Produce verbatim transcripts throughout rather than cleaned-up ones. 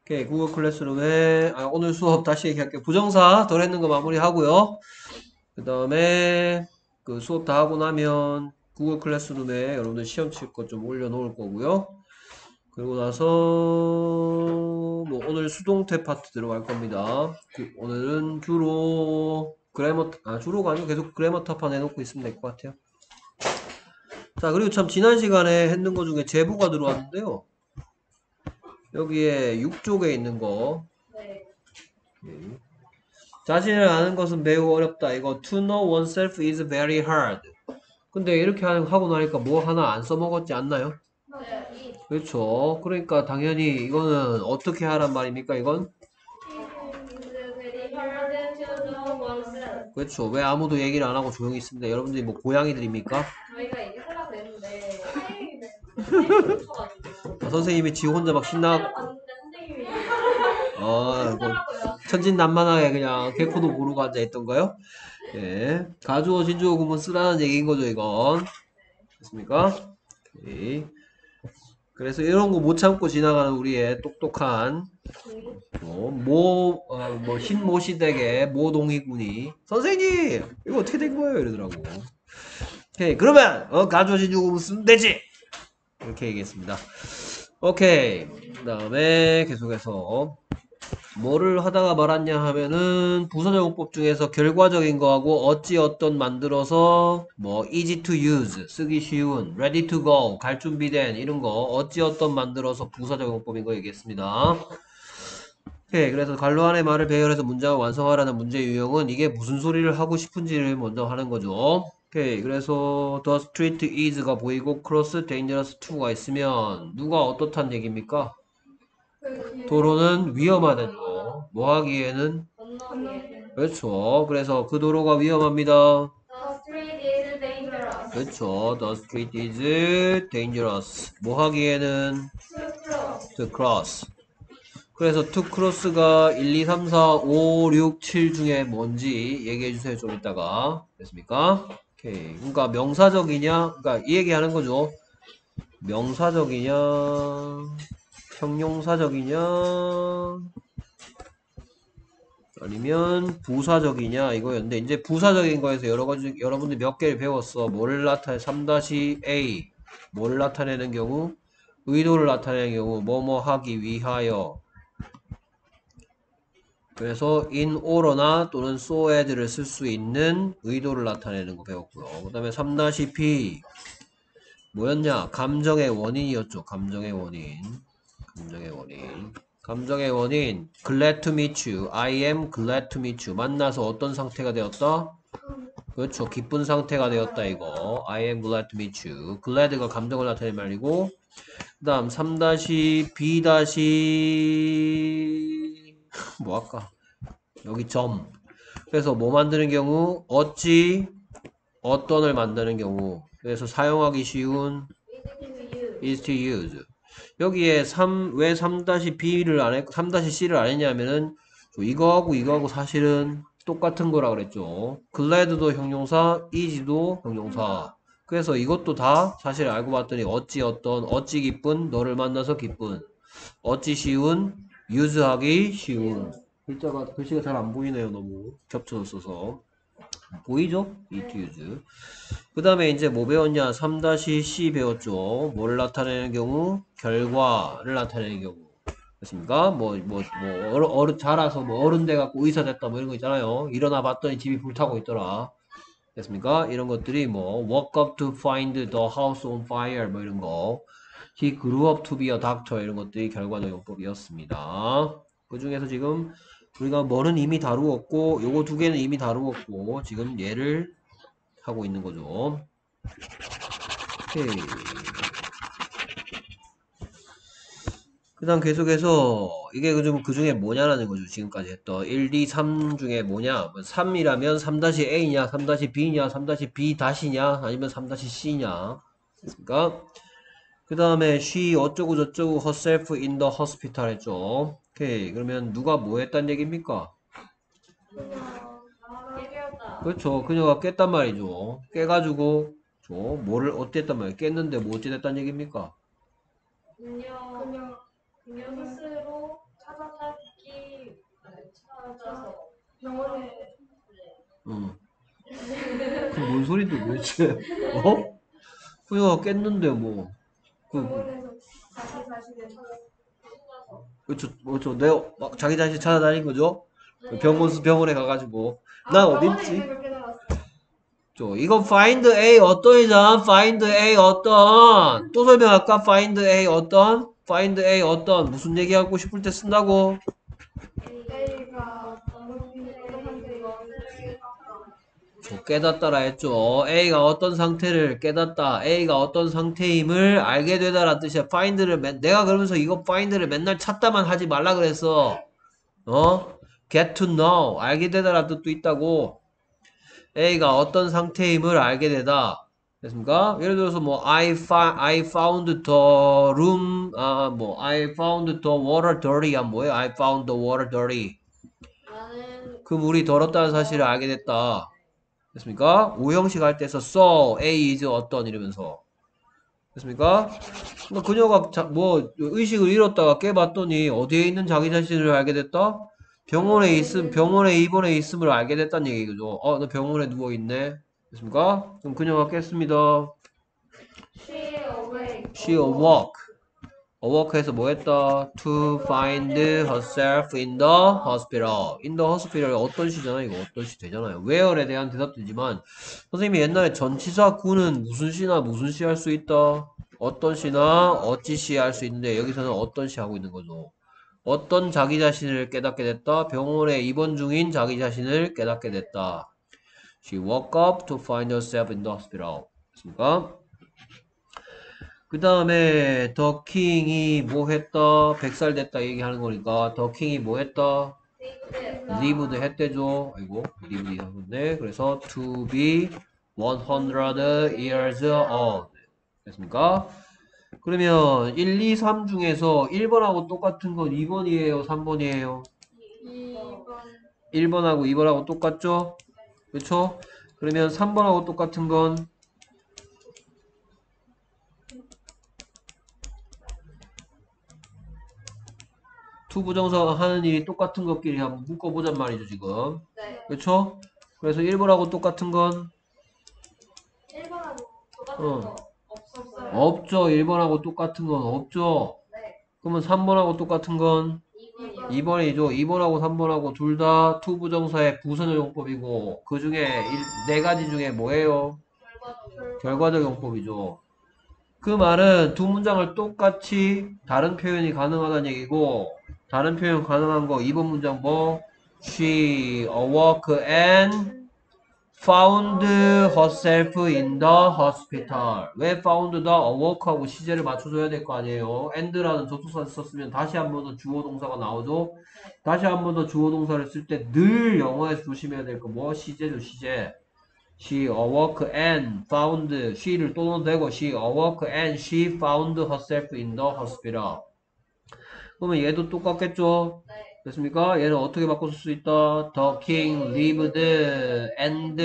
오케이, 구글 클래스룸에 아, 오늘 수업 다시 얘기할게요. 부정사 덜 했는 거 마무리하고요. 그 다음에 그 수업 다 하고 나면 구글 클래스룸에 여러분들 시험 칠 것 좀 올려놓을 거고요. 그리고 나서 뭐 오늘 수동태 파트 들어갈 겁니다. 그 오늘은 주로 그래머 아 주로가 아니고 계속 그래머 타판 해놓고 있으면 될 것 같아요. 자, 그리고 참 지난 시간에 했는 거 중에 제보가 들어왔는데요. 여기에 육 쪽에 있는 거 예. 자신을 아는 것은 매우 어렵다. 이거 to know oneself is very hard. 근데 이렇게 하- 하고 나니까 뭐 하나 안 써먹었지 않나요? 그렇죠. 그러니까 당연히 이거는 어떻게 하란 말입니까? 이건? 그렇죠. 왜 아무도 얘기를 안 하고 조용히 있습니다. 여러분들이 뭐 고양이들입니까? 저희가 얘기하려고 했는데 아, 선생님이 지 혼자 막 신나 봤는데 선생님이 아, 이거 하더라고요. 천진난만하게 그냥 개코도 모르고 앉아있던가요? 예. 가주어 진주어 구문 쓰라는 얘기인 거죠, 이건. 됐습니까? 오케이. 그래서 이런 거 못 참고 지나가는 우리의 똑똑한 어, 모, 어, 뭐, 흰모 시댁의 모동이군이 선생님! 이거 어떻게 된 거예요? 이러더라고. 오케이. 그러면, 어, 가주어 진주어 구문 쓰면 되지! 이렇게 얘기했습니다. 오케이. 그 다음에 계속해서 뭐를 하다가 말았냐 하면은 부사적용법 중에서 결과적인 거하고 어찌 어떤 만들어서 뭐 easy to use 쓰기 쉬운 ready to go 갈 준비된 이런 거 어찌 어떤 만들어서 부사적용법인 거 얘기했습니다. 오케이. 그래서 갈로 안의 말을 배열해서 문장을 완성하라는 문제 유형은 이게 무슨 소리를 하고 싶은지를 먼저 하는 거죠. 오케이. 그래서 the street is가 보이고 cross dangerous to가 있으면 누가 어떻단 얘기입니까? 도로는 위험하다죠. 뭐 하기에는? 건너기에는 그렇죠. 그래서 그 도로가 위험합니다. The street is dangerous. 그렇죠. The street is dangerous. 뭐 하기에는? To cross. to cross. 그래서 to cross가 일, 이, 삼, 사, 오, 육, 칠 중에 뭔지 얘기해 주세요. 좀 이따가. 됐습니까? 오케이. 그러니까 명사적이냐? 그러니까 이 얘기하는 거죠. 명사적이냐? 형용사적이냐? 아니면 부사적이냐 이거였는데 이제 부사적인 거에서 여러 가지 여러분들 몇 개를 배웠어. 뭐를 나타내 삼 에이 뭐를 나타내는 경우 의도를 나타내는 경우 뭐뭐 하기 위하여 그래서 in order나 또는 so as를 쓸 수 있는 의도를 나타내는 거 배웠고요. 그 다음에 삼 비 뭐였냐 감정의 원인이었죠. 감정의 원인 감정의 원인 감정의 원인 glad to meet you I am glad to meet you 만나서 어떤 상태가 되었다? 그렇죠 기쁜 상태가 되었다 이거 I am glad to meet you glad가 감정을 나타내는 말이고 그 다음 삼 비 뭐 할까 여기 점 그래서 뭐 만드는 경우 어찌 어떤을 만드는 경우 그래서 사용하기 쉬운 is to use 여기에 삼, 왜 삼 비를 안 했, 삼 씨를 안 했냐면은, 이거하고 이거하고 사실은 똑같은 거라 그랬죠. glad도 형용사, is도 형용사. 그래서 이것도 다 사실 알고 봤더니 어찌 어떤, 어찌 기쁜, 너를 만나서 기쁜. 어찌 쉬운, use하기 쉬운. 글자가, 글씨가 잘 안 보이네요, 너무. 겹쳐서 써서. 보이죠? it to use. 그 다음에 이제 뭐 배웠냐? 삼 씨 배웠죠. 뭐를 나타내는 경우? 결과를 나타내는 경우. 됐습니까? 뭐, 뭐, 뭐, 어른, 어른, 자라서 뭐 어른 돼갖고 의사 됐다 뭐 이런 거 있잖아요. 일어나 봤더니 집이 불타고 있더라. 됐습니까? 이런 것들이 뭐, woke up to find the house on fire 뭐 이런 거. He grew up to be a doctor 이런 것들이 결과적 용법이었습니다. 그 중에서 지금 우리가 뭐는 이미 다루었고, 요거 두 개는 이미 다루었고, 지금 얘를 하고 있는 거죠. 오케이. 그 다음 계속해서 이게 그, 그 중에 뭐냐라는 거죠. 지금까지 했던 일, 이, 삼 중에 뭐냐. 삼이라면 삼 에이냐, 삼 비냐, 삼 비-냐, 아니면 삼 씨냐. 됐습니까? 그 다음에 she 어쩌고 저쩌고 herself in the hospital 했죠. 오케이. 그러면 누가 뭐 했단 얘기입니까? 그렇죠. 그녀가 깼단 말이죠. 깨가지고 저 뭐를 어땠단 말이에요. 깼는데 뭐 어찌 됐단 얘기입니까? 그녀 그녀 스스로 찾아찾기 찾아서 병원에 응. 그 뭔 소리인데 도대체? 어? 그냥 깼는데 뭐. 그, 병원에서 자기 자신을 찾아서 그쵸, 그쵸. 내가 막 자기 자신 찾아다닌 거죠? 병원, 병원에 가가지고. 난 아, 병원에 어딨지? 있는 걸 깨달았어. 저, 이거 find A 어떤이잖아? find A 어떤. 또 설명할까? find A 어떤? find A 어떤. 무슨 얘기하고 싶을 때 쓴다고? A가 어떤 상태이고 저 깨닫다라 했죠. A가 어떤 상태를 깨닫다. A가 어떤 상태임을 알게 되다라는 뜻이야. find를 맨, 내가 그러면서 이거 find를 맨날 찾다만 하지 말라 그랬어. 어? get to know. 알게 되다라는 뜻도 있다고. A가 어떤 상태임을 알게 되다. 됐습니까? 예를 들어서 뭐 I, fi, I found the room 아 뭐 I found the water dirty 아 뭐예요? I found the water dirty. 나는 그 물이 더럽다는 사실을 알게 됐다. 됐습니까? 오형식 할 때 썼어. A is 어떤 이러면서. 됐습니까? 뭐 그녀가 자, 뭐 의식을 잃었다가 깨봤더니 어디에 있는 자기 자신을 알게 됐다? 병원에 있음, 병원에 입원해 있음을 알게 됐다는 얘기죠. 어, 너 병원에 누워 있네. 됐습니까? 그럼 그녀가 깼습니다. she awake She awoke. awoke에서 뭐 했다? To find herself in the hospital. in the hospital 어떤 시잖아 이거 어떤 시 되잖아요. where에 대한 대답도 되지만 선생님이 옛날에 전치사 구는 무슨 시나 무슨 시 할 수 있다. 어떤 시나 어찌 시 할 수 있는데 여기서는 어떤 시 하고 있는 거죠. 어떤 자기 자신을 깨닫게 됐다. 병원에 입원 중인 자기 자신을 깨닫게 됐다. She woke up to find herself in the hospital. 됐습니까? 그 다음에 더 킹이 뭐 했다? 백 살 됐다 얘기하는 거니까 더 킹이 뭐 했다? lived 했대죠. 아이고 lived 하는데 그래서 to be one hundred years old 됐습니까? 그러면 일, 이, 삼 중에서 일 번하고 똑같은 건 이 번이에요? 삼 번이에요? 이 번 일 번하고 이 번하고 똑같죠? 그렇죠? 그러면 삼 번하고 똑같은 건 투부정사 하는 일이 똑같은 것끼리 한번 묶어보잔 말이죠 지금. 네. 그렇죠? 그래서 일 번하고 똑같은 건 일 번하고 똑같은 어. 거 없었어요. 없죠. 일 번하고 똑같은 건 없죠. 네. 그러면 삼 번하고 똑같은 건 이 번 이 번이죠. 이 번하고 삼 번하고 둘 다 투부정사의 부선적 용법이고 그 중에 네 가지 중에 뭐예요? 결과도 결과적 용법이죠. 그 말은 두 문장을 똑같이 다른 표현이 가능하다는 얘기고 다른 표현 가능한 거 이 번 문장 뭐? She awoke and found herself in the hospital. 왜 found the awoke하고 시제를 맞춰줘야 될 거 아니에요. and라는 접속사를 썼으면 다시 한 번 더 주어 동사가 나오죠. 다시 한 번 더 주어 동사를 쓸 때 늘 영어에서 조심해야 될 거 뭐? 시제죠 시제. She awoke and found she를 또 넣어도 되고 she awoke and she found herself in the hospital. 그러면 얘도 똑같겠죠? 됐습니까? 얘는 어떻게 바꿔 쓸 수 있다? The king lived and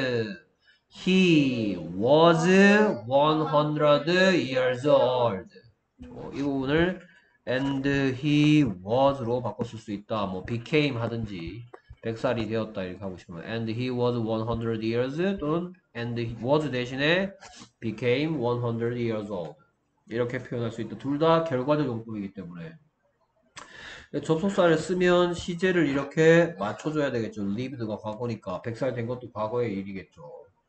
he was one hundred years old. 어, 이 부분을 and he was로 바꿔 쓸 수 있다. 뭐 became 하든지 백 살이 되었다 이렇게 하고 싶으면 and he was one hundred years 또는 and he was 대신에 became one hundred years old 이렇게 표현할 수 있다. 둘 다 결과적 용법이기 때문에 접속사를 쓰면 시제를 이렇게 맞춰줘야 되겠죠. lived가 과거니까 백 살 된 것도 과거의 일이겠죠.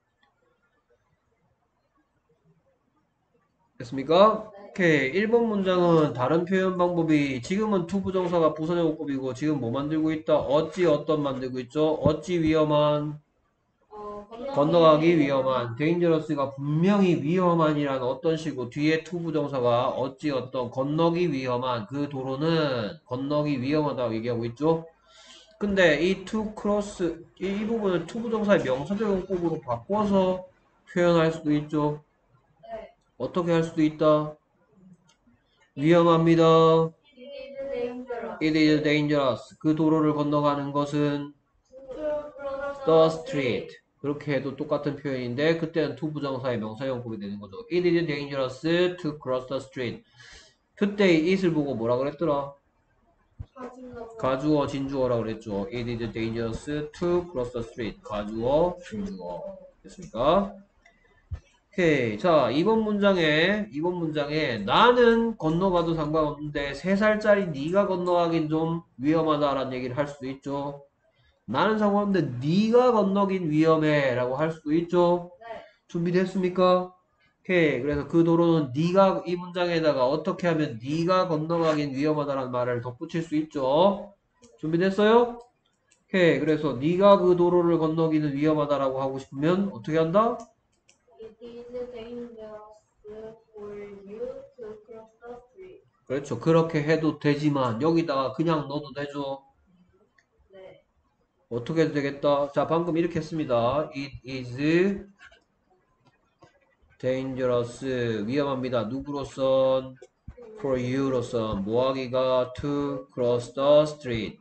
됐습니까? 오케이. 일 번 문장은 다른 표현 방법이 지금은 투부정사가 부선의 용법이고 지금 뭐 만들고 있다? 어찌 어떤 만들고 있죠? 어찌 위험한 어, 건너가기 위험한 dangerous가 분명히 위험한이란 어떤 식으로 뒤에 투부정사가 어찌 어떤 건너기 위험한 그 도로는 건너기 위험하다고 얘기하고 있죠. 근데 이 to cross 이 부분을 투부정사의 명사적 용법으로 바꿔서 표현할 수도 있죠. 네. 어떻게 할 수도 있다. 위험합니다. It is dangerous. It is dangerous. 그 도로를 건너가는 것은 To cross the street. 그렇게 해도 똑같은 표현인데 그때는 to 부정사의 명사용법이 되는 거죠. It is dangerous to cross the street. 그때 it을 보고 뭐라 그랬더라? 가진다고. 가주어, 진주어라고 그랬죠. It is dangerous to cross the street. 가주어, 진주어. 됐습니까? 오케이. 자, 이번 문장에, 이번 문장에 나는 건너가도 상관없는데 세 살짜리 네가 건너가긴 좀 위험하다라는 얘기를 할 수도 있죠. 나는 상관없는데 네가 건너긴 위험해 라고 할 수도 있죠. 네. 준비됐습니까? 오케이. 그래서 그 도로는 네가 이 문장에다가 어떻게 하면 네가 건너가긴 위험하다라는 말을 덧붙일 수 있죠. 준비됐어요? 오케이. 그래서 네가 그 도로를 건너기는 위험하다라고 하고 싶으면 어떻게 한다? It is dangerous for you to cross the street. 그렇죠. 그렇게 해도 되지만 여기다가 그냥 넣어도 되죠. 네. 어떻게 해도 되겠다. 자, 방금 이렇게 했습니다. It is dangerous. 위험합니다. 누구로선? For you로선 뭐하기가 to cross the street.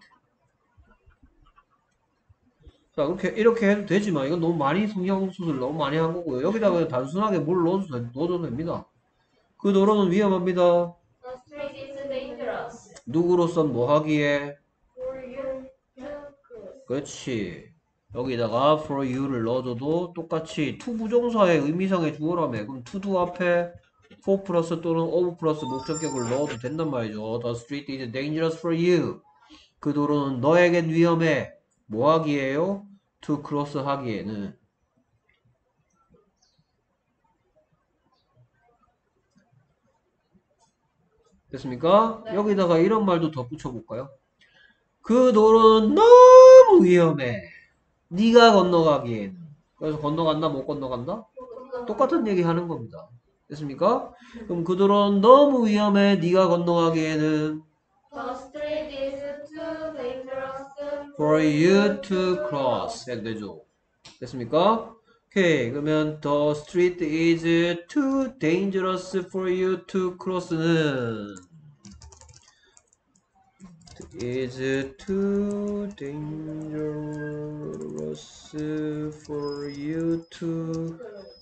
자, 그렇게 이렇게 해도 되지만 이건 너무 많이 성형수술 너무 많이 한 거고요. 여기다가 그냥 단순하게 뭘 넣어도, 돼- 넣어도 됩니다. 그 도로는 위험합니다. The street is dangerous 누구로선 뭐하기에? for you to cross. 그렇지. 여기다가 for you를 넣어줘도 똑같이 to 부정사의 의미상의 주어라며. 그럼 to do 앞에 for 플러스 또는 of 플러스 목적격을 넣어도 된단 말이죠. The street is dangerous for you. 그 도로는 너에겐 위험해. 뭐 하기에요? to cross 하기에는. 됐습니까? 네. 여기다가 이런 말도 덧붙여 볼까요? 그 도로는 너무 위험해. 네가 건너가기에는. 그래서 건너간다 못 건너간다? 똑같은 얘기 하는 겁니다. 됐습니까? 그럼 그 도로는 너무 위험해. 네가 건너가기에는 The street is too dangerous for you to cross 해도 되죠. 됐습니까? 오케이. 그러면 the street is too dangerous for you to cross는 is too dangerous for you to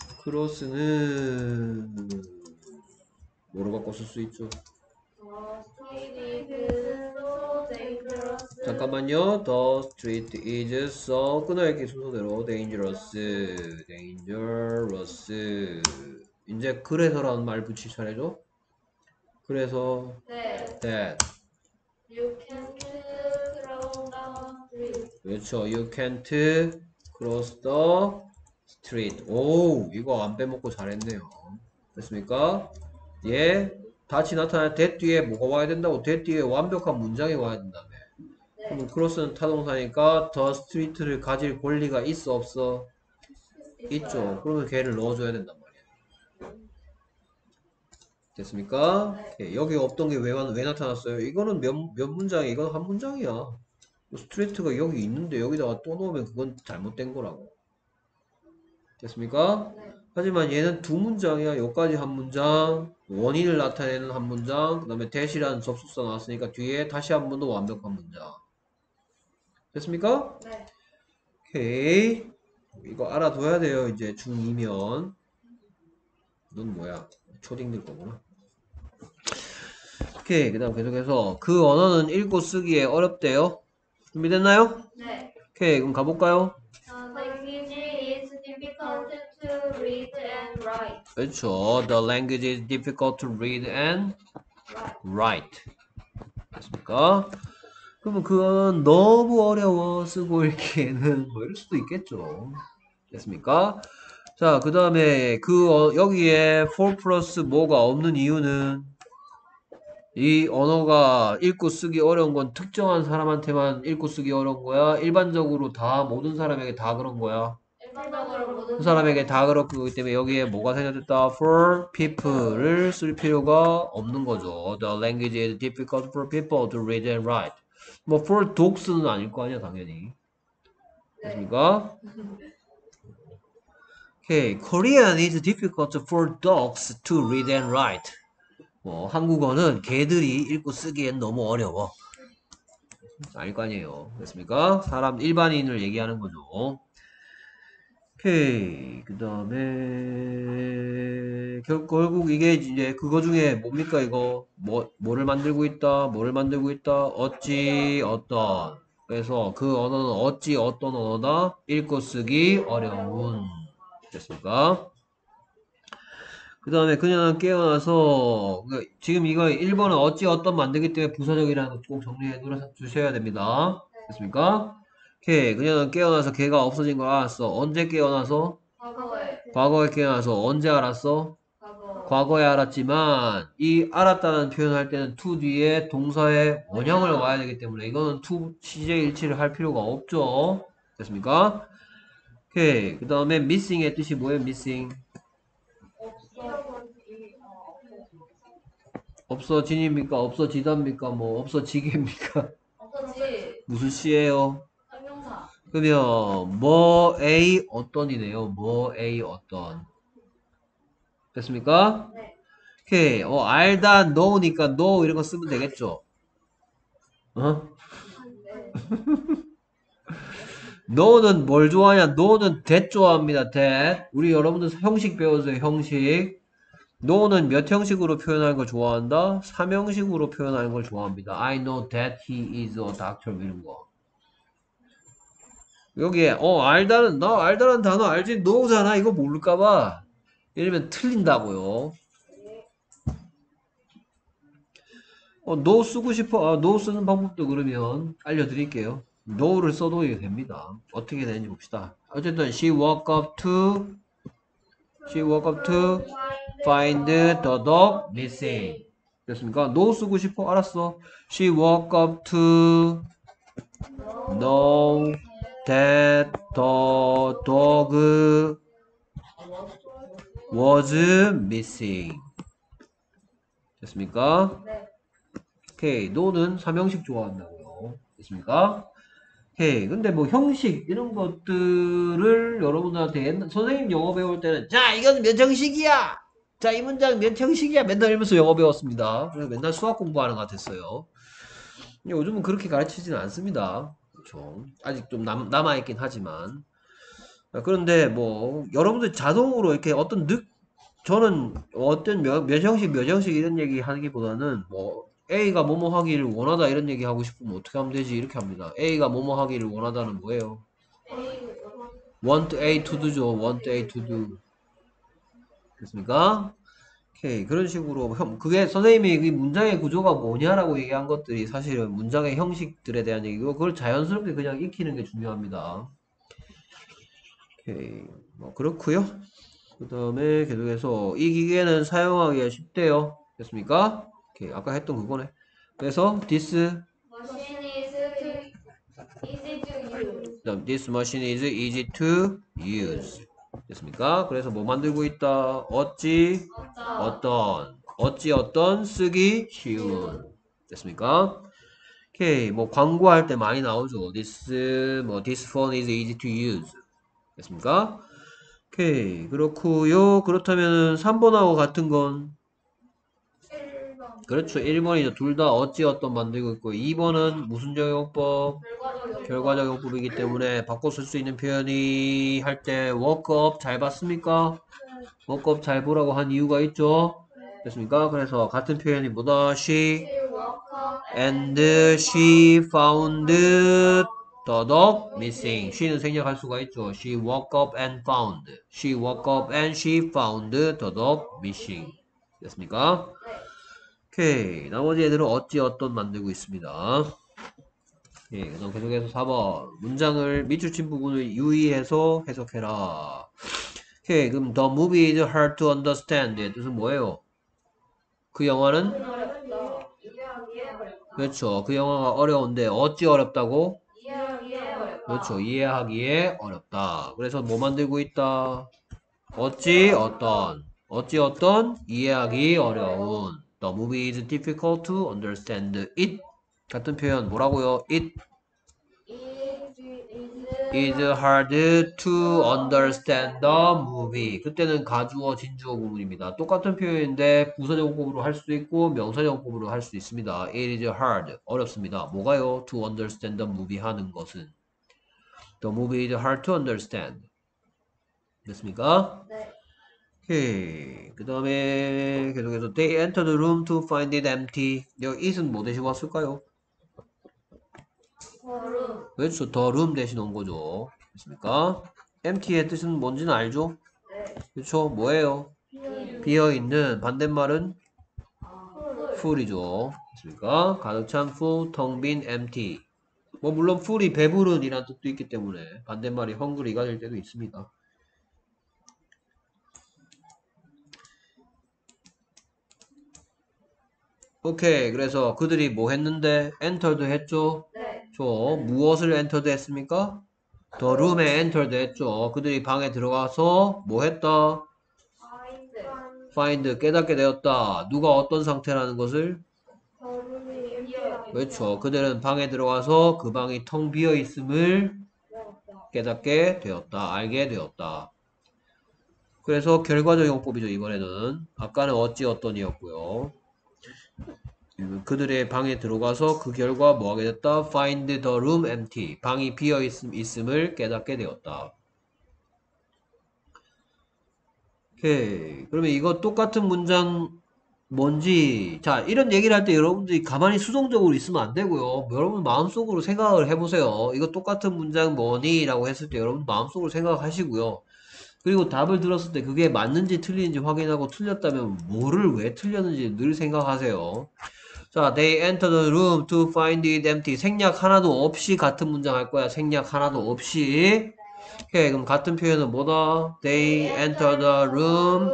cross는 뭐로 바꿔 쓸 수 있죠? The street is so dangerous. 잠깐만요. The street is so 끊어읽기 순서대로 dangerous, dangerous. 이제 그래서라는 말 붙일 차례죠. 그래서 네. that You can't cross the street. 그렇죠. You can't cross the street. 오, 이거 안 빼먹고 잘했네요. 됐습니까? 예, 다시 나타날 that 뒤에 뭐가 와야 된다고? that 뒤에 완벽한 문장이 와야 된다며. 그럼 크로스는 타동사니까 the street를 가질 권리가 있어 없어? 있죠. 그러면 걔를 넣어줘야 된단 말이야. 됐습니까? 예, 여기 없던 게 왜 왜 나타났어요? 이거는 몇, 몇 문장이야? 이건 한 문장이야. 스트레이트가 여기 있는데 여기다가 또 넣으면 그건 잘못된 거라고. 됐습니까? 네. 하지만 얘는 두 문장이야. 여기까지 한 문장, 원인을 나타내는 한 문장, 그 다음에 대시라는 접속사 나왔으니까 뒤에 다시 한 번 더 완벽한 문장. 됐습니까? 네. 오케이. 이거 알아둬야 돼요. 이제 중이면. 넌 뭐야? 초딩들 거구나. 오케이. 그 다음 계속해서 그 언어는 읽고 쓰기에 어렵대요. 준비됐나요? 네. 오케이. 그럼 가볼까요? The language is difficult to read and write. 그렇죠. The language is difficult to read and Right. write. 됐습니까? 그러면 그건 너무 어려워 쓰고 읽기에는 뭐 이럴 수도 있겠죠. 됐습니까? 자, 그 다음에 그 어, 여기에 for 플러스 뭐가 없는 이유는 이 언어가 읽고 쓰기 어려운 건 특정한 사람한테만 읽고 쓰기 어려운 거야? 일반적으로 다 모든 사람에게 다 그런 거야? 일반적으로 모든 그 사람에게 다 그렇기 때문에 여기에 뭐가 생겨졌다? For people를 쓸 필요가 없는 거죠. The language is difficult for people to read and write. 뭐 for dogs는 아닐 거 아니야 당연히. 됐습니까? 오케이. Korean is difficult for dogs to read and write. 뭐 한국어는 개들이 읽고 쓰기엔 너무 어려워. 아닐 거 아니에요. 됐습니까? 사람 일반인을 얘기하는 거죠. 오케이. 그 다음에, 결, 결국 이게 이제 그거 중에 뭡니까, 이거? 뭐, 뭐를 만들고 있다, 뭐를 만들고 있다, 어찌, 어떤. 그래서 그 언어는 어찌, 어떤 언어다? 읽고 쓰기 어려운. 됐습니까? 그 다음에 그녀는 깨어나서, 그 지금 이거 일 번은 어찌, 어떤 만들기 때문에 부사적이라는 거 꼭 정리해 놓으셔 주셔야 됩니다. 됐습니까? 오케이. 그녀는 깨어나서 걔가 없어진 걸 알았어. 언제 깨어나서? 과거에. 과거에 깨어나서 언제 알았어? 과거. 과거에 알았지만 이 알았다는 표현을 할 때는 to 뒤에 동사의 원형을 와야 되기 때문에 이거는 to 시제 일치를 할 필요가 없죠. 됐습니까? 오케이. 그 다음에 missing의 뜻이 뭐예요? missing. 없어진입니까? 없어지답니까? 뭐 없어지게입니까? 없었지. 무슨 시예요? 설명사. 그러면 뭐 A 어떤이네요. 뭐 A 어떤. 됐습니까? 네. 오케이. 어, 알다, know니까 know 이런 거 쓰면 되겠죠? 어? 네. know는 뭘 좋아하냐? know는 that 좋아합니다. that. 우리 여러분들 형식 배웠어요. 형식. know는 몇 형식으로 표현하는 걸 좋아한다? 삼 형식으로 표현하는 걸 좋아합니다. I know that he is a doctor 이런 거. 여기에 어 알다는 나 알다는 단어 알지? know잖아. 이거 모를까봐. 이러면 틀린다고요. 어, no 쓰고 싶어. 아, no 쓰는 방법도 그러면 알려드릴게요. no를 써도 이게 됩니다. 어떻게 되는지 봅시다. 어쨌든 she woke up to she woke up to find the dog missing. 됐습니까? no 쓰고 싶어. 알았어. she woke up to know that the dog was missing. 됐습니까? 네. 오케이. no는 삼형식 좋아한다고요. 됐습니까? 오케이. 근데 뭐 형식 이런 것들을 여러분들한테 옛날, 선생님 영어 배울 때는 자 이건 몇 형식이야. 자 이 문장 몇 형식이야. 맨날 이러면서 영어 배웠습니다. 그래서 맨날 수학 공부하는 것 같았어요. 근데 요즘은 그렇게 가르치지는 않습니다. 그렇죠. 아직 좀 남, 남아있긴 하지만. 아, 그런데 뭐 여러분들 자동으로 이렇게 어떤 느 저는 어떤 몇, 몇 형식 몇 형식 이런 얘기 하기보다는 뭐 A가 뭐뭐 하기를 원하다 이런 얘기 하고 싶으면 어떻게 하면 되지 이렇게 합니다. A가 뭐뭐 하기를 원하다는 뭐예요? want A to do죠. want A to do. 됐습니까? 오케이. 그런 식으로 형 그게 선생님이 이 문장의 구조가 뭐냐라고 얘기한 것들이 사실은 문장의 형식들에 대한 얘기고 그걸 자연스럽게 그냥 익히는 게 중요합니다. 오케이. 뭐 그렇고요. 그 다음에 계속해서 이 기계는 사용하기가 쉽대요. 됐습니까? 오케이. 아까 했던 그거네. 그래서 this Machine is too easy to use. 그다음 this machine is easy to use. 됐습니까? 그래서 뭐 만들고 있다. 어찌 어떤. 어떤 어찌 어떤 쓰기 쉬운. 됐습니까? 오케이. 뭐 광고할 때 많이 나오죠. this 뭐 this phone is easy to use. 됐습니까? 오케이. 그렇고요. 그렇다면 삼 번하고 같은 건 일 번. 그렇죠. 일 번이죠. 둘 다 어찌 어떤 만들고 있고 이 번은 무슨 적용법? 결과적. 결과 적용법이기 때문에 바꿔 쓸 수 있는 표현이 할 때 work up 잘 봤습니까? work up 잘 보라고 한 이유가 있죠. 됐습니까? 그래서 같은 표현이 뭐다? she She woke up and she found the dog missing. she는 생략할 수가 있죠. she woke up and found. she woke up and she found the dog missing. 됐습니까? 오케이. 나머지 애들은 어찌 어떤 만들고 있습니다. 예, 그다음 계속해서 사 번. 문장을 밑줄친 부분을 유의해서 해석해라. 오케이. 그럼 the movie is hard to understand. 의 뜻은 뭐예요? 그 영화는? 어렵다. 이해하기에 어렵다. 그렇죠. 그 영화가 어려운데 어찌 어렵다고? 이해하기에 어렵다. 그렇죠. 이해하기에 어렵다. 그래서 뭐 만들고 있다? 어찌 어떤. 어찌 어떤 이해하기 어려운. The movie is difficult to understand it. 같은 표현 뭐라고요? It It is hard to understand the movie. 그때는 가주어, 진주어 구문입니다. 똑같은 표현인데 부사적용법으로 할 수도 있고 명사적용법으로 할 수도 있습니다. It is hard. 어렵습니다. 뭐가요? To understand the movie 하는 것은. The movie is hard to understand. 됐습니까? 네. 오케이. 그 다음에 계속해서 they entered the room to find it empty. 여기 it은 뭐 대신 왔을까요? 거름. 그렇죠. the room 대신 온 거죠. 됐습니까? empty의 뜻은 뭔지는 알죠? 네. 그렇죠. 뭐예요? 비어. 비어있는 반대말은 아, full이죠. 됐습니까? 가득 찬 full, 텅 빈 empty. 뭐 물론 full이 배부른 이란 뜻도 있기 때문에 반대말이 hungry가 될 때도 있습니다. 오케이. 그래서 그들이 뭐 했는데 entered 했죠? 네. 저 무엇을 entered 했습니까? the room에 entered 했죠. 그들이 방에 들어가서 뭐 했다? 파인드. find 깨닫게 되었다. 누가 어떤 상태라는 것을? 거름이 엠피하게. 그렇죠. 그들은 방에 들어가서 그 방이 텅 비어 있음을 깨닫게 되었다. 알게 되었다. 그래서 결과적 용법이죠. 이번에는 아까는 어찌 어떤이었고요. 그들의 방에 들어가서 그 결과 뭐 하게 됐다? Find the room empty. 방이 비어 있음, 있음을 깨닫게 되었다. 오케이. 그러면 이거 똑같은 문장 뭔지, 자, 이런 얘기를 할 때 여러분들이 가만히 수동적으로 있으면 안 되고요. 여러분 마음속으로 생각을 해보세요. 이거 똑같은 문장 뭐니? 라고 했을 때 여러분 마음속으로 생각하시고요. 그리고 답을 들었을 때 그게 맞는지 틀리는지 확인하고 틀렸다면 뭐를 왜 틀렸는지 늘 생각하세요. 자, they entered the room to find it empty. 생략 하나도 없이 같은 문장 할 거야. 생략 하나도 없이. 오케이, 그럼 같은 표현은 뭐다? They entered the room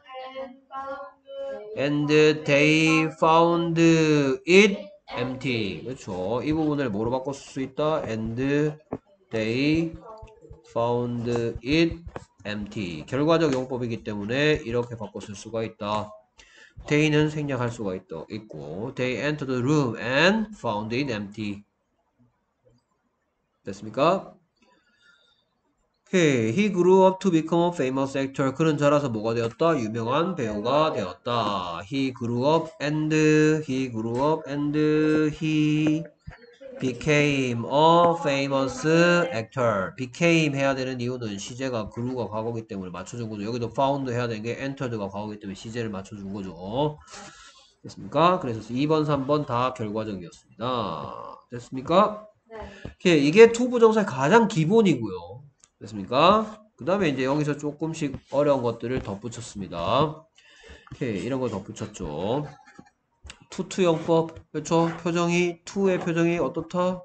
and they found it empty. 그렇죠. 이 부분을 뭐로 바꿔 쓸 수 있다? And they found it empty. 결과적 용법이기 때문에 이렇게 바꿔 쓸 수가 있다. they는 생략할 수가 있다, 있고 they entered the room and found it empty. 됐습니까? Okay. He grew up to become a famous actor. 그는 자라서 뭐가 되었다? 유명한 배우가 되었다. He grew up and he grew up and he became a famous actor. became 해야 되는 이유는 시제가 grew가 과거기 때문에 맞춰준 거죠. 여기도 found 해야 되는 게 entered가 과거기 때문에 시제를 맞춰준 거죠. 됐습니까? 그래서 이 번, 삼 번 다 결과적이었습니다. 됐습니까? 네. 오케이. 이게 투부정사의 가장 기본이고요. 됐습니까? 그 다음에 이제 여기서 조금씩 어려운 것들을 덧붙였습니다. 오케이. 이런 거 덧붙였죠. 투투용법. 그렇죠? 표정이, 투의 표정이 어떻다?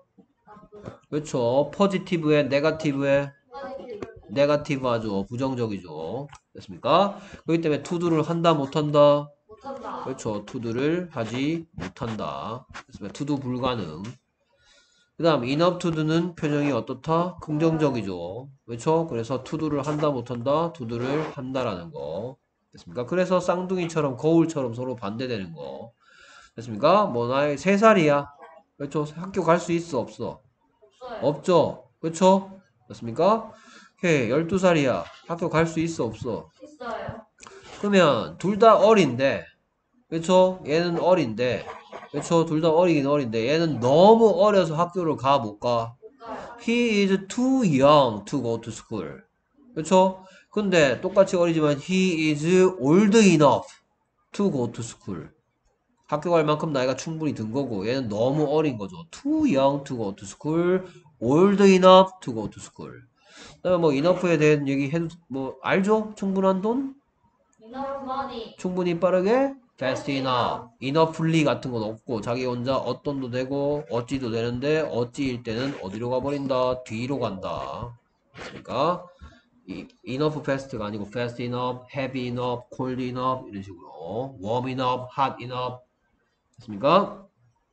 그렇죠. 포지티브에, 네가티브에, 네가티브 하죠. 부정적이죠. 됐습니까? 그렇기 때문에 투두를 한다, 못한다? 못한다. 그렇죠. 투두를 하지 못한다. 됐습니다. 투두 불가능. 그 다음 enough to는 표정이 어떻다? 긍정적이죠. 그렇죠? 그래서 투두를 한다 못한다? 투두를 한다라는 거. 됐습니까? 그래서 쌍둥이처럼 거울처럼 서로 반대되는 거. 됐습니까? 뭐 나이 세 살이야. 그렇죠? 학교 갈 수 있어 없어? 없어요. 없죠. 그렇죠? 됐습니까? 오케이. 열두 살이야. 학교 갈 수 있어 없어? 있어요. 그러면 둘 다 어린데 그렇죠? 얘는 어린데 그렇죠? 둘 다 어리긴 어린데 얘는 너무 어려서 학교를 가 못 가. 못 가요. He is too young to go to school. 그렇죠? 근데 똑같이 어리지만 he is old enough to go to school. 학교 갈 만큼 나이가 충분히 든 거고 얘는 너무 어린 거죠. Too young to go to school, old enough to go to school. 그다음에 뭐 enough에 대한 얘기 해도 뭐 알죠? 충분한 돈? Enough money. 충분히 빠르게 fast enough, enoughly 같은 건 없고 자기 혼자 어떤도 되고 어찌도 되는데 어찌일 때는 어디로 가버린다? 뒤로 간다. 그러니까 이 enough fast가 아니고 fast enough, heavy enough, cold enough 이런 식으로 warm enough, hot enough 됐습니까?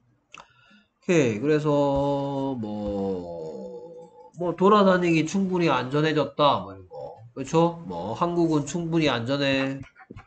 오케이. 그래서 뭐, 뭐 돌아다니기 충분히 안전해졌다 뭐 이런 거 그렇죠? 뭐 한국은 충분히 안전해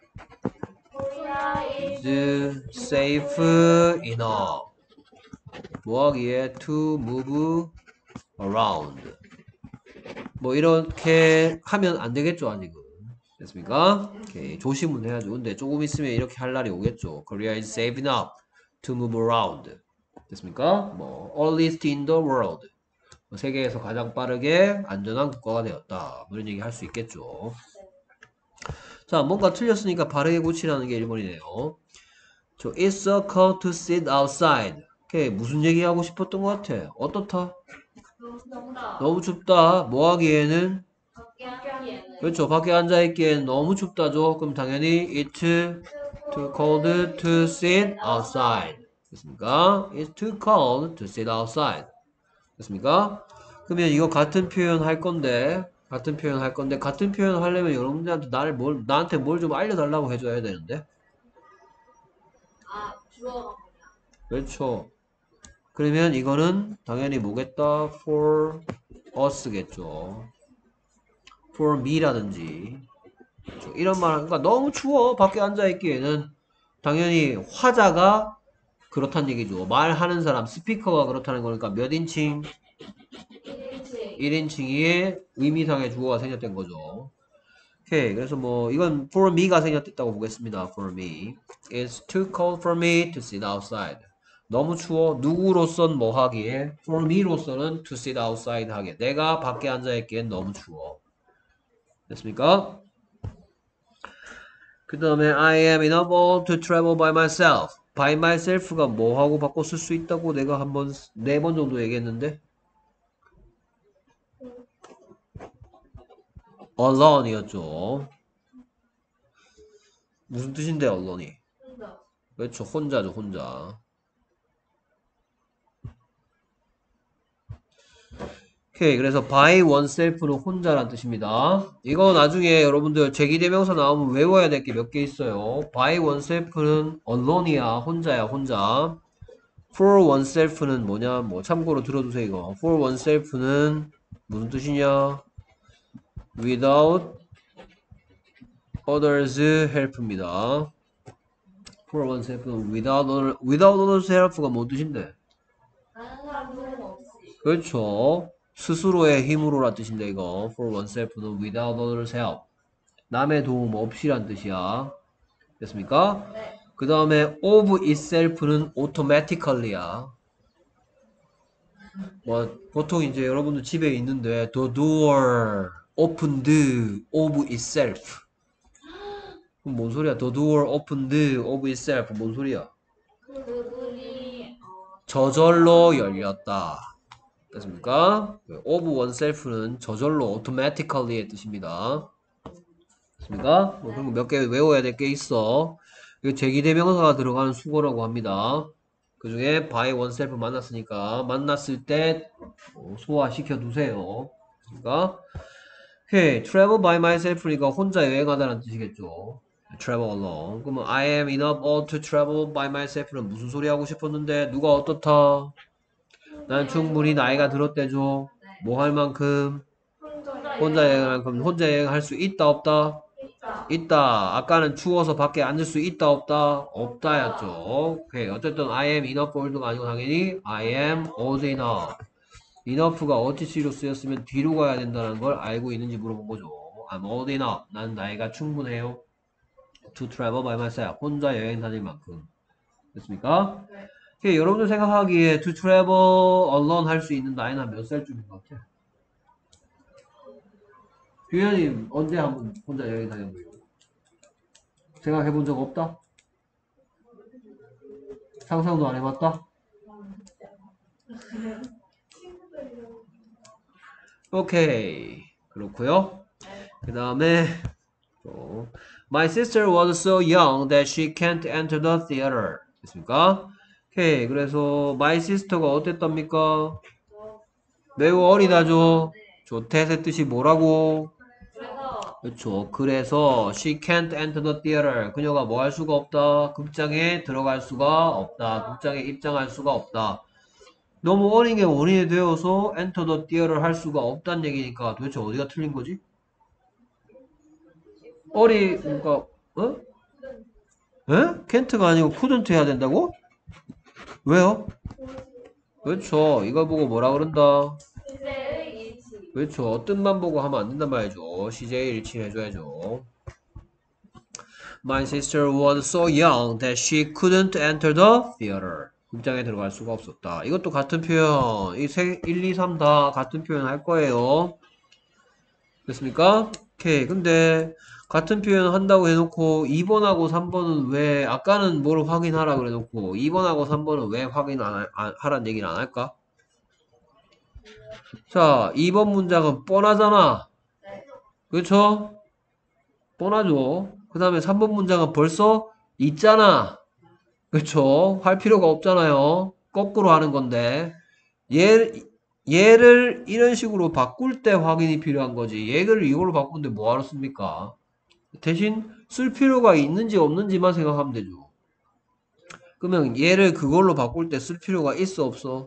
Korea is is safe enough 뭐 하기에 to move around 뭐 이렇게 하면 안 되겠죠 아직은 됐습니까? 오케이. 조심은 해야죠. 근데 조금 있으면 이렇게 할 날이 오겠죠. Korea is safe enough to move around 됐습니까? 뭐 earliest in the world 세계에서 가장 빠르게 안전한 국가가 되었다. 뭐 이런 얘기 할 수 있겠죠. 자, 뭔가 틀렸으니까 바르게 고치라는 게 일 번이네요. 저 It's so cold to sit outside. 오케이, 무슨 얘기하고 싶었던 것 같아? 어떻다? 정답. 너무 춥다. 뭐 하기에는? 밖에 하기에는. 그렇죠. 밖에 앉아있기엔 너무 춥다죠. 그럼 당연히 It's too cold to sit outside. 됐습니까? It's too cold to sit outside. 됐습니까? 그러면 이거 같은 표현 할 건데, 같은 표현 할 건데, 같은 표현 하려면 여러분들한테 나를 뭘, 나한테 뭘 좀 알려달라고 해줘야 되는데. 아, 주어가 뭐냐? 그렇죠. 그러면 이거는 당연히 뭐겠다? for us겠죠. for me라든지. 그렇죠. 이런 말, 그러니까 너무 추워. 밖에 앉아있기에는 당연히 화자가 그렇다는 얘기죠. 말하는 사람, 스피커가 그렇다는 거니까 몇 인칭? 일인칭. 일 인칭의 의미상의 주어가 생략된 거죠. 오케이. 그래서 뭐 이건 for me가 생략됐다고 보겠습니다. for me. It's too cold for me to sit outside. 너무 추워. 누구로선 뭐 하기에? for me로서는 to sit outside 하게. 내가 밖에 앉아 있기엔 너무 추워. 됐습니까? 그 다음에 I am unable to travel by myself. by myself가 뭐 하고 바꿔 쓸 수 있다고 내가 한 번, 네 번 정도 얘기했는데 alone이었죠. 무슨 뜻인데 alone이? 혼자. 그렇죠. 혼자죠. 혼자. 오케이. 그래서 by oneself는 혼자란 뜻입니다. 이거 나중에 여러분들 제기대명사 나오면 외워야 될 게 몇 개 있어요. by oneself는 alone이야. 혼자야. 혼자. for oneself는 뭐냐? 뭐 참고로 들어두세요. 이거. for oneself는 무슨 뜻이냐? without others help입니다. for oneself는 without, other, without others help가 뭔 뜻인데? 다른 사람 도움 없이. 그렇죠. 스스로의 힘으로란 뜻인데 이거 for oneself는 without others help. 남의 도움 없이란 뜻이야. 됐습니까? 네. 그 다음에 of itself는 automatically야. 뭐 보통 이제 여러분들 집에 있는데 the door opened of itself. 그럼 뭔 소리야? the door opened of itself. 뭔 소리야? 그 문이 어, 저절로 열렸다. 됐습니까? of oneself는 저절로 automatically의 뜻입니다. 됐습니까? 뭐 그런 거 몇 개 외워야 될 게 있어. 이거 제기대명사가 들어가는 수거라고 합니다. 그 중에 by oneself 만났으니까 만났을 때 소화시켜 두세요. 됐습니까? 오케이. travel by myself니까 혼자 여행하다는 뜻이겠죠. travel alone. 그러면 I am enough all to travel by myself는 무슨 소리 하고 싶었는데 누가 어떻다? 난 충분히 나이가 들었대죠. 뭐 할 만큼? 혼자. 혼자 여행할 만큼 혼자 여행할 수 있다 없다? 있다. 있다. 아까는 추워서 밖에 앉을 수 있다 없다? 없다였죠. 오케이. 어쨌든 I am enough old가 아니고 당연히 I am old enough. enough가 어티시로 쓰였으면 뒤로 가야 된다는 걸 알고 있는지 물어본 거죠. I'm old enough. 난 나이가 충분해요. To travel by myself. 혼자 여행 다닐 만큼. 됐습니까? 네. 오케이. 여러분들 생각하기에 to travel alone 할 수 있는 나이는 몇 살쯤인 것 같아? 규현이 언제 한번 혼자 여행 다녀보요? 생각해 본 적 없다? 상상도 안 해봤다? 오케이. 그렇고요. 그 다음에 또 My sister was so young that she can't enter the theater. 됐습니까? 오케이. 그래서 my sister가 어땠답니까? 매우 어리다죠. 좋대의 뜻이 뭐라고? 그래서 그렇죠. 그래서 she can't enter the theater. 그녀가 뭐 할 수가 없다. 극장에 들어갈 수가 없다. 극장에 입장할 수가 없다. 너무 어린 게 원인이 되어서 enter the theater 할 수가 없다는 얘기니까 도대체 어디가 틀린 거지? 어리, 그러니까, 어? 에? can't가 아니고 couldn't 해야 된다고? 왜요? 그렇죠. 이걸 보고 뭐라 그런다? 시제의 일치. 그렇죠. 뜻만 보고 하면 안 된단 말이죠. 시제의 일치 해줘야죠. My sister was so young that she couldn't enter the theater. 극장에 들어갈 수가 없었다. 이것도 같은 표현. 이 세, 일, 이, 삼 다 같은 표현 할 거예요. 됐습니까? 오케이. 근데 같은 표현 한다고 해놓고 이 번하고 삼 번은 왜 아까는 뭘 확인하라 그래놓고 이 번하고 삼 번은 왜 확인 안, 하- 안 하란 얘기를 안 할까? 자, 이 번 문장은 뻔하잖아. 네. 그렇죠? 뻔하죠. 그 다음에 삼 번 문장은 벌써 있잖아. 그렇죠? 할 필요가 없잖아요. 거꾸로 하는 건데 얘, 얘를 이런 식으로 바꿀 때 확인이 필요한 거지. 얘를 이걸로 바꾸는데 뭐하러 씁니까? 대신 쓸 필요가 있는지 없는지만 생각하면 되죠. 그러면 얘를 그걸로 바꿀 때 쓸 필요가 있어 없어?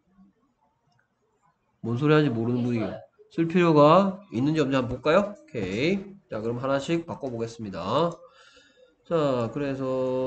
뭔 소리 하는지 모르는 분이에요. 쓸 필요가 있는지 없는지 한번 볼까요? 오케이. 자, 그럼 하나씩 바꿔보겠습니다. 자, 그래서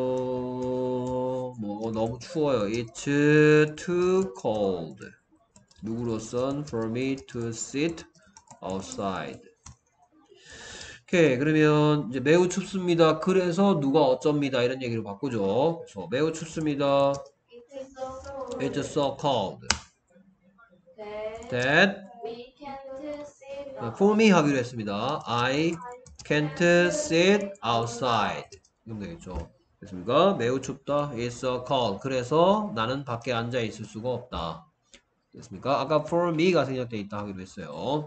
뭐 너무 추워요. It's too cold. 누구로선 for me to sit outside. 오케이. 그러면 이제 매우 춥습니다. 그래서 누가 어쩝니다. 이런 얘기로 바꾸죠. 그래서 매우 춥습니다. It is so cold It's so cold that that we can't sit for me 하기로 했습니다. I can't sit outside. 이러면 되겠죠. 됐습니까? 매우 춥다. It's so cold. 그래서 나는 밖에 앉아 있을 수가 없다. 됐습니까? 아까 for me가 생략되어 있다 하기로 했어요.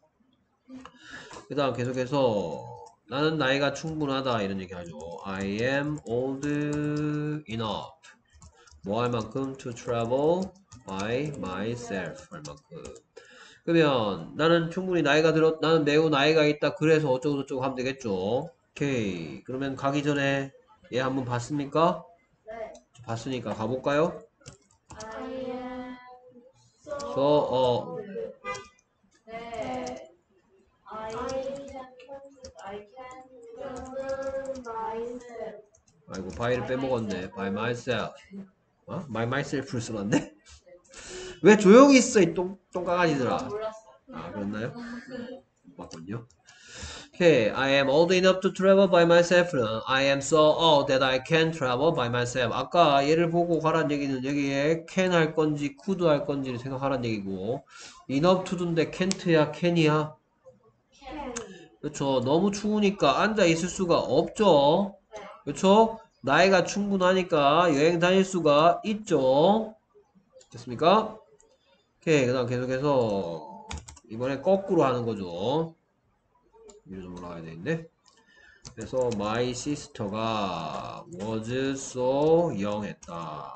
그 다음 계속해서 나는 나이가 충분하다 이런 얘기 하죠. I am old enough. 뭐 할 만큼 to travel by myself 할 만큼. 그러면 나는 충분히 나이가 들었, 나는 매우 나이가 있다. 그래서 어쩌고 저쩌고 하면 되겠죠. 오케이. 그러면 가기 전에 얘 한번 봤습니까? 네. 봤으니까 가볼까요? I am so So, 어, old that I can I can travel myself. 아이고 by를 빼먹었네. by myself. 어? by myself를 써놨네? 왜 조용히 있어 이 똥, 똥강아지들아. 몰랐어. 아 그랬나요? 맞군요. Okay, I am old enough to travel by myself. I am so old that I can travel by myself. 아까 얘를 보고 가란 얘기는 여기에 can 할 건지 could 할 건지를 생각하란 얘기고 enough to인데 can't야 can이야. Can. 그렇죠. 너무 추우니까 앉아 있을 수가 없죠. 그렇죠. 나이가 충분하니까 여행 다닐 수가 있죠. 됐습니까? 오케이. 그 다음 계속해서 이번에 거꾸로 하는 거죠. 위로 좀 올라가야 되는데. 그래서 my sister가 was so young 했다.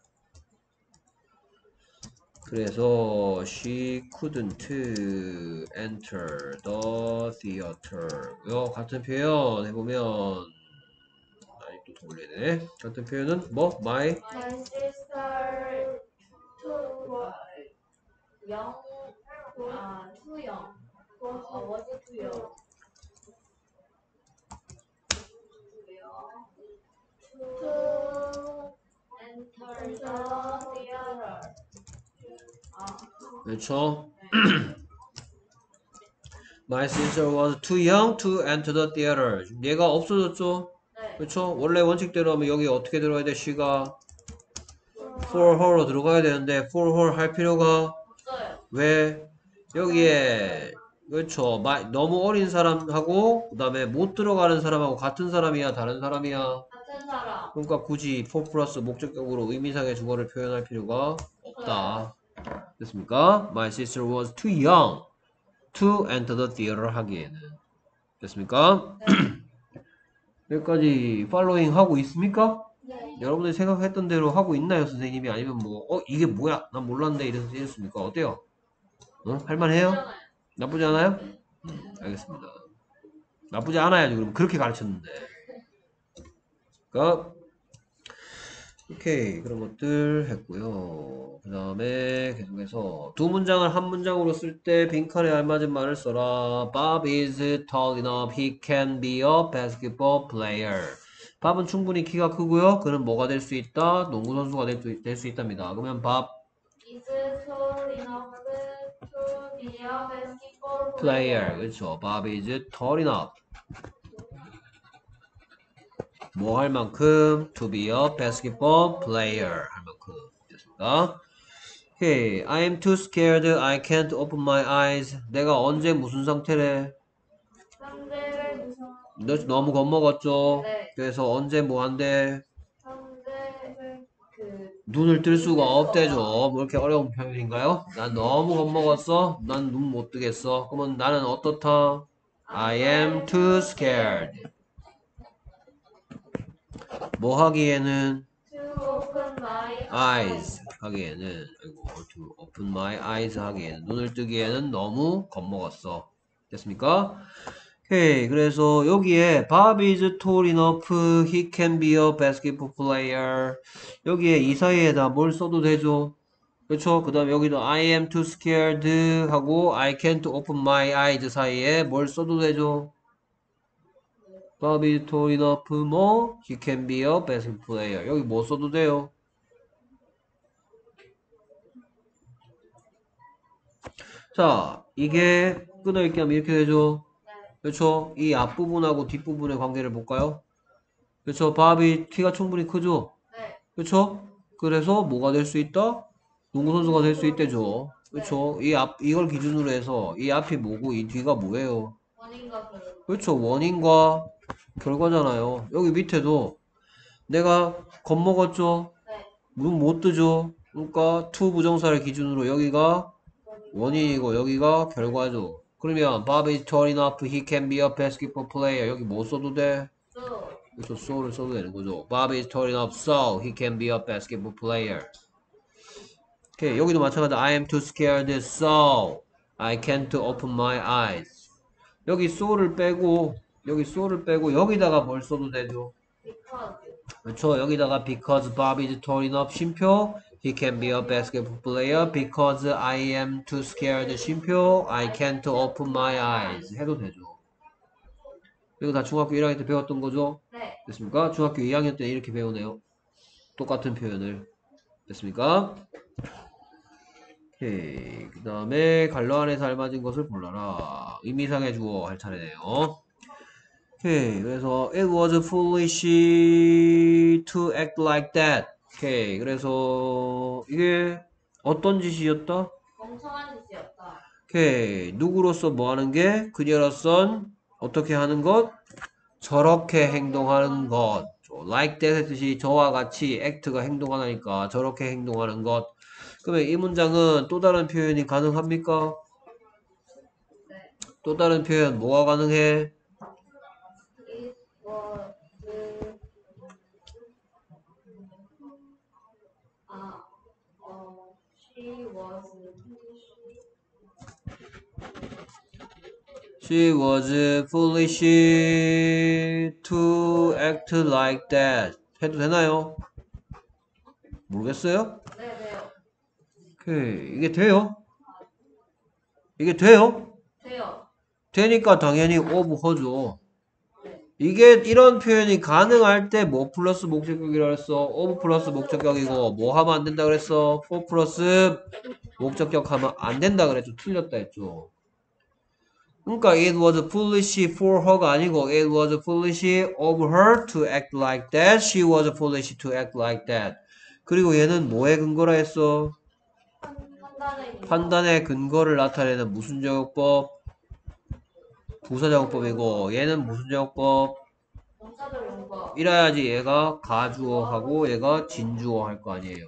그래서 she couldn't enter the theater. 요 같은 표현 해보면 아니 또 돌려야 되네. 같은 표현은 뭐? my My sister too young. 아, too young. 어, was too young. To enter the theater. 아, 그렇죠. My sister was too young to enter the theater. 얘가 없어졌죠. 네. 그렇죠. 원래 원칙대로 하면 여기 어떻게 들어가야 돼? she가 for her로 들어가야 되는데 for her 할 필요가 없어요. 왜 여기에 그렇죠. 마- 너무 어린 사람하고 그 다음에 못 들어가는 사람하고 같은 사람이야 다른 사람이야. 같은 사람. 그러니까 굳이 for 플러스 목적격으로 의미상의 주어를 표현할 필요가 없다. 됐습니까? My sister was too young to enter the theater 하기에는. 됐습니까? 네. 여기까지 팔로잉 하고 있습니까? 네. 여러분들이 생각했던 대로 하고 있나요, 선생님이? 아니면 뭐, 어, 이게 뭐야? 난 몰랐는데 이래서 이랬습니까? 어때요? 어? 할만해요? 있잖아요. 나쁘지 않아요? 음, 알겠습니다. 나쁘지 않아야지. 그럼 그렇게 가르쳤는데. 그러니까 오케이. 그런 것들 했고요. 그 다음에 계속해서 두 문장을 한 문장으로 쓸 때 빈칸에 알맞은 말을 써라. Bob is tall enough. He can be a basketball player. 밥은 충분히 키가 크고요. 그는 뭐가 될 수 있다? 농구 선수가 될 수 있답니다. 그러면 밥 Is tall enough to be a basketball player. 그렇죠. Bob is tall enough. 뭐 할 만큼 to be a basketball player 할 만큼. 됐습니다. 오케이. I am too scared. I can't open my eyes. 내가 언제 무슨 상태래? 현재 너 너무 겁먹었죠? 네. 그래서 언제 뭐 한대? 현재 그 눈을 뜰 수가 없대죠. 뭐 이렇게 어려운 표현인가요? 난 너무 겁먹었어. 난 눈 못 뜨겠어. 그러면 나는 어떻다? I am too scared. 뭐 하기에는? to open my eyes 하기에는 아이고, to open my eyes 하기에는 눈을 뜨기에는 너무 겁먹었어. 됐습니까? 오케이. 그래서 여기에 Bob is tall enough. He can be a basketball player. 여기에 이 사이에다 뭘 써도 되죠? 그렇죠? 그 다음에 여기도 I am too scared 하고 I can't open my eyes 사이에 뭘 써도 되죠? Bob is tall enough. 뭐? He can be a basketball player. 여기 뭐 써도 돼요? 자, 이게 끊어읽기 하면 이렇게 되죠? 그렇죠? 이 앞부분하고 뒷부분의 관계를 볼까요? 그렇죠? 밥이 키가 충분히 크죠? 네. 그렇죠? 그래서 뭐가 될 수 있다? 농구 선수가 될 수 있대죠. 그렇죠? 이 앞, 이걸 기준으로 해서 이 앞이 뭐고 이 뒤가 뭐예요? 원인과 결과. 그렇죠? 원인과 결과잖아요. 여기 밑에도 내가 겁먹었죠? 네. 눈 못 뜨죠? 그러니까 to 부정사를 기준으로 여기가 원인이고 여기가 결과죠. 그러면 Bob is tall enough. He can be a basketball player. 여기 뭐 써도 돼? so 그래서 so를 써도 되는 거죠. Bob is tall enough so he can be a basketball player. 오케이. 여기도 마찬가지로 I am too scared so I can't open my eyes. 여기 so를 빼고 여기 so를 빼고 여기다가 뭘 써도 되죠? because 그렇죠. 여기다가 because Bob is tall enough 쉼표 He can be a basketball player because I am too scared 쉼표 I can't open my eyes 해도 되죠. 이거 다 중학교 일 학년 때 배웠던 거죠? 네. 됐습니까? 중학교 이 학년 때 이렇게 배우네요. 똑같은 표현을. 됐습니까? 오케이. 그 다음에 갈로 안에서 알맞은 것을 골라라. 의미상의 주어 할 차례네요. 오케이. 그래서 it was foolish to act like that. 오케이. 그래서 이게 어떤 짓이었다? 멍청한 짓이었다. 오케이. 누구로서 뭐 하는 게? 그녀로선 어떻게 하는 것? 저렇게 행동하는 것. like that 했듯이 저와 같이 act가 행동하니까 저렇게 행동하는 것. 그러면 이 문장은 또 다른 표현이 가능합니까? 네. 또 다른 표현 뭐가 가능해? It was 아, 어, she was She was foolish to act like that. 해도 되나요? 모르겠어요? 네, 네요. 오케이. 이게 돼요? 이게 돼요? 돼요. 되니까 당연히 of her죠. 이게 이런 표현이 가능할 때 뭐 플러스 목적격이라 그랬어? of 플러스 목적격이고 뭐 하면 안 된다 그랬어? for 플러스 목적격 하면 안 된다 그랬죠. 틀렸다 했죠. 그러니까 it was foolish for her가 아니고 it was foolish of her to act like that. She was foolish to act like that. 그리고 얘는 뭐에 근거라 했어? 판단의 판단의 근거를 나타내는 무슨 제곱법? 부사제곱법이고 얘는 무슨 제곱법? 명사절 용법. 이래야지 얘가 가주어하고 얘가 진주어 할 거 아니에요.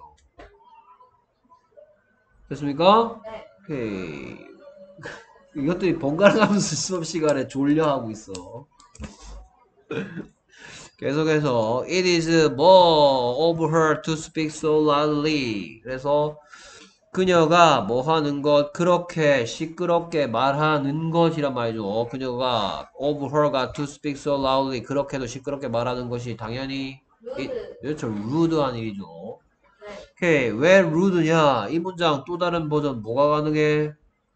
됐습니까? 네. 오케이. 이것들이 번갈아가면서 수업 시간에 졸려하고 있어. 계속해서 it is more of her to speak so loudly. 그래서 그녀가 뭐 하는 것 그렇게 시끄럽게 말하는 것이란 말이죠. 그녀가 of her가 to speak so loudly 그렇게도 시끄럽게 말하는 것이 당연히 rude. 그렇죠. rude한 일이죠. 네. 오케이. 왜 rude냐? 이 문장 또 다른 버전 뭐가 가능해?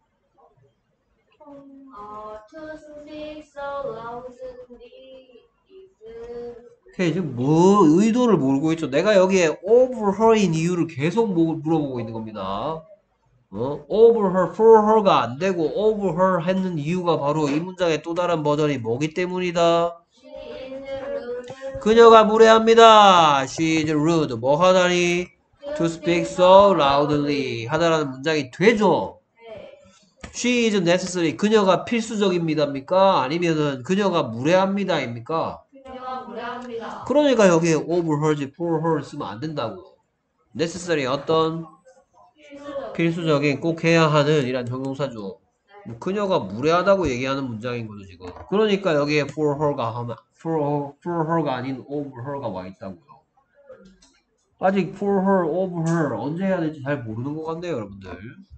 어, to speak so loudly is 오케이. 지금 뭐 의도를 모르고 있죠. 내가 여기에 over her인 이유를 계속 뭐- 물어보고 있는 겁니다. 어? over her, for her가 안 되고 over her 했는 이유가 바로 이 문장의 또 다른 버전이 뭐기 때문이다. she is rude 그녀가 무례합니다. She is rude. 뭐 하다니? to to speak so loudly 하다라는 문장이 되죠. 네. She is necessary. 그녀가 필수적입니다입니까? 아니면은 그녀가 무례합니다입니까? 그녀가 무례합니다. 그러니까 여기에 over her지 for her 쓰면 안 된다고. necessary 어떤 필수적. 필수적인 꼭 해야 하는 이란 형용사죠. 뭐 그녀가 무례하다고 얘기하는 문장인 거죠 지금. 그러니까 여기에 for her가 하면 for, her, for her가 아닌 over her가 와 있다고요. 아직 for her, over her 언제 해야 될지 잘 모르는 것 같네요 여러분들.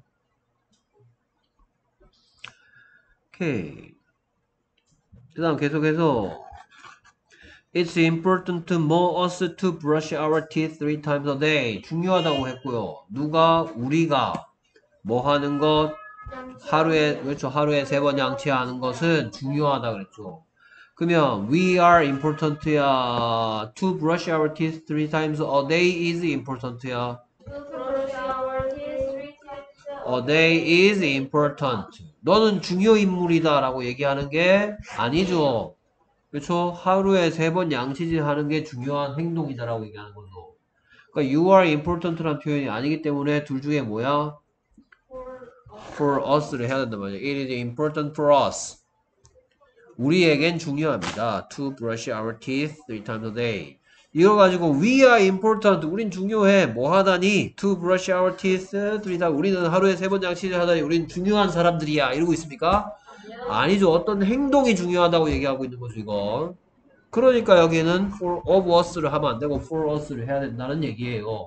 오케이. 그 다음 계속해서 It's important for us to brush our teeth three times a day. 중요하다고 했고요. 누가? 우리가 뭐 하는 것? 하루에, 그렇죠. 하루에 세 번 양치하는 것은 중요하다 그랬죠. 그러면 we are importan야 to brush our teeth three times a day is importan야 To brush our teeth three times a day is important. 너는 중요 인물이다 라고 얘기하는 게 아니죠. 그렇죠? 하루에 세 번 양치질 하는 게 중요한 행동이다 라고 얘기하는 거죠. 그러니까 you are important란 표현이 아니기 때문에 둘 중에 뭐야? for us를 해야 된단 말이야. It is important for us. 우리에겐 중요합니다. To brush our teeth three times a day. 이거 가지고 we are important. 우린 중요해. 뭐 하다니? To brush our teeth three times. 우리는 하루에 세 번 양치질 하다니 우린 중요한 사람들이야. 이러고 있습니까? 아니죠. 어떤 행동이 중요하다고 얘기하고 있는 거죠, 이거. 그러니까 여기는 for of us를 하면 안 되고 for us를 해야 된다는 얘기예요.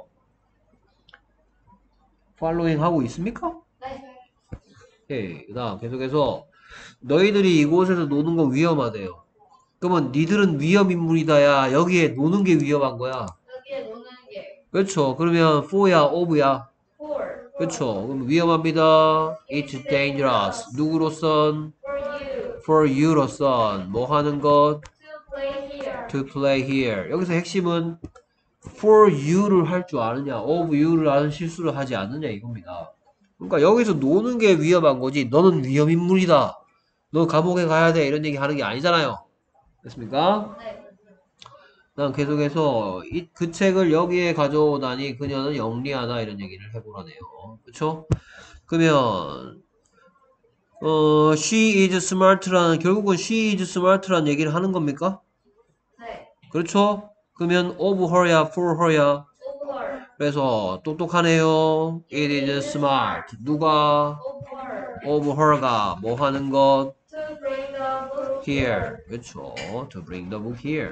팔로잉 하고 있습니까? 네. 예, 그 다음 계속해서 너희들이 이곳에서 노는 건 위험하대요. 그러면 니들은 위험인물이다야. 여기에 노는 게 위험한 거야. 여기에 노는 게 그렇죠. 그러면 for야, of야. for. 그렇죠. 그럼 위험합니다. It's dangerous. 누구로선? For you. For you로선. 뭐 하는 것? To play here. To play here. 여기서 핵심은 for you를 할 줄 아느냐, of you를 아는 실수를 하지 않느냐 이겁니다. 그러니까 여기서 노는 게 위험한 거지 너는 위험인물이다. 너 감옥에 가야 돼. 이런 얘기 하는 게 아니잖아요. 됐습니까? 네. 난 계속해서 이, 그 책을 여기에 가져오다니 그녀는 영리하다 이런 얘기를 해보라네요. 그쵸? 그러면 어, she is smart라는 결국은 she is smart라는 얘기를 하는 겁니까? 네. 그렇죠? 그러면 of her야 for her야. Over. 그래서 똑똑하네요. It is smart. 누가? Over. of her가 뭐 하는 것? To bring the book here. 그렇죠. To bring the book here.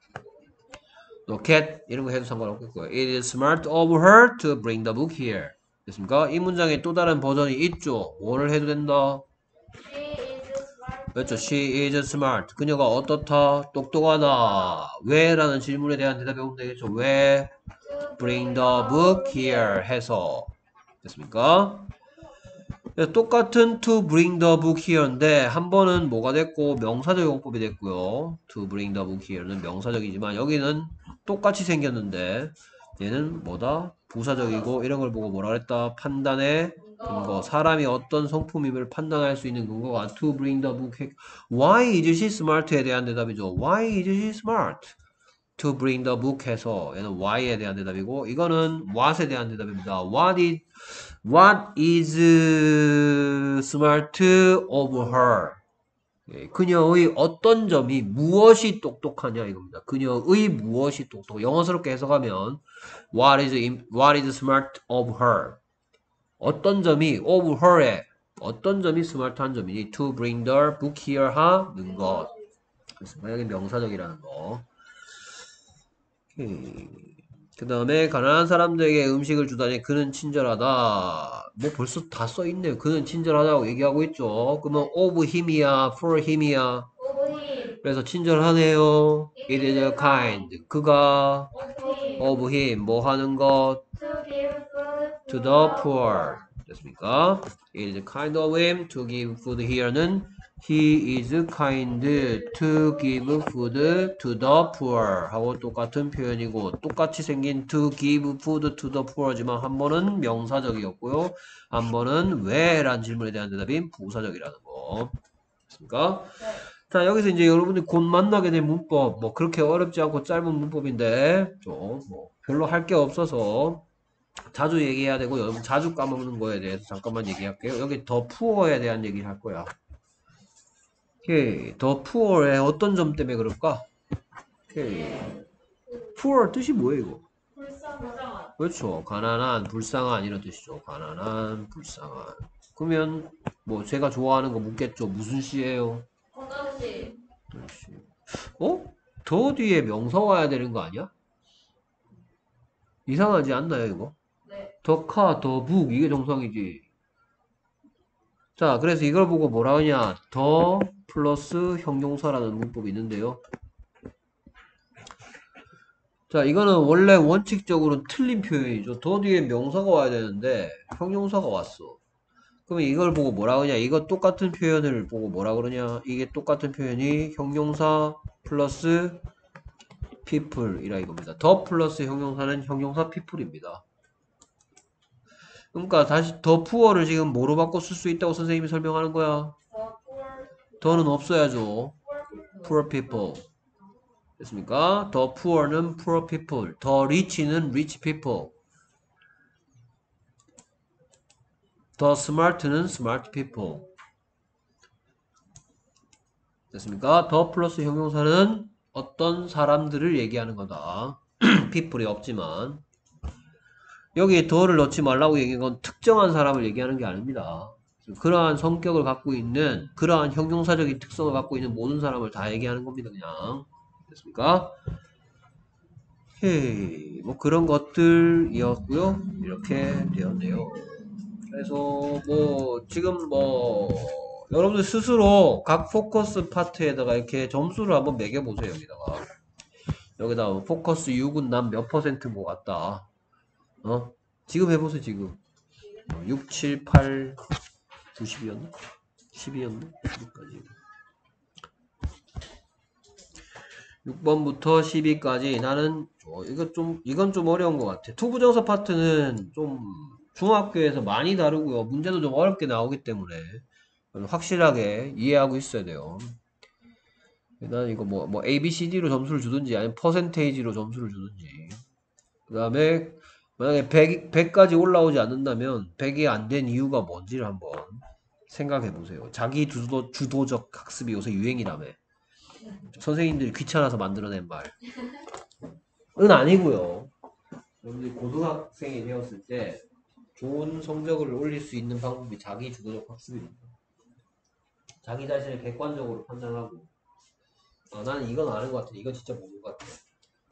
look 이런 거 해도 상관없겠고요. It is smart of her to bring the book here. 됐습니까? 이 문장에 또 다른 버전이 있죠. 뭐를 해도 된다? She is smart. 그렇죠. She is smart. 그녀가 어떻다? 똑똑하다. 왜? 라는 질문에 대한 대답이 오면 되겠죠. 왜? To bring the book here 해서 됐습니까? 똑같은 to bring the book here인데 한 번은 뭐가 됐고 명사적 용법이 됐고요. to bring the book here는 명사적이지만 여기는 똑같이 생겼는데 얘는 뭐다? 부사적이고 이런 걸 보고 뭐라 그랬다? 판단의 근거. 사람이 어떤 성품임을 판단할 수 있는 근거가 to bring the book here. Why is she smart에 대한 대답이죠. Why is she smart? to bring the book 해서 얘는 why에 대한 대답이고 이거는 what에 대한 대답입니다. What is What is smart of her? 예, 그녀의 어떤 점이 무엇이 똑똑하냐 이겁니다. 그녀의 무엇이 똑똑. 영어스럽게 해석하면 What is What is smart of her? 어떤 점이 of her의 어떤 점이 스마트한 점이니 to bring the book here 하는 것. 여기 명사적이라는 거. 그 다음에 가난한 사람들에게 음식을 주다니 그는 친절하다. 뭐 벌써 다 써있네요. 그는 친절하다고 얘기하고 있죠. 그러면 of him이야 for him이야. Over him. 그래서 친절하네요. It is kind. 그가 Of him. of him 뭐 하는 것 To give food to the poor. 됐습니까? It is kind of him to give food here는 He is kind to give food to the poor 하고 똑같은 표현이고 똑같이 생긴 to give food to the poor지만 한 번은 명사적이었고요. 한 번은 왜? 라는 질문에 대한 대답인 부사적이라는 거. 됐습니까? 네. 자 여기서 이제 여러분들이 곧 만나게 된 문법 뭐 그렇게 어렵지 않고 짧은 문법인데 좀 뭐 별로 할 게 없어서 자주 얘기해야 되고 여러분 자주 까먹는 거에 대해서 잠깐만 얘기할게요. 여기 더 푸어에 대한 얘기를 할 거야. 오케이. 더 푸어의 어떤 점 때문에 그럴까? 오케이. 푸어 뜻이 뭐예요 이거? 불쌍한. 그렇죠. 가난한, 불쌍한 이런 뜻이죠. 가난한, 불쌍한. 그러면 뭐 제가 좋아하는 거 묻겠죠. 무슨 시예요? 건강시. 그렇지. 어? 더 뒤에 명사 와야 되는 거 아니야? 이상하지 않나요 이거? 네. 더 카, 더 북 이게 정상이지. 자, 그래서 이걸 보고 뭐라 하냐? 더 플러스 형용사라는 문법이 있는데요. 자, 이거는 원래 원칙적으로 틀린 표현이죠. 더 뒤에 명사가 와야 되는데 형용사가 왔어. 그러면 이걸 보고 뭐라 그러냐? 이거 똑같은 표현을 보고 뭐라 그러냐? 이게 똑같은 표현이 형용사 플러스 people이라 이겁니다. 더 플러스 형용사는 형용사 people입니다. 그러니까 다시 더 푸어를 지금 뭐로 바꿔 쓸 수 있다고 선생님이 설명하는 거야? 더 poor. 더는 없어야죠. poor people. poor people. 됐습니까? 더 poor는 poor people. 더 rich는 rich people. 더 smart는 smart people. 됐습니까? 더 플러스 형용사는 어떤 사람들을 얘기하는 거다. people이 없지만 여기에 더를 넣지 말라고 얘기한 건 특정한 사람을 얘기하는 게 아닙니다. 그러한 성격을 갖고 있는 그러한 형용사적인 특성을 갖고 있는 모든 사람을 다 얘기하는 겁니다. 그냥 됐습니까? 오케이. 뭐 그런 것들이었고요. 이렇게 되었네요. 그래서 뭐 지금 뭐 여러분들 스스로 각 포커스 파트에다가 이렇게 점수를 한번 매겨보세요. 여기다가 여기다 포커스 육은 난 몇 퍼센트 모았다. 어? 지금 해보세요. 지금 어, 육, 칠, 팔, 구, 십이었나? 십이었나? 십이까지 육 번부터 십이까지 나는 어, 이거 좀 이건 좀 어려운 것 같아. 투부정사 파트는 좀 중학교에서 많이 다루고요. 문제도 좀 어렵게 나오기 때문에 확실하게 이해하고 있어야 돼요. 난 이거 뭐, 뭐 A, B, C, D로 점수를 주든지 아니면 퍼센테이지로 점수를 주든지. 그 다음에 만약에 백, 백까지 올라오지 않는다면 백이 안 된 이유가 뭔지를 한번 생각해 보세요. 자기 주도, 주도적 학습이 요새 유행이라며. 선생님들이 귀찮아서 만들어낸 말. 은 아니고요. 여러분들이 고등학생이 되었을 때 좋은 성적을 올릴 수 있는 방법이 자기 주도적 학습입니다. 자기 자신을 객관적으로 판단하고 아, 나는 이건 아는 것 같아. 이건 진짜 모르는 것 같아.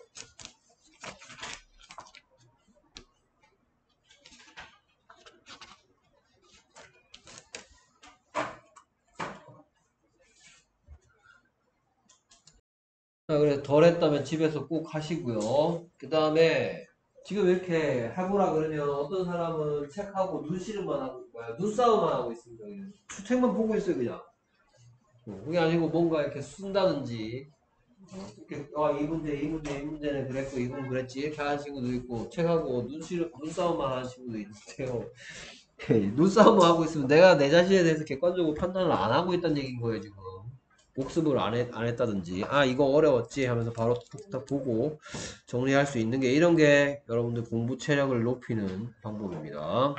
자, 그래 덜 했다면 집에서 꼭 하시고요. 그 다음에 지금 이렇게 해보라 그러면 어떤 사람은 책하고 눈시름만 하고 뭐야 눈싸움만 하고 있습니다. 그냥. 책만 보고 있어요 그냥. 어, 그게 아니고 뭔가 이렇게 쓴다든지 어, 이렇게 아, 이 문제 이 문제 이 문제는 그랬고 이건 그랬지 이렇게 하는 친구도 있고 책하고 눈시름 눈싸움만 하는 친구도 있는데요. 눈싸움만 하고 있으면 내가 내 자신에 대해서 객관적으로 판단을 안 하고 있다는 얘기인 거예요 지금. 복습을 안, 했, 안 했다든지 아 이거 어려웠지 하면서 바로 딱 보고 정리할 수 있는 게 이런 게 여러분들 공부 체력을 높이는 방법입니다.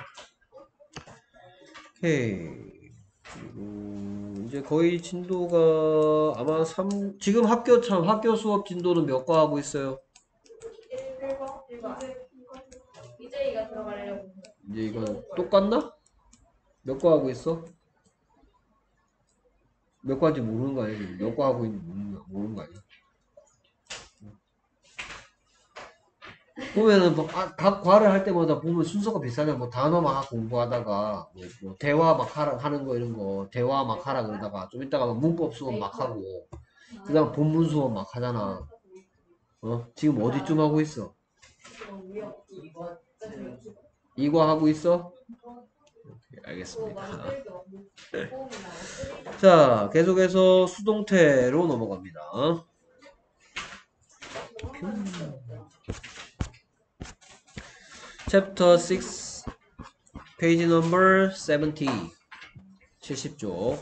오케이. 그리고 이제 거의 진도가 아마 삼 지금 학교 참 학교 수업 진도는 몇 과 하고 있어요? 일 번. 일 번. 이제이가 들어가려고. 이제 이건 똑같나? 몇 과 하고 있어? 몇 과인지 모르는 거 아니야? 몇 과 하고 있는지 모르는 거, 모르는 거 아니야? 보면은 뭐, 아, 각 과를 할 때마다 보면 순서가 비슷하잖아. 뭐 단어 막 공부하다가 뭐, 뭐 대화 막 하라, 하는 거 이런 거 대화 막 하라 그러다가 좀 이따가 막 문법 수업 막 하고 그다음 본문 수업 막 하잖아. 어? 지금 어디쯤 하고 있어? 이과 하고 있어? 오케이, 알겠습니다. 자, 계속해서 수동태로 넘어갑니다. 챕터 육 페이지 넘버 칠십 칠십 쪽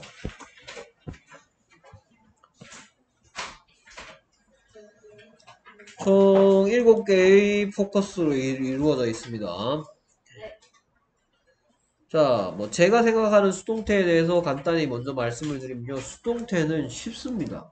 총 일곱 개의 포커스로 이- 이루어져 있습니다. 자, 뭐 제가 생각하는 수동태에 대해서 간단히 먼저 말씀을 드리면요. 수동태는 쉽습니다.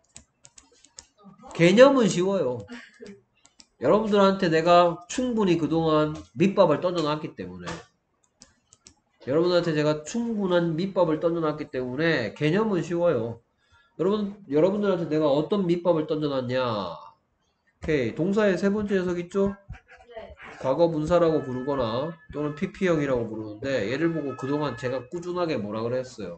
개념은 쉬워요. 여러분들한테 내가 충분히 그동안 밑밥을 던져놨기 때문에 여러분한테 제가 충분한 밑밥을 던져놨기 때문에 개념은 쉬워요. 여러분, 여러분들한테 내가 어떤 밑밥을 던져놨냐? 오케이. 동사의 세 번째 녀석 있죠? 네. 과거 분사라고 부르거나 또는 피피형이라고 부르는데 얘를 보고 그동안 제가 꾸준하게 뭐라 그랬어요?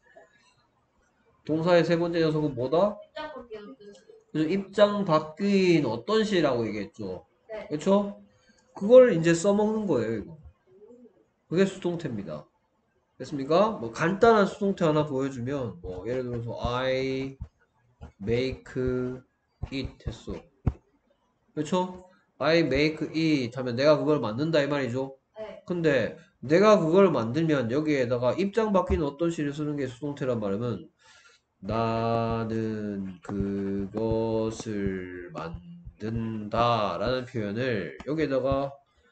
동사의 세 번째 녀석은 뭐다? 입장 바뀌는 뜻. 그래서 입장 바뀐 어떤 시라고 얘기했죠? 네. 그렇죠? 그걸 이제 써먹는 거예요, 이거. 그게 수동태입니다. 됐습니까? 뭐 간단한 수동태 하나 보여주면 뭐 예를 들어서 I make it 했어. 그렇죠? I make it 하면 내가 그걸 만든다 이 말이죠. 네. 근데 내가 그걸 만들면 여기에다가 입장 바뀌는 어떤 시를 쓰는 게 수동태란 말이면 나는 그것을 만든다 라는 표현을 여기에다가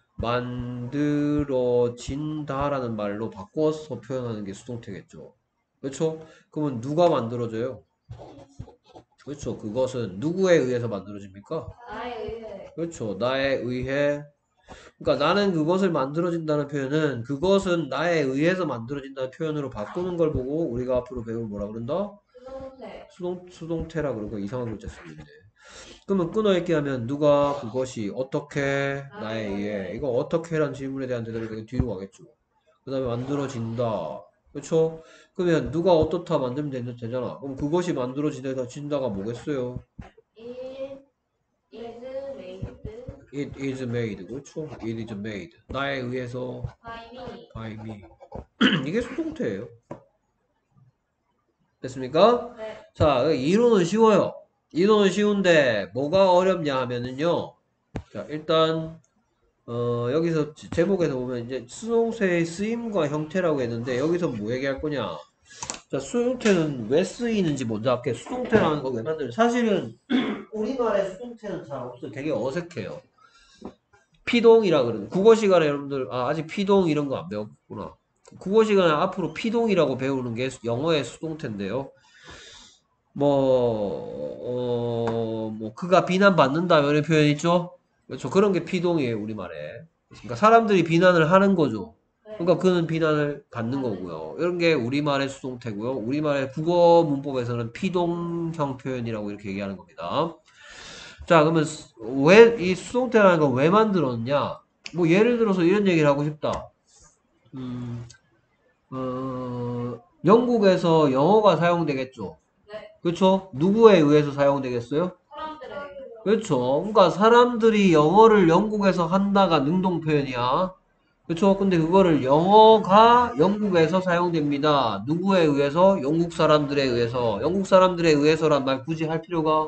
만들어진다 라는 말로 바꿔서 표현하는 게 수동태겠죠. 그렇죠? 그러면 누가 만들어져요? 그렇죠. 그것은 누구에 의해서 만들어집니까? 나에 의해. 그렇죠. 나에 의해. 그러니까 나는 그것을 만들어진다는 표현은 그것은 나에 의해서 만들어진다는 표현으로 바꾸는 걸 보고 우리가 앞으로 배울 뭐라 그런다? 수동태. 수동, 수동태라 그러고 이상한 글자 쓰는데. 그러면 끊어있게 하면 누가 그것이 어떻게 나에 의해 이거 어떻게라는 질문에 대한 대답이 되게 뒤로 가겠죠. 그 다음에 만들어진다. 그렇죠? 그러면 누가 어떻다 만들면 되- 되잖아. 그럼 그것이 만들어진다가 뭐겠어요? It is made It is made. 그렇죠? It is made. 나에 의해서 by me. by me. 이게 수동태예요. 됐습니까? 네. 자, 이론은 쉬워요. 이론은 쉬운데 뭐가 어렵냐 하면은요. 자, 일단 어, 여기서 제- 제목에서 보면 이제 수동태의 쓰임과 형태라고 했는데 여기서 뭐 얘기할 거냐? 자, 수동태는 왜 쓰이는지 먼저 할게. 수동태라는 거 왜 만드는? 사실은 우리말에 수동태는 잘 없어요. 되게 어색해요. 피동이라 그러는. 국어 시간에 여러분들 아, 아직 피동 이런 거 안 배웠구나. 국어 시간에 앞으로 피동이라고 배우는 게 영어의 수동태인데요. 뭐, 어, 뭐, 그가 비난받는다, 이런 표현 있죠? 그렇죠. 그런 게 피동이에요, 우리말에. 그러니까 사람들이 비난을 하는 거죠. 네. 그러니까 그는 비난을 받는 거고요. 이런 게 우리말의 수동태고요. 우리말의 국어 문법에서는 피동형 표현이라고 이렇게 얘기하는 겁니다. 자, 그러면 왜 이 수동태라는 걸 왜 만들었냐? 뭐 예를 들어서 이런 얘기를 하고 싶다. 음, 어, 영국에서 영어가 사용되겠죠. 네. 그렇죠? 누구에 의해서 사용되겠어요? 사람들의. 그렇죠. 그러니까 사람들이 영어를 영국에서 한다가 능동 표현이야. 그렇죠? 근데 그거를 영어가 영국에서 사용됩니다. 누구에 의해서? 영국 사람들에 의해서. 영국 사람들에 의해서란 말 굳이 할 필요가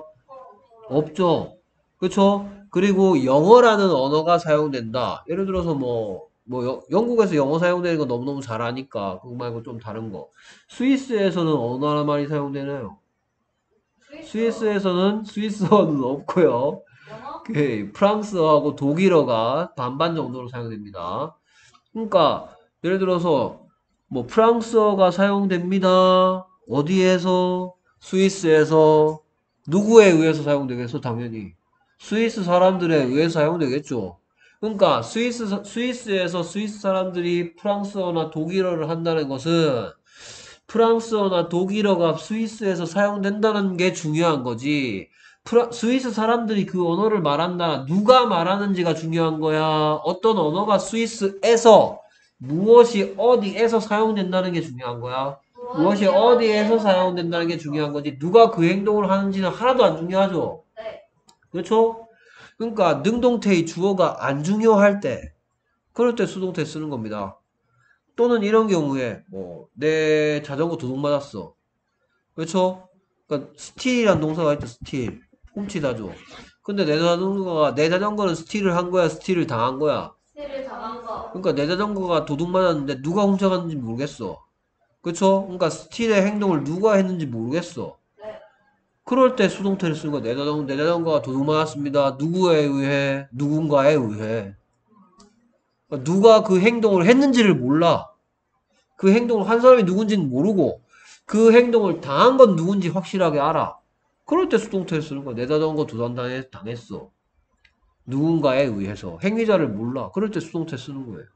없죠. 그렇죠? 그리고 영어라는 언어가 사용된다. 예를 들어서 뭐, 뭐 여- 영국에서 영어 사용되는 거 너무너무 잘 아니까 그거 말고 좀 다른 거. 스위스에서는 어느 나라 말이 사용되나요? 스위스. 스위스에서는 스위스어는 없고요. 영어. 그 프랑스어하고 독일어가 반반 정도로 사용됩니다. 그러니까 예를 들어서 뭐 프랑스어가 사용됩니다. 어디에서? 스위스에서. 누구에 의해서 사용되겠어? 당연히 스위스 사람들에 의해서 사용되겠죠. 그러니까 스위스 스위스에서 스위스 사람들이 프랑스어나 독일어를 한다는 것은 프랑스어나 독일어가 스위스에서 사용된다는 게 중요한 거지. 프라, 스위스 사람들이 그 언어를 말한다. 누가 말하는지가 중요한 거야. 어떤 언어가 스위스에서 무엇이 어디에서 사용된다는 게 중요한 거야. 무엇이 어디에서 사용된다는 게 중요한 거지. 누가 그 행동을 하는지는 하나도 안 중요하죠. 네. 그렇죠? 그러니까 능동태의 주어가 안 중요할 때, 그럴 때 수동태 쓰는 겁니다. 또는 이런 경우에 뭐 내 자전거 도둑 맞았어. 그렇죠? 그러니까 스틸이란 동사가 있다. 스틸. 훔치다죠. 근데 내 자전거가 내 자전거는 스틸을 한 거야, 스틸을 당한 거야. 스틸을 당한 거. 그러니까 내 자전거가 도둑 맞았는데 누가 훔쳐갔는지 모르겠어. 그렇죠? 그러니까 스틸의 행동을 누가 했는지 모르겠어. 네. 그럴 때 수동태를 쓰는 거야. 내 자전, 내 자전거가 도둑 맞았습니다. 누구에 의해? 누군가에 의해. 그러니까 누가 그 행동을 했는지를 몰라. 그 행동을 한 사람이 누군지는 모르고 그 행동을 당한 건 누군지 확실하게 알아. 그럴 때 수동태를 쓰는 거야. 내 자전거 도난 당했어. 누군가에 의해서. 행위자를 몰라. 그럴 때 수동태 쓰는 거예요.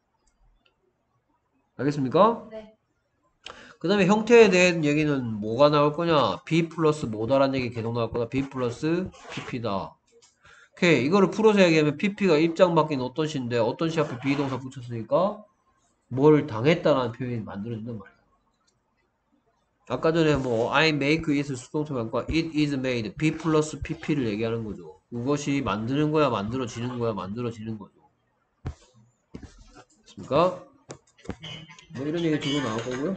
알겠습니까? 네. 그 다음에 형태에 대한 얘기는 뭐가 나올 거냐? B 플러스 뭐다라는 얘기 계속 나올 거다. B 플러스 피피다. 오케이. 이거를 풀어서 얘기하면 피피가 입장 바뀐 어떤 시인데 어떤 시 앞에 비동사 붙였으니까 뭘 당했다라는 표현이 만들어진단 말이야. 아까 전에 뭐 I make it 수동태 말과 it is made B 플러스 피피를 얘기하는 거죠. 그것이 만드는 거야 만들어지는 거야 만들어지는 거죠. 됐습니까? 뭐 이런 얘기 주로 나올 거고요.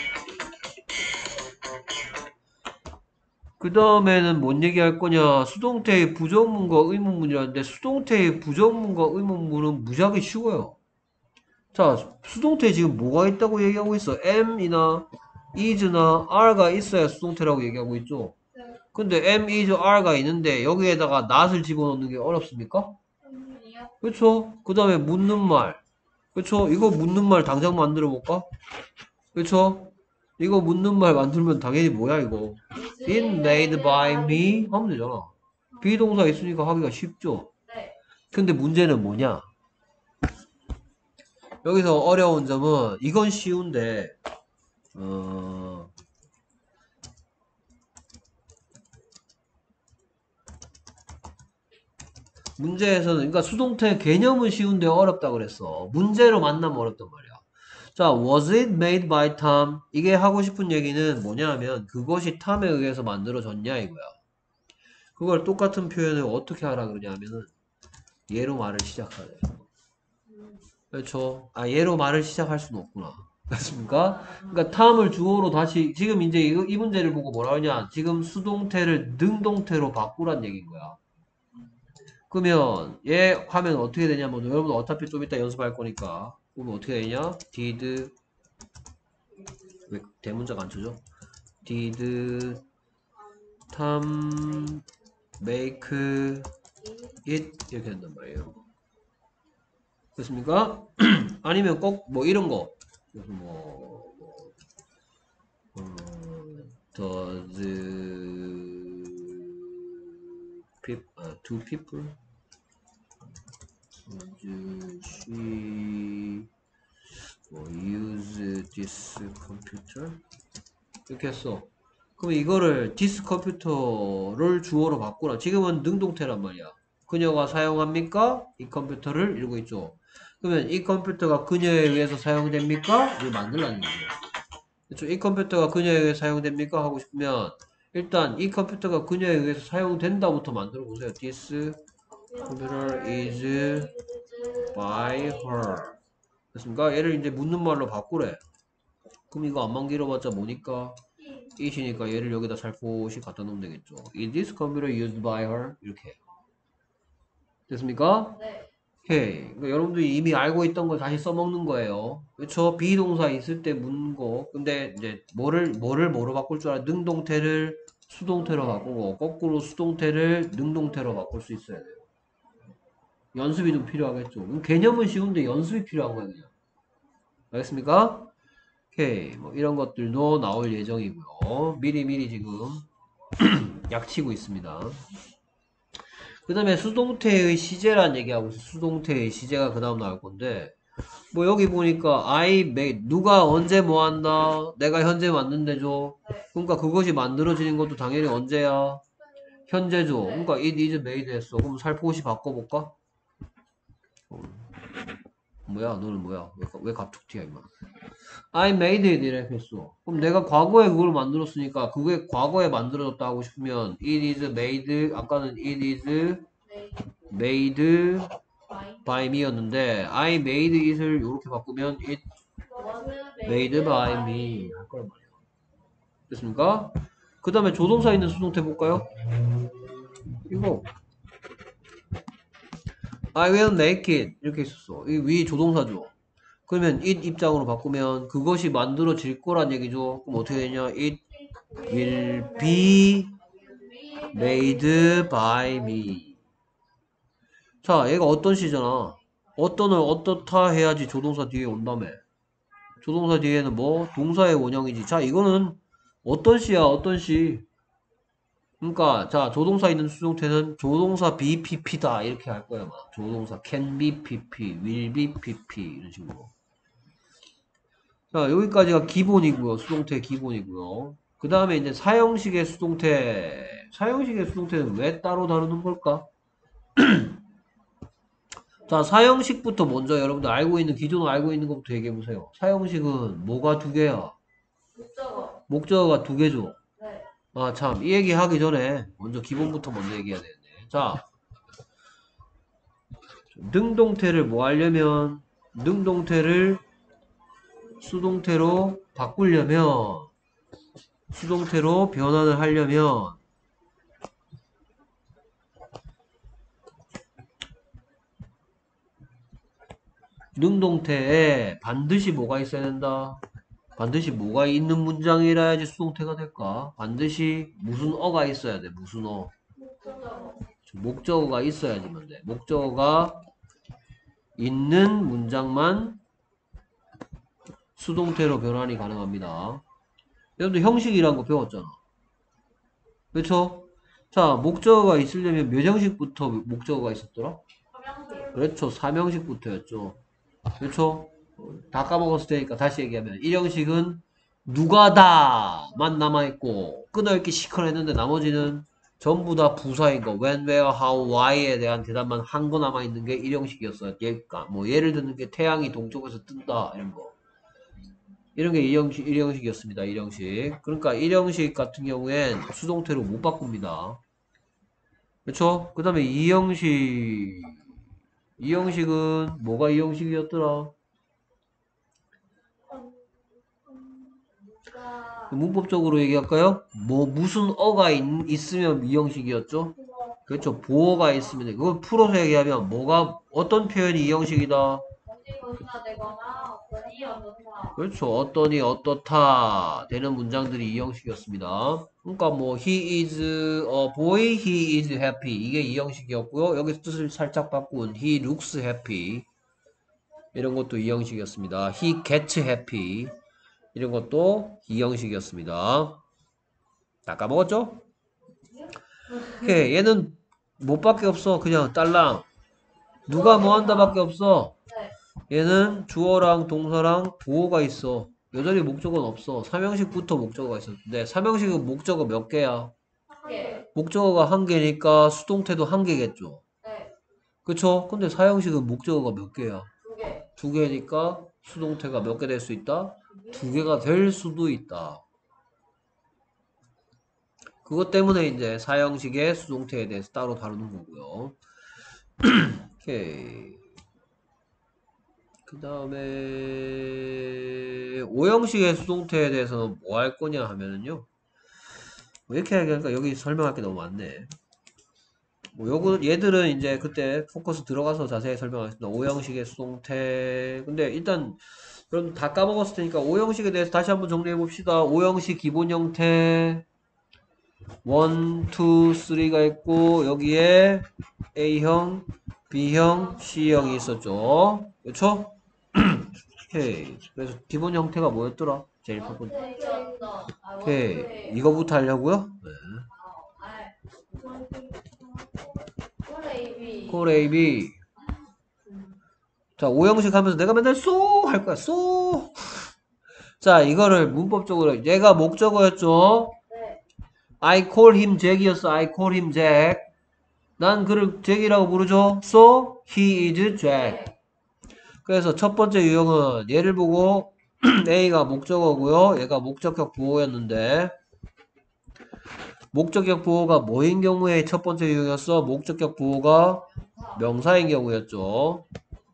그 다음에는 뭔 얘기할 거냐? 수동태의 부정문과 의문문이라는데 수동태의 부정문과 의문문은 무지하게 쉬워요. 자, 수동태에 지금 뭐가 있다고 얘기하고 있어? am이나 is나 are가 있어야 수동태라고 얘기하고 있죠. 네. 근데 am, is, are가 있는데 여기에다가 not을 집어넣는 게 어렵습니까? 선물이요? 그렇죠? 그 다음에 묻는 말. 그렇죠? 이거 묻는 말 당장 만들어 볼까? 그렇죠? 이거 묻는 말 만들면 당연히 뭐야 이거? It made by me 하면 되잖아. 비동사 있으니까 하기가 쉽죠. 네. 근데 문제는 뭐냐? 여기서 어려운 점은 이건 쉬운데 어... 문제에서는 그러니까 수동태 개념은 쉬운데 어렵다 그랬어. 문제로 만나면 어렵단 말이야. 자, was it made by Tom? 이게 하고 싶은 얘기는 뭐냐면 그것이 탐에 의해서 만들어졌냐 이거야. 그걸 똑같은 표현을 어떻게 하라 그러냐면은 얘로 말을 시작하래. 그렇죠? 아, 얘로 말을 시작할 수는 없구나. 맞습니까? 그러니까 탐을 주어로 다시 지금 이제 이, 이 문제를 보고 뭐라 하냐? 지금 수동태를 능동태로 바꾸란 얘기인 거야. 그러면 얘 하면 어떻게 되냐면 여러분 어차피 좀 이따 연습할 거니까 그러면 어떻게 되냐? did 왜 대문자가 안 쳐져? did Tom make it 이렇게 된단 말이에요. 됐습니까? 아니면 꼭 뭐 이런 거 그래서 뭐, 뭐 어, does peop, 아, do people does she 뭐 use this computer 이렇게 했어. 그럼 이거를 this computer를 주어로 바꾸라. 지금은 능동태란 말이야. 그녀가 사용합니까? 이 컴퓨터를 이러고 있죠. 그러면 이 컴퓨터가 그녀에 의해서 사용됩니까? 이걸 만들라는 거예요. 그렇죠? 이 컴퓨터가 그녀에 의해 사용됩니까? 하고 싶으면 일단 이 컴퓨터가 그녀에 의해서 사용된다부터 만들어 보세요. This computer is by her. 됐습니까? 얘를 이제 묻는 말로 바꾸래. 그럼 이거 안만 길어봤자 뭐니까? it이니까 얘를 여기다 살포시 갖다 놓으면 되겠죠. Is this computer used by her? 이렇게. 됐습니까? 네. 오케이. 그러니까 여러분들이 이미 알고 있던 걸 다시 써먹는 거예요. 그렇죠? 비동사 있을 때 묻는 거. 근데 이제 뭐를 뭐를 뭐로 바꿀 줄 알아? 능동태를 수동태로 바꾸고 거꾸로 수동태를 능동태로 바꿀 수 있어야 돼요. 연습이 좀 필요하겠죠. 그럼 개념은 쉬운데 연습이 필요한 거예요. 그냥. 알겠습니까? 오케이. 뭐 이런 것들도 나올 예정이고요. 미리미리 지금 약치고 있습니다. 그 다음에 수동태의 시제란 얘기하고 있어요. 수동태의 시제가 그 다음 나올 건데 뭐 여기 보니까 I made 누가 언제 뭐 한다 내가 현재 만든대죠. 그러니까 그것이 만들어지는 것도 당연히 언제야 현재죠. 그러니까 it is made 했어. 그럼 살포시 바꿔볼까? 어. 뭐야 너는 뭐야 왜, 왜 갑툭튀야 임마. I made it 이렇게 했어. 그럼 내가 과거에 그걸 만들었으니까 그게 과거에 만들어졌다 하고 싶으면 it is made 아까는 it is made by me였는데 I made it을 이렇게 바꾸면 it made by me 할 거란 말이야. 됐습니까? 그 다음에 조동사 있는 수동태 볼까요? 이거 I will make it 이렇게 있었어. 이 위 조동사죠. 그러면 it 입장으로 바꾸면 그것이 만들어질 거란 얘기죠. 그럼 어떻게 되냐? It will be made by me. 자, 얘가 어떤 시잖아. 어떤을 어떻다 해야지 조동사 뒤에 온다며. 조동사 뒤에는 뭐? 동사의 원형이지. 자, 이거는 어떤 시야, 어떤 시. 그러니까, 자, 조동사 있는 수동태는 조동사 be pp다. 이렇게 할 거야, 막. 조동사 can be pp, will be pp. 이런 식으로. 자, 여기까지가 기본이고요. 수동태 기본이고요. 그 다음에 이제 사형식의 수동태. 사형식의 수동태는 왜 따로 다루는 걸까? 자, 사형식부터 먼저 여러분들 알고 있는, 기존 알고 있는 것부터 얘기해 보세요. 사형식은 뭐가 두 개야? 목적어. 목적어가 두 개죠. 네. 아, 참, 이 얘기 하기 전에 먼저 기본부터 먼저 얘기해야 되겠네. 자, 능동태를 뭐 하려면, 능동태를 수동태로 바꾸려면, 수동태로 변환을 하려면, 능동태에 반드시 뭐가 있어야 된다? 반드시 뭐가 있는 문장이라야지 수동태가 될까? 반드시 무슨 어가 있어야 돼. 무슨 어? 목적어. 목적어가 있어야지만 돼. 목적어가 있는 문장만 수동태로 변환이 가능합니다. 여러분들 형식이라는 거 배웠잖아. 그렇죠? 자, 목적어가 있으려면 몇 형식부터 목적어가 있었더라? 삼형식. 그렇죠. 삼형식부터였죠. 그렇죠? 다 까먹었을 테니까 다시 얘기하면 일 형식은 누가 다만 남아있고 끊어읽기 시커했는데 나머지는 전부 다 부사인 거 when, where, how, why에 대한 대답만 한 거 남아있는 게 일 형식이었어요. 그러니까 뭐 예를 드는 게 태양이 동쪽에서 뜬다 이런 거 이런 게 일 형식, 일 형식이었습니다. 일 형식. 그러니까 일 형식 같은 경우엔 수동태로 못 바꿉니다. 그렇죠? 그 다음에 이 형식 이 형식은 뭐가 이 형식이었더라? 누가 문법적으로 얘기할까요? 뭐 무슨 어가 있, 있으면 이 형식이었죠? 그렇죠. 보어가 있으면 돼. 그걸 풀어서 얘기하면 뭐가 어떤 표현이 이 형식이다? 언제 건사 되거나 어떠니 어떠사. 그렇죠. 어떠니 어떻다 되는 문장들이 이 형식이었습니다. 그러니까 뭐 he is a boy, he is happy 이게 이 형식이었고요. 여기서 뜻을 살짝 바꾼 he looks happy 이런 것도 이 형식이었습니다. he gets happy 이런 것도 이 형식이었습니다. 다 까먹었죠? 오케이. 얘는 뭐밖에 없어. 그냥 딸랑 누가 뭐 한다 밖에 없어. 네. 얘는 주어랑 동사랑 보어가 있어. 여전히 목적어는 없어. 삼형식부터 목적어가 있었는데 삼형식은 목적어 몇 개야? 한 개. 목적어가 한 개니까 수동태도 한 개겠죠. 네. 그쵸? 근데 사형식은 목적어가 몇 개야? 두 개. 두 개니까 수동태가 몇 개 될 수 있다? 두 개가 될 수도 있다. 그것 때문에 이제 사형식의 수동태에 대해서 따로 다루는 거고요. 오케이. 그 다음에 오형식의 수동태에 대해서는 뭐 할 거냐 하면은요. 뭐 이렇게 얘기하니까 여기 설명할 게 너무 많네. 뭐 요거 얘들은 이제 그때 포커스 들어가서 자세히 설명하겠습니다. 오형식의 수동태. 근데 일단 여러분 다 까먹었을 테니까 오형식에 대해서 다시 한번 정리해 봅시다. 오형식 기본 형태 일, 이, 삼가 있고 여기에 A형, B형, C형이 있었죠. 그렇죠? 오케이. 그래서 기본 형태가 뭐였더라? 제일 첫 번째. 원투였던. 아, 오케이. 원투예요. 이거부터 하려고요? 네. 아, 콜 에이비. 콜 A, B. 자, 오형식 하면서 내가 맨날 쏘! 할 거야. 쏘! 자, 이거를 문법적으로 얘가 목적어였죠? 네. I call him Jack이었어. I call him Jack. 난 그를 잭이라고 부르죠. So he is Jack. 네. 그래서 첫 번째 유형은 얘를 보고 A가 목적어고요. 얘가 목적격 보호였는데 목적격 보호가 뭐인 경우에 첫 번째 유형이었어? 목적격 보호가 명사인 경우였죠.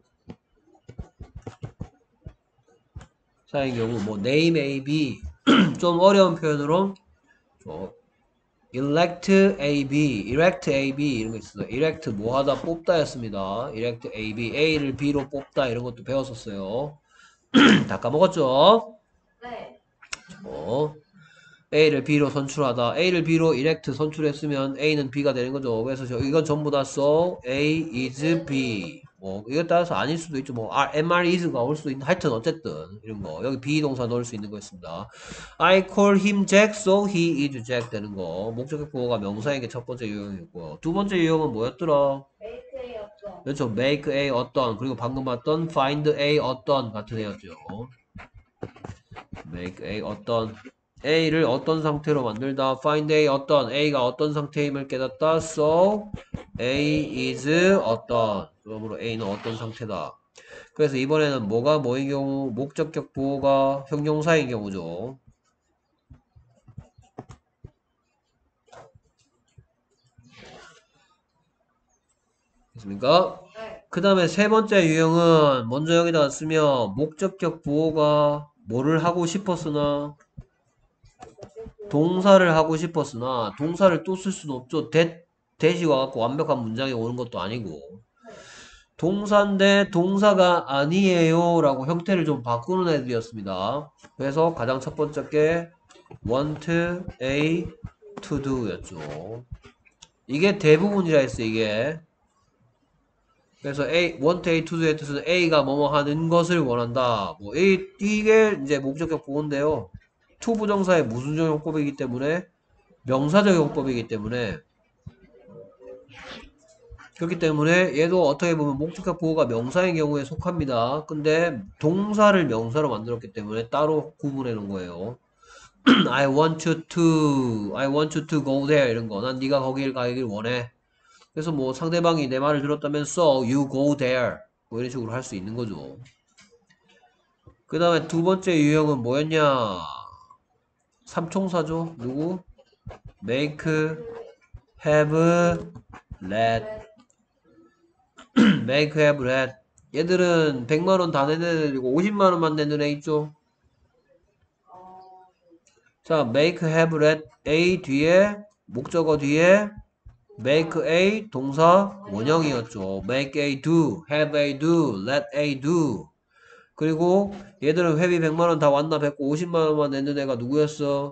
사인 경우 뭐 name A, B 좀 어려운 표현으로 저 elect A, B, elect A, B 이런 거 있어요. elect 뭐 하다 뽑다 였습니다. elect A, B, A를 B로 뽑다 이런 것도 배웠었어요. 다 까먹었죠? 네. 어. A를 B로 선출하다. A를 B로 일렉트 선출했으면 A는 B가 되는 거죠. 그래서 저 이건 전부 다 so A is B. 뭐 이거 따라서 아닐 수도 있죠. 뭐 R, M R is가 올 수도 있는. 하여튼 어쨌든 이런 거 여기 be 동사 넣을 수 있는 거였습니다. I call him Jack, so he is Jack 되는 거. 목적격 보호가 명사인 게 첫 번째 유형이고요. 두 번째 유형은 뭐였더라? 메이크의 어떤 그렇죠. make A 어떤 그리고 방금 봤던 find A 어떤 같은 애였죠. make A 어떤 A를 어떤 상태로 만들다 find A 어떤 A가 어떤 상태임을 깨닫다 so A is 어떤 그러므로 A는 어떤 상태다. 그래서 이번에는 뭐가 뭐인 경우 목적격 보호가 형용사인 경우죠. 됐습니까? 네. 그 다음에 세 번째 유형은 먼저 여기다 쓰면 목적격 보호가 뭐를 하고 싶었으나 동사를 하고 싶었으나 동사를 또 쓸 수는 없죠. 대, 대시 와갖고 완벽한 문장이 오는 것도 아니고 동사인데 동사가 아니에요 라고 형태를 좀 바꾸는 애들이었습니다. 그래서 가장 첫 번째 게 want A to do 였죠. 이게 대부분이라 했어요. 이게 그래서 A, want A to do의 뜻은 A가 뭐뭐 하는 것을 원한다. 뭐 A, 이게 이제 목적격 보호인데요. to 부정사의 무슨적 용법이기 때문에 명사적 용법이기 때문에 그렇기 때문에 얘도 어떻게 보면 목적격 보호가 명사의 경우에 속합니다. 근데 동사를 명사로 만들었기 때문에 따로 구분해 놓은 거예요. I want you to, I want you to go there 이런 거. 난 네가 거길 가길 원해. 그래서 뭐 상대방이 내 말을 들었다면 so you go there 뭐 이런 식으로 할 수 있는 거죠. 그 다음에 두 번째 유형은 뭐였냐? 삼총사죠. 누구? make, have, let. make, have, let. 얘들은 백만 원 다 내는 애들이고 오십만 원만 내는 애 있죠. 어, 자, make, have, let A 뒤에 목적어 뒤에 make A 동사 원형이었죠. make A do, have A do, let A do. 그리고 얘들은 회비 백만 원 다 왔나 백고 오십만 원만 내는 애가 누구였어?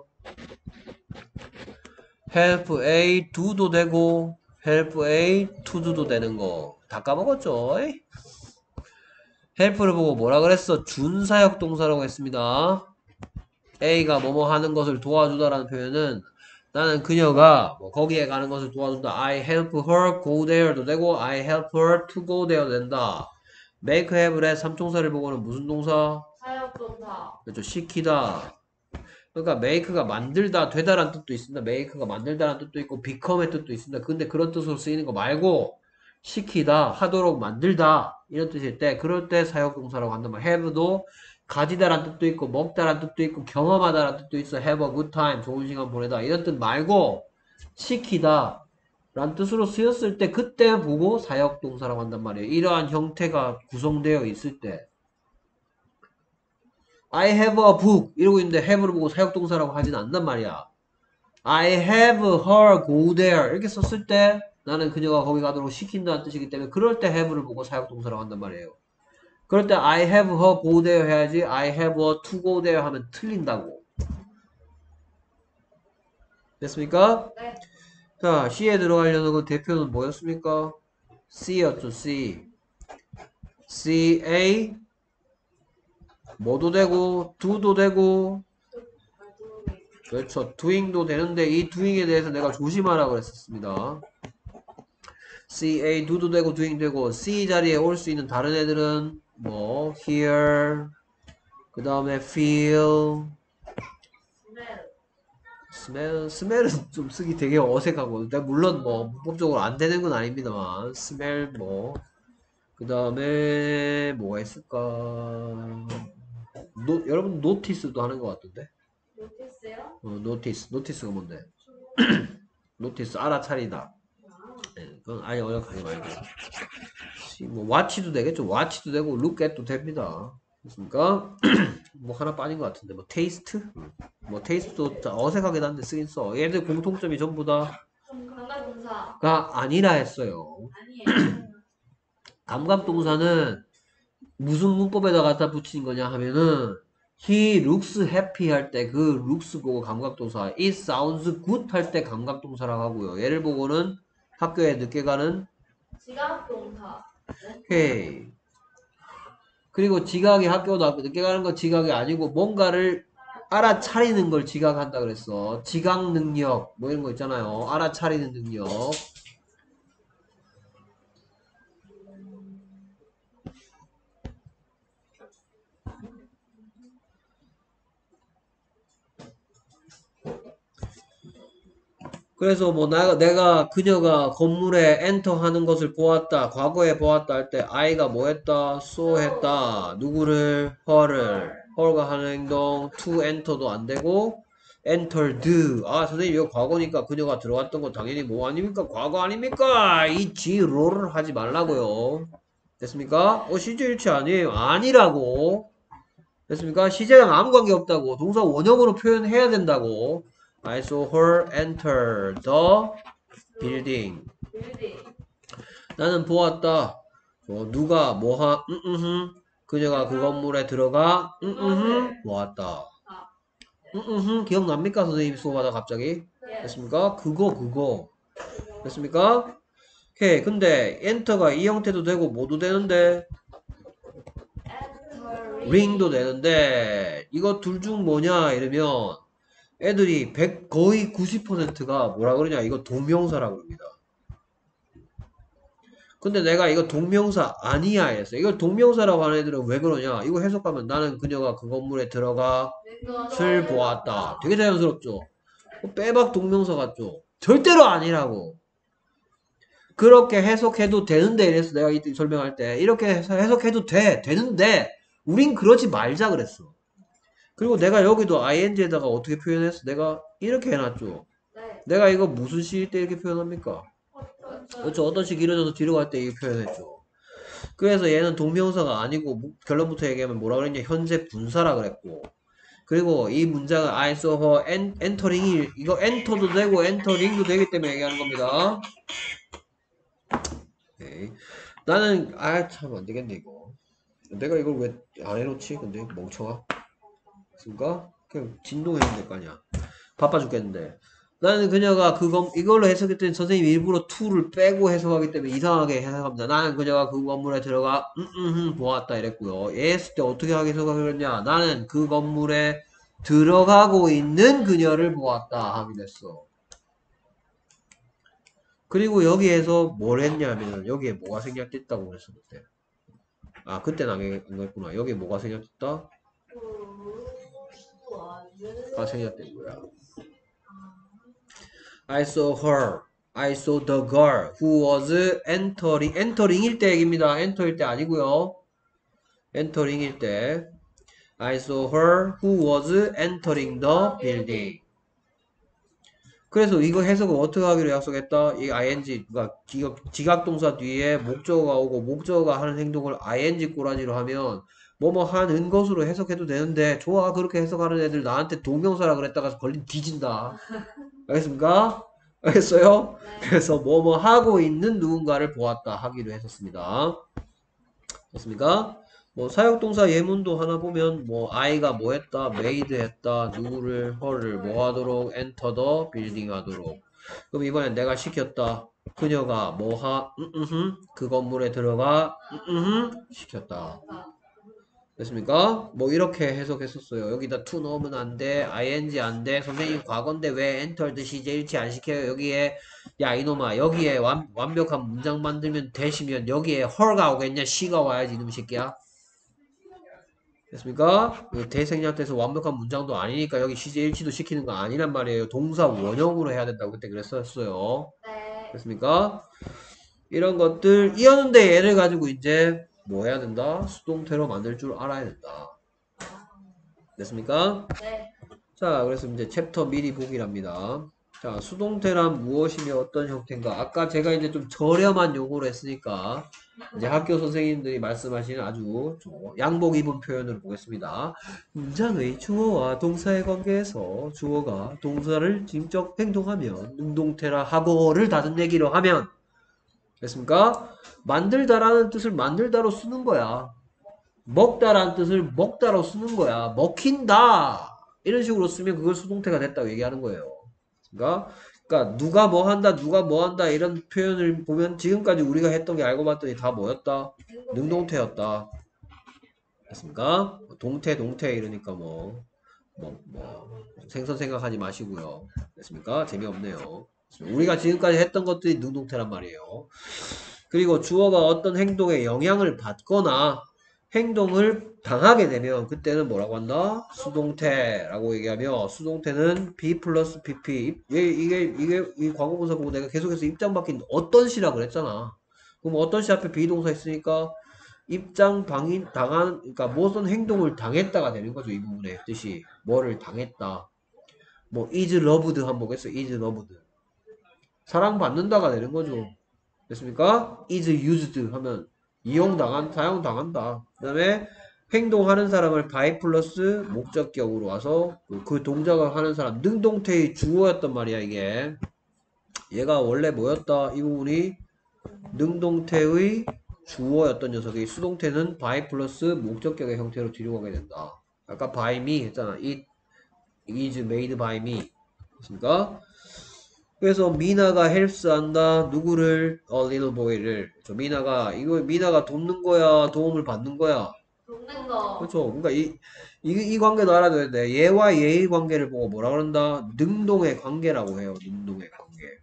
help A do도 되고 help A to do도 되는 거. 다 까먹었죠? help를 보고 뭐라 그랬어? 준사역 동사라고 했습니다. A가 뭐뭐 하는 것을 도와주다라는 표현은 나는 그녀가 뭐 거기에 가는 것을 도와준다. I help her go there도 되고 I help her to go there 된다. make, have, let 삼총사를 보고는 무슨 동사? 사역동사 그렇죠. 시키다. 그러니까 make가 만들다, 되다라는 뜻도 있습니다. make가 만들다라는 뜻도 있고 become의 뜻도 있습니다. 근데 그런 뜻으로 쓰이는 거 말고 시키다, 하도록 만들다 이런 뜻일 때 그럴 때 사역동사라고 한단 말이야. have도 가지다라는 뜻도 있고 먹다라는 뜻도 있고 경험하다라는 뜻도 있어. have a good time, 좋은 시간 보내다 이런 뜻 말고 시키다 라는 뜻으로 쓰였을 때 그때 보고 사역동사라고 한단 말이에요. 이러한 형태가 구성되어 있을 때 I have a book 이러고 있는데 have를 보고 사역동사라고 하진 않단 말이야. I have her go there 이렇게 썼을 때 나는 그녀가 거기 가도록 시킨다는 뜻이기 때문에 그럴 때 have를 보고 사역동사라고 한단 말이에요. 그럴 때 I have her go there 해야지 I have her to go there 하면 틀린다고. 됐습니까? 네. 자, C에 들어가려는 그 대표는 뭐였습니까? C였죠, C. C, A 뭐도 되고 do도 되고 그렇죠. doing도 되는데 이 doing에 대해서 내가 조심하라고 그랬었습니다. C, A, do도 되고 doing 되고 C 자리에 올 수 있는 다른 애들은 뭐 hear 그 다음에 feel smell smell smell은 좀 쓰기 되게 어색하고 근데 물론 뭐 문법적으로 안 되는 건 아닙니다만 smell 뭐 그 다음에 뭐가 있을까 노, 여러분 노티스도 하는 것 같던데 노티스요? 어, 노티스 노티스가 뭔데 노티스 알아차리다 네, 그건 아예 어렵게 말고 뭐 watch도 되겠죠 watch도 되고 look at도 됩니다 됐습니까? 뭐 하나 빠진 것 같은데 뭐 taste? 뭐 taste도 어색하긴 한데 쓰긴 써 얘들 공통점이 전부 다가 감각동사 아니라 했어요 아니에요. 감각동사는 무슨 문법에다 갖다 붙인 거냐 하면은 he looks happy 할 때 그 looks 보고 감각동사, it sounds good 할 때 감각동사라고 하고요. 얘를 보고는 학교에 늦게 가는 지각동사. hey. 그리고 지각이 학교도 늦게 가는 건 지각이 아니고 뭔가를 알아차리는 걸 지각한다 그랬어. 지각 능력 뭐 이런 거 있잖아요. 알아차리는 능력. 그래서 뭐 나, 내가 그녀가 건물에 엔터 하는 것을 보았다. 과거에 보았다 할 때 I가 뭐 했다? so 했다. 누구를? her를. her가 하는 행동 to enter도 안 되고 entered. 아 선생님 이거 과거니까 그녀가 들어갔던 거 당연히 뭐 아닙니까? 과거 아닙니까? 이 지로를 하지 말라고요. 됐습니까? 어 시제 일치 아니에요. 아니라고. 됐습니까? 시제랑 아무 관계 없다고. 동사 원형으로 표현해야 된다고. I saw her enter the building. 빌딩. 나는 보았다. 어, 누가 뭐하? 응응응. 그녀가 그 건물에 들어가. 응응응. 보았다. 응응응. 기억납니까 선생님 수업하다 갑자기? 예. 됐습니까? 그거 그거. 됐습니까? 오케이. 근데 엔터가 이 형태도 되고 뭐도 되는데 ring도 되는데 이거 둘 중 뭐냐 이러면 애들이 백 거의 구십 퍼센트가 뭐라 그러냐 이거 동명사라고 합니다. 근데 내가 이거 동명사 아니야 이랬어. 이걸 동명사라고 하는 애들은 왜 그러냐 이거 해석하면 나는 그녀가 그 건물에 들어가 슬 보았다. 되게 자연스럽죠. 빼박 동명사 같죠. 절대로 아니라고. 그렇게 해석해도 되는데 이랬어. 내가 이때 설명할 때 이렇게 해석해도 돼 되는데 우린 그러지 말자 그랬어. 그리고 내가 여기도 아이엔지에다가 어떻게 표현했어? 내가 이렇게 해놨죠. 네. 내가 이거 무슨 시일 때 이렇게 표현합니까? 어떤 그렇죠. 어떤 식 이루어져서 뒤로 갈 때 이렇게 표현했죠. 그래서 얘는 동명사가 아니고 뭐- 결론부터 얘기하면 뭐라 그랬냐? 현재 분사라 그랬고. 그리고 이 문장은 I saw her en- entering이 이거 enter도 되고 entering도 되기 때문에 얘기하는 겁니다. 오케이. 나는 아 참 안 되겠네 이거. 내가 이걸 왜 안 해놓지? 근데 멍청아. 그니까 그냥 진동해야 될 거 아니야. 바빠 죽겠는데. 나는 그녀가 그거 이걸로 해석했더니 선생님이 일부러 to를 빼고 해석하기 때문에 이상하게 해석합니다. 나는 그녀가 그 건물에 들어가 음음음 보았다 이랬고요. 얘 했을 때 어떻게 하게 해석을 했냐? 나는 그 건물에 들어가고 있는 그녀를 보았다 하게 됐어. 그리고 여기에서 뭘 했냐면 여기에 뭐가 생략됐다고 그랬어 그때. 아 그때는 안 그랬구나. 여기에 뭐가 생략됐다? 가 생략된 거야. I saw her. I saw the girl who was entering. entering일 때 얘기입니다. enter일 때 아니고요. entering일 때. I saw her who was entering the building. 그래서 이거 해석을 어떻게 하기로 약속했다? 이 ing, 그러니까 지각, 지각동사 뒤에 목적어가 오고 목적어가 하는 행동을 ing 꼬라지로 하면 뭐뭐 하는 것으로 해석해도 되는데 좋아 그렇게 해석하는 애들 나한테 동명사라 그랬다가 걸린 뒤진다. 알겠습니까? 알겠어요? 네. 그래서 뭐뭐 하고 있는 누군가를 보았다 하기로 했었습니다. 됐습니까? 뭐 사역동사 예문도 하나 보면 뭐 I가 뭐 했다, made 했다, 누구를, her를 뭐 하도록, enter the building 하도록. 그럼 이번엔 내가 시켰다. 그녀가 뭐 하, 음, 음, 그 건물에 들어가, 음, 음, 시켰다. 됐습니까? 뭐 이렇게 해석했었어요. 여기다 to 넣으면 안 돼. ing 안 돼. 선생님 과거인데 왜 entered 시제 일치 안 시켜요? 여기에 야 이놈아 여기에 완, 완벽한 문장 만들면 되시면 여기에 her가 오겠냐? she가 와야지 이놈 새끼야. 됐습니까? 대생략돼서 완벽한 문장도 아니니까 여기 시제 일치도 시키는 거 아니란 말이에요. 동사 원형으로 해야 된다고 그때 그랬었어요. 네. 됐습니까? 이런 것들 이었는데 얘를 가지고 이제 뭐 해야 된다? 수동태로 만들 줄 알아야 된다. 됐습니까? 네. 자, 그래서 이제 챕터 미리 보기랍니다. 자, 수동태란 무엇이며 어떤 형태인가? 아까 제가 이제 좀 저렴한 용어를 했으니까 이제 학교 선생님들이 말씀하시는 아주 양복 입은 표현을 보겠습니다. 문장의 주어와 동사의 관계에서 주어가 동사를 직접 행동하면 능동태라 하고를 다른 얘기로 하면 됐습니까? 만들다라는 뜻을 만들다로 쓰는 거야. 먹다라는 뜻을 먹다로 쓰는 거야. 먹힌다. 이런 식으로 쓰면 그걸 수동태가 됐다고 얘기하는 거예요. 그러니까, 그러니까 누가 뭐 한다, 누가 뭐 한다 이런 표현을 보면 지금까지 우리가 했던 게 알고 봤더니 다 뭐였다? 능동태였다. 됐습니까? 동태, 동태 이러니까 뭐, 뭐, 뭐 생선 생각하지 마시고요. 됐습니까? 재미없네요. 우리가 지금까지 했던 것들이 능동태란 말이에요. 그리고 주어가 어떤 행동에 영향을 받거나 행동을 당하게 되면 그때는 뭐라고 한다? 수동태라고 얘기하며 수동태는 be 플러스 pp 이게 이게 이게 이 과거분사 보고 내가 계속해서 입장 바뀐 어떤 시라고 그랬잖아. 그럼 어떤 시 앞에 비동사 있으니까 입장 방인 당한 그러니까 무슨 행동을 당했다가 되는 거죠. 이 부분의 뜻이 뭐를 당했다. 뭐 is loved 한번 보겠어. is loved 사랑받는다가 되는 거죠. 됐습니까? is used 하면 이용당한, 사용당한다. 그 다음에 행동하는 사람을 by 플러스 목적격으로 와서 그 동작을 하는 사람, 능동태의 주어였단 말이야, 이게. 얘가 원래 뭐였다? 이 부분이 능동태의 주어였던 녀석이 수동태는 by 플러스 목적격의 형태로 뒤로 가게 된다. 아까 by me 했잖아. It is made by me. 됐습니까? 그래서 미나가 helps 한다. 누구를? A little boy를. 저 미나가 이거 미나가 돕는 거야, 도움을 받는 거야. 돕는 거. 그렇죠. 그러니까 이, 이, 이 관계도 알아둬야 돼. 얘와 얘의 관계를 보고 뭐라 그런다? 능동의 관계라고 해요. 능동의 관계.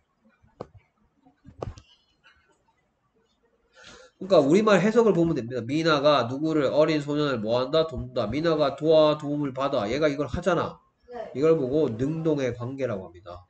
그러니까 우리말 해석을 보면 됩니다. 미나가 누구를 어린 소년을 뭐 한다? 돕는다. 미나가 도와 도움을 받아. 얘가 이걸 하잖아. 네. 이걸 보고 능동의 관계라고 합니다.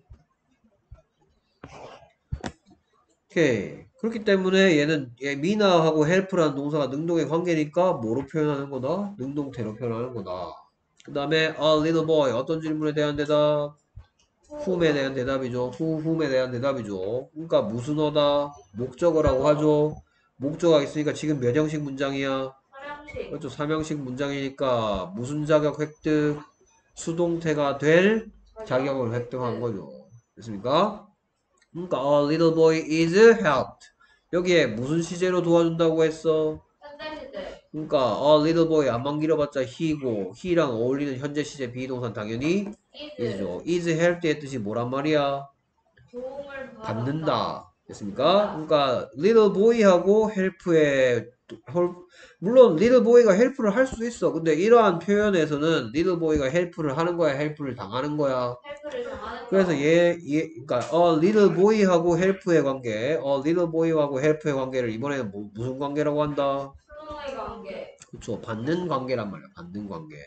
오케이. 그렇기 때문에 얘는 얘 미나하고 헬프라는 동사가 능동의 관계니까 뭐로 표현하는 거다? 능동태로 표현하는 거다. 그 다음에 a little boy 어떤 질문에 대한 대답? whom에 대한 대답이죠. who, whom에 대한 대답이죠. 그러니까 무슨 어다? 목적어라고 하죠. 목적어가 있으니까 지금 몇 형식 문장이야? 사량식. 그렇죠. 삼형식 문장이니까 무슨 자격 획득? 수동태가 될 자격을 획득한 거죠. 됐습니까? 그러니까 a little boy is helped. 여기에 무슨 시제로 도와준다고 했어? 현재 시제. 그러니까 a little boy 안만 길어봤자 he고 he랑 어울리는 현재 시제 비동사는 당연히 is. is죠. is helped의 뜻이 뭐란 말이야? 도움을 받는다. 받는다. 됐습니까? 그러니까 little boy하고 help의 물론 little boy가 help를 할 수도 있어. 근데 이러한 표현에서는 little boy가 help를 하는 거야, help를 당하는 거야. 헬프를 당하는 거. 그래서 얘, 얘, 그러니까 a little boy하고 help의 관계, a little boy하고 help의 관계를 이번에는 뭐, 무슨 관계라고 한다? 수동의 관계. 그쵸, 받는 관계란 말이야, 받는 관계.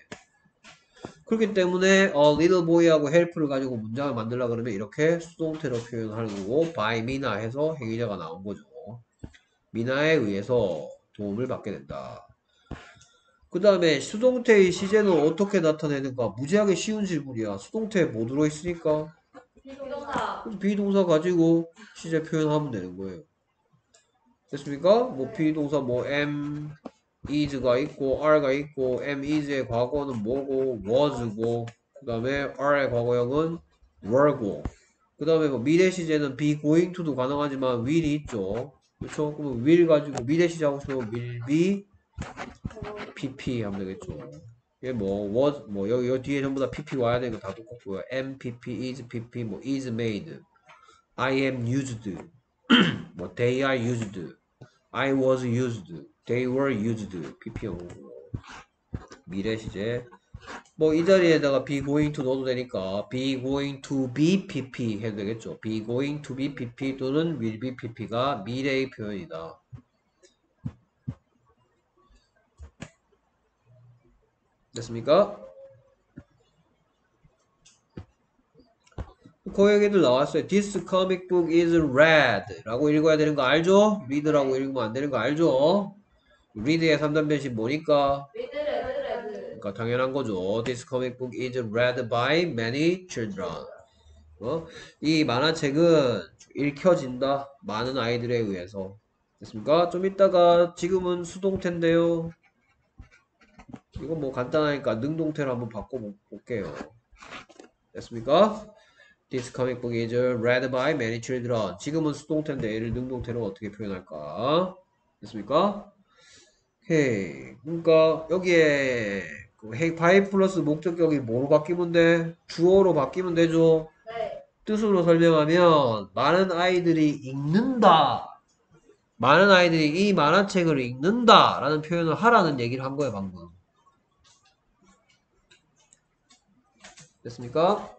그렇기 때문에 a little boy하고 help를 가지고 문장을 만들려고 그러면 이렇게 수동태로 표현하는 거고 by 미나 해서 행위자가 나온 거죠. 미나에 의해서 도움을 받게 된다. 그 다음에 수동태의 시제는 어떻게 나타내는가? 무지하게 쉬운 질문이야. 수동태에 뭐 들어있으니까? 비동사. 비동사 가지고 시제 표현하면 되는 거예요. 됐습니까? 뭐 비동사 뭐 am, is가 있고 are가 있고 am, is의 과거는 뭐고 was고 그 다음에 are의 과거형은 were고 그 다음에 뭐 미래 시제는 be going to도 가능하지만 will이 있죠. 그렇죠? 그럼 will 가지고 미래 시제 하고 싶으면 will be pp 하면 되겠죠. 이게 뭐 was 뭐 여기, 여기 뒤에 전부 다 pp 와야 되는 거 다 똑같고요. am, pp, is, pp, 뭐 is made, I am used, 뭐 they are used, I was used, they were used, pp 영어고 미래 시제 뭐 이 자리에다가 be going to 넣어도 되니까 be going to be pp 해도 되겠죠. be going to be pp 또는 will be pp가 미래의 표현이다. 됐습니까? 그 얘기들 나왔어요. This comic book is red 라고 읽어야 되는 거 알죠? read라고 읽으면 안 되는 거 알죠? read의 삼 단 변신 뭐니까? 리드 레드 레드. 그러니까 당연한 거죠. This comic book is read by many children. 어? 이 만화책은 읽혀진다. 많은 아이들에 의해서. 됐습니까? 좀 이따가 지금은 수동태인데요. 이건 뭐 간단하니까 능동태로 한번 바꿔볼게요. 됐습니까? This comic book is read by many children. 지금은 수동태인데 얘를 능동태로 어떻게 표현할까? 됐습니까? 오케이. 그러니까 여기에 그 hey by 플러스 목적격이 뭐로 바뀌면 돼? 주어로 바뀌면 되죠. 네. 뜻으로 설명하면 많은 아이들이 읽는다. 많은 아이들이 이 만화책을 읽는다 라는 표현을 하라는 얘기를 한 거예요 방금. 됐습니까?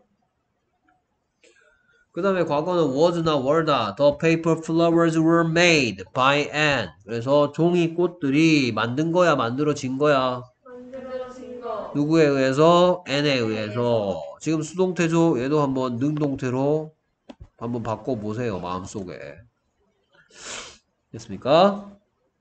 그 다음에 과거는 was나 were다. The paper flowers were made by Anne. 그래서 종이 꽃들이 만든 거야 만들어진 거야? 만들어진 거. 누구에 의해서? Anne에 의해서. 지금 수동태죠? 얘도 한번 능동태로 한번 바꿔보세요 마음속에. 됐습니까?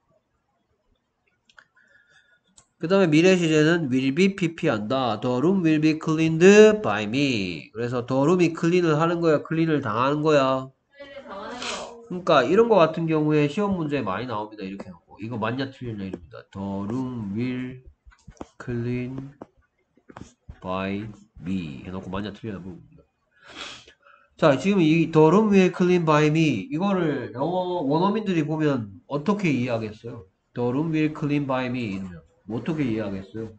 그 다음에 미래 시제는 will be pp한다. The room will be cleaned by me. 그래서 the room이 클린을 하는 거야? 클린을 당하는 거야? 클린을 당하는 거. 그러니까 이런 거 같은 경우에 시험 문제에 많이 나옵니다. 이렇게 해놓고 이거 맞냐 틀렸냐 이럽니다. The room will clean by me 해놓고 맞냐 틀렸냐 물어봅니다. 자 지금 이 The room will clean by me 이거를 영어 원어민들이 보면 어떻게 이해하겠어요? The room will clean by me 이러면 뭐 어떻게 이해하겠어요?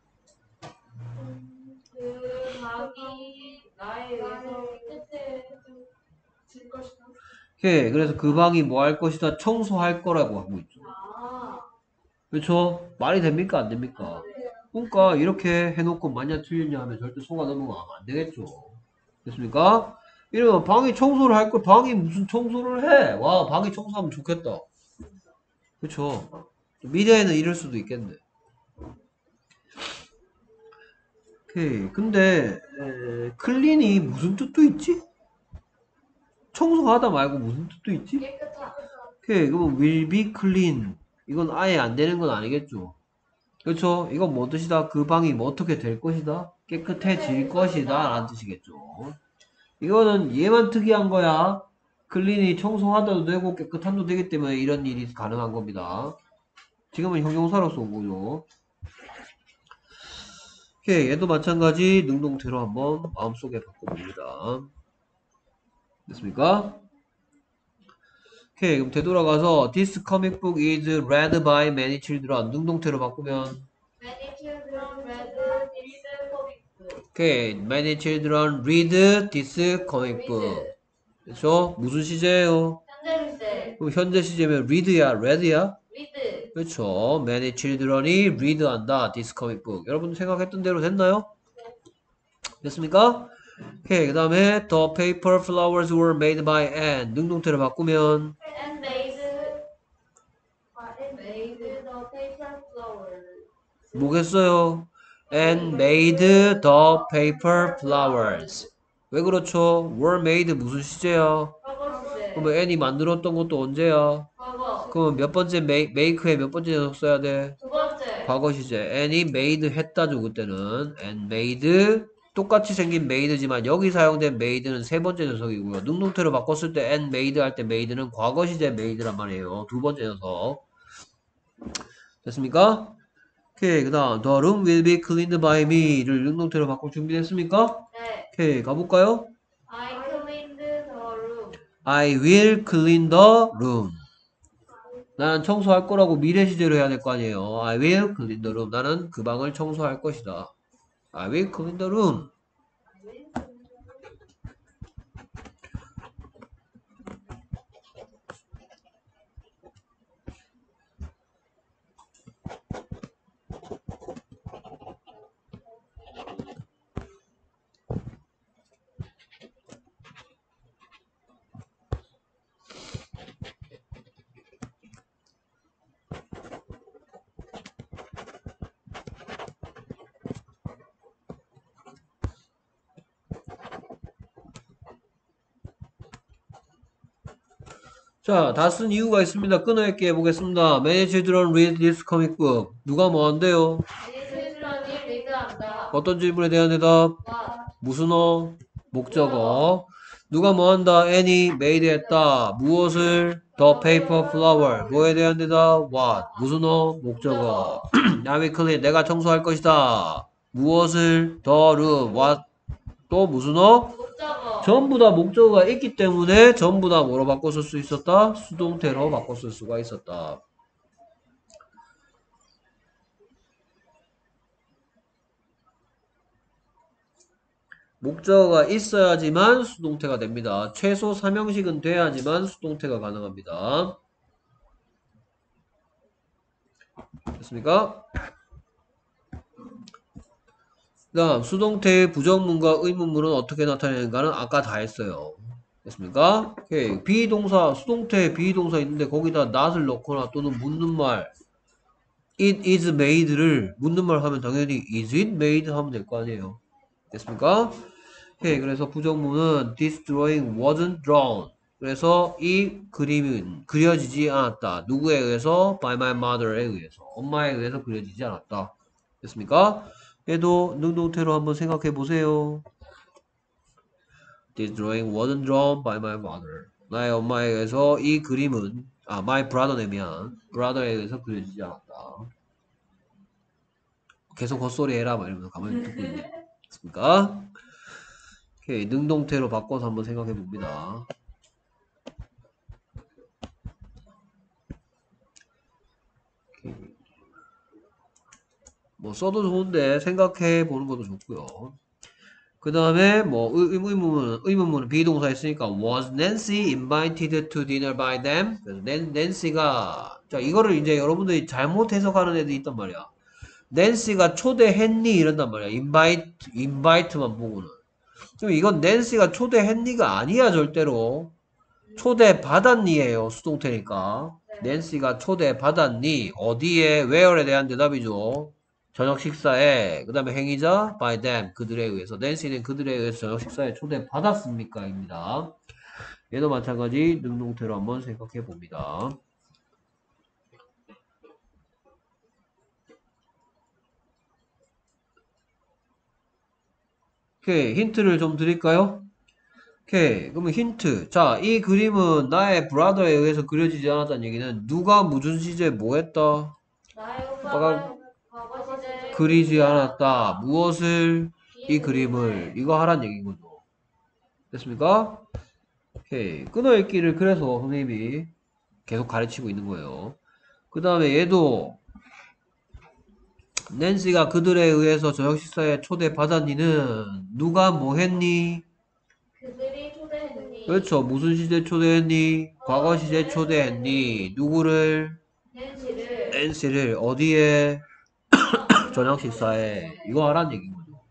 그 방이 나에 의해서 깨끗해질 것이다. 예, 그래서 그 방이 뭐 할 것이다? 청소할 거라고 하고 있죠. 아. 그렇죠? 말이 됩니까? 안 됩니까? 그러니까 이렇게 해놓고 만약 틀렸냐 하면 절대 속아 넘어가면 안 되겠죠. 됐습니까? 이러면 방이 청소를 할 거, 방이 무슨 청소를 해? 와, 방이 청소하면 좋겠다. 그쵸? 미래에는 이럴 수도 있겠네. 오케이. 근데, 에, 클린이 무슨 뜻도 있지? 청소하다 말고 무슨 뜻도 있지? 깨끗하. 오케이. 그러면 will be clean. 이건 아예 안 되는 건 아니겠죠. 그렇죠? 이건 뭐 뜻이다? 그 방이 뭐 어떻게 될 것이다? 깨끗해질 것이다 라는 뜻이겠죠. 이거는 얘만 특이한 거야. 클린이 청소하다도 되고 깨끗함도 되기 때문에 이런 일이 가능한 겁니다. 지금은 형용사로 쏜 거죠. 오케이, 얘도 마찬가지 능동태로 한번 마음속에 바꿔봅니다. 됐습니까? 오케이, 그럼 되돌아가서 This comic book is read by many children. 능동태로 바꾸면 Many children read this comic book. 오케이, many children read this comic book. 그렇죠? 무슨 시제예요? 현재 시제. 그럼 현재 시제면 read야, read야? read. 그렇죠. many children이 read 한다. this comic book. 여러분 생각했던 대로 됐나요? 됐습니까? 오케이, 그 다음에 the paper flowers were made by Anne. 능동태를 바꾸면 And made. And made the paper flowers. 뭐겠어요? And made the paper flowers. 왜 그렇죠? were made 무슨 시제야? 과거 시제. 그러면 Anne이 만들었던 것도 언제야? 과거. 그러면 몇 번째 make, make에 몇 번째 녀석 써야 돼? 두 번째. 과거 시제. Annie made 했다죠 그때는. and made 똑같이 생긴 made지만 여기 사용된 made는 세 번째 녀석이고요. 능동태로 바꿨을 때 and made 할 때 made는 과거 시제 made란 말이에요. 두 번째 녀석. 됐습니까? 오케이, 그 다음 the room will be cleaned by me를 능동태로 바꿀 준비됐습니까? 네. 오케이, 가볼까요? I cleaned the room. I will clean the room. 나는 청소할 거라고 미래 시제로 해야 될 거 아니에요. I will clean the room. 나는 그 방을 청소할 것이다. I will clean the room. 자, 다 쓴 이유가 있습니다. 끊어읽기 해보겠습니다. Many children read this comic book. 누가 뭐 한대요? children이 리드한다. 어떤 질문에 대한 대답? What? 무슨 어? 목적어. 누가 뭐 한다? Annie made 했다. 무엇을? The paper flower. 뭐에 대한 대답? What? 무슨 어? 목적어. I will clean. 내가 청소할 것이다. 무엇을? The room. What? 또 무슨 어? 목적어. 전부 다 목적어가 있기 때문에 전부 다 뭐로 바꿔 쓸 수 있었다? 수동태로 바꿔 쓸 수가 있었다. 목적어가 있어야지만 수동태가 됩니다. 최소 삼 형식은 돼야지만 수동태가 가능합니다. 됐습니까? 그 다음 수동태의 부정문과 의문문은 어떻게 나타내는가는 아까 다 했어요. 됐습니까? 오케이. 비동사, 수동태에 비동사 있는데 거기다 not을 넣거나 또는 묻는 말 it is made를 묻는 말 하면 당연히 is it made 하면 될 거 아니에요. 됐습니까? 오케이. 그래서 부정문은 this drawing wasn't drawn. 그래서 이 그림은 그려지지 않았다. 누구에 의해서? by my mother에 의해서. 엄마에 의해서 그려지지 않았다. 됐습니까? 얘도 능동태로 한번 생각해 보세요. This drawing wasn't drawn by my mother. 나의 엄마에 의해서 이 그림은 아, my brother에 미안. brother에 의해서 그려지지 않았다. 계속 헛소리 해라 막 이러면서 가만히 듣고 있네. 됐습니까? 오케이, 능동태로 바꿔서 한번 생각해 봅니다. 오케이. 뭐 써도 좋은데 생각해 보는 것도 좋고요. 그 다음에 뭐 의, 의문문은 의문문은 비동사 했으니까 was Nancy invited to dinner by them? 그래서 낸시가 자 이거를 이제 여러분들이 잘못 해석하는 애들이 있단 말이야. 낸시가 초대했니 이런단 말이야. invite invite만 보고는. 지금 이건 낸시가 초대했니가 아니야 절대로. 초대받았니예요 수동태니까. 낸시가 초대받았니 어디에 where에 대한 대답이죠. 저녁 식사에 그 다음에 행위자 by them 그들에 의해서 낸시는 그들에 의해서 저녁 식사에 초대받았습니까? 입니다. 얘도 마찬가지 능동태로 한번 생각해 봅니다. 오케이 힌트를 좀 드릴까요? 오케이 그러면 힌트 자 이 그림은 나의 브라더에 의해서 그려지지 않았다는 얘기는 누가 무슨 시제에 뭐 했다? 나의 오빠가 오빠가 과거 시제 그리지 않았다. 무엇을? 이 그림을. 이거 하란 얘기인 거죠. 됐습니까? 오케이. 끊어읽기를 그래서 선생님이 계속 가르치고 있는 거예요. 그 다음에 얘도 낸시가 그들에 의해서 저녁 식사에 초대받았니는 누가 뭐 했니? 그들이 초대했니? 그렇죠. 무슨 시제 초대했니? 과거 시제 초대했니? 누구를? 낸시를 낸시를 어디에? 저녁 식사에. 이거 하란 얘기인 거죠.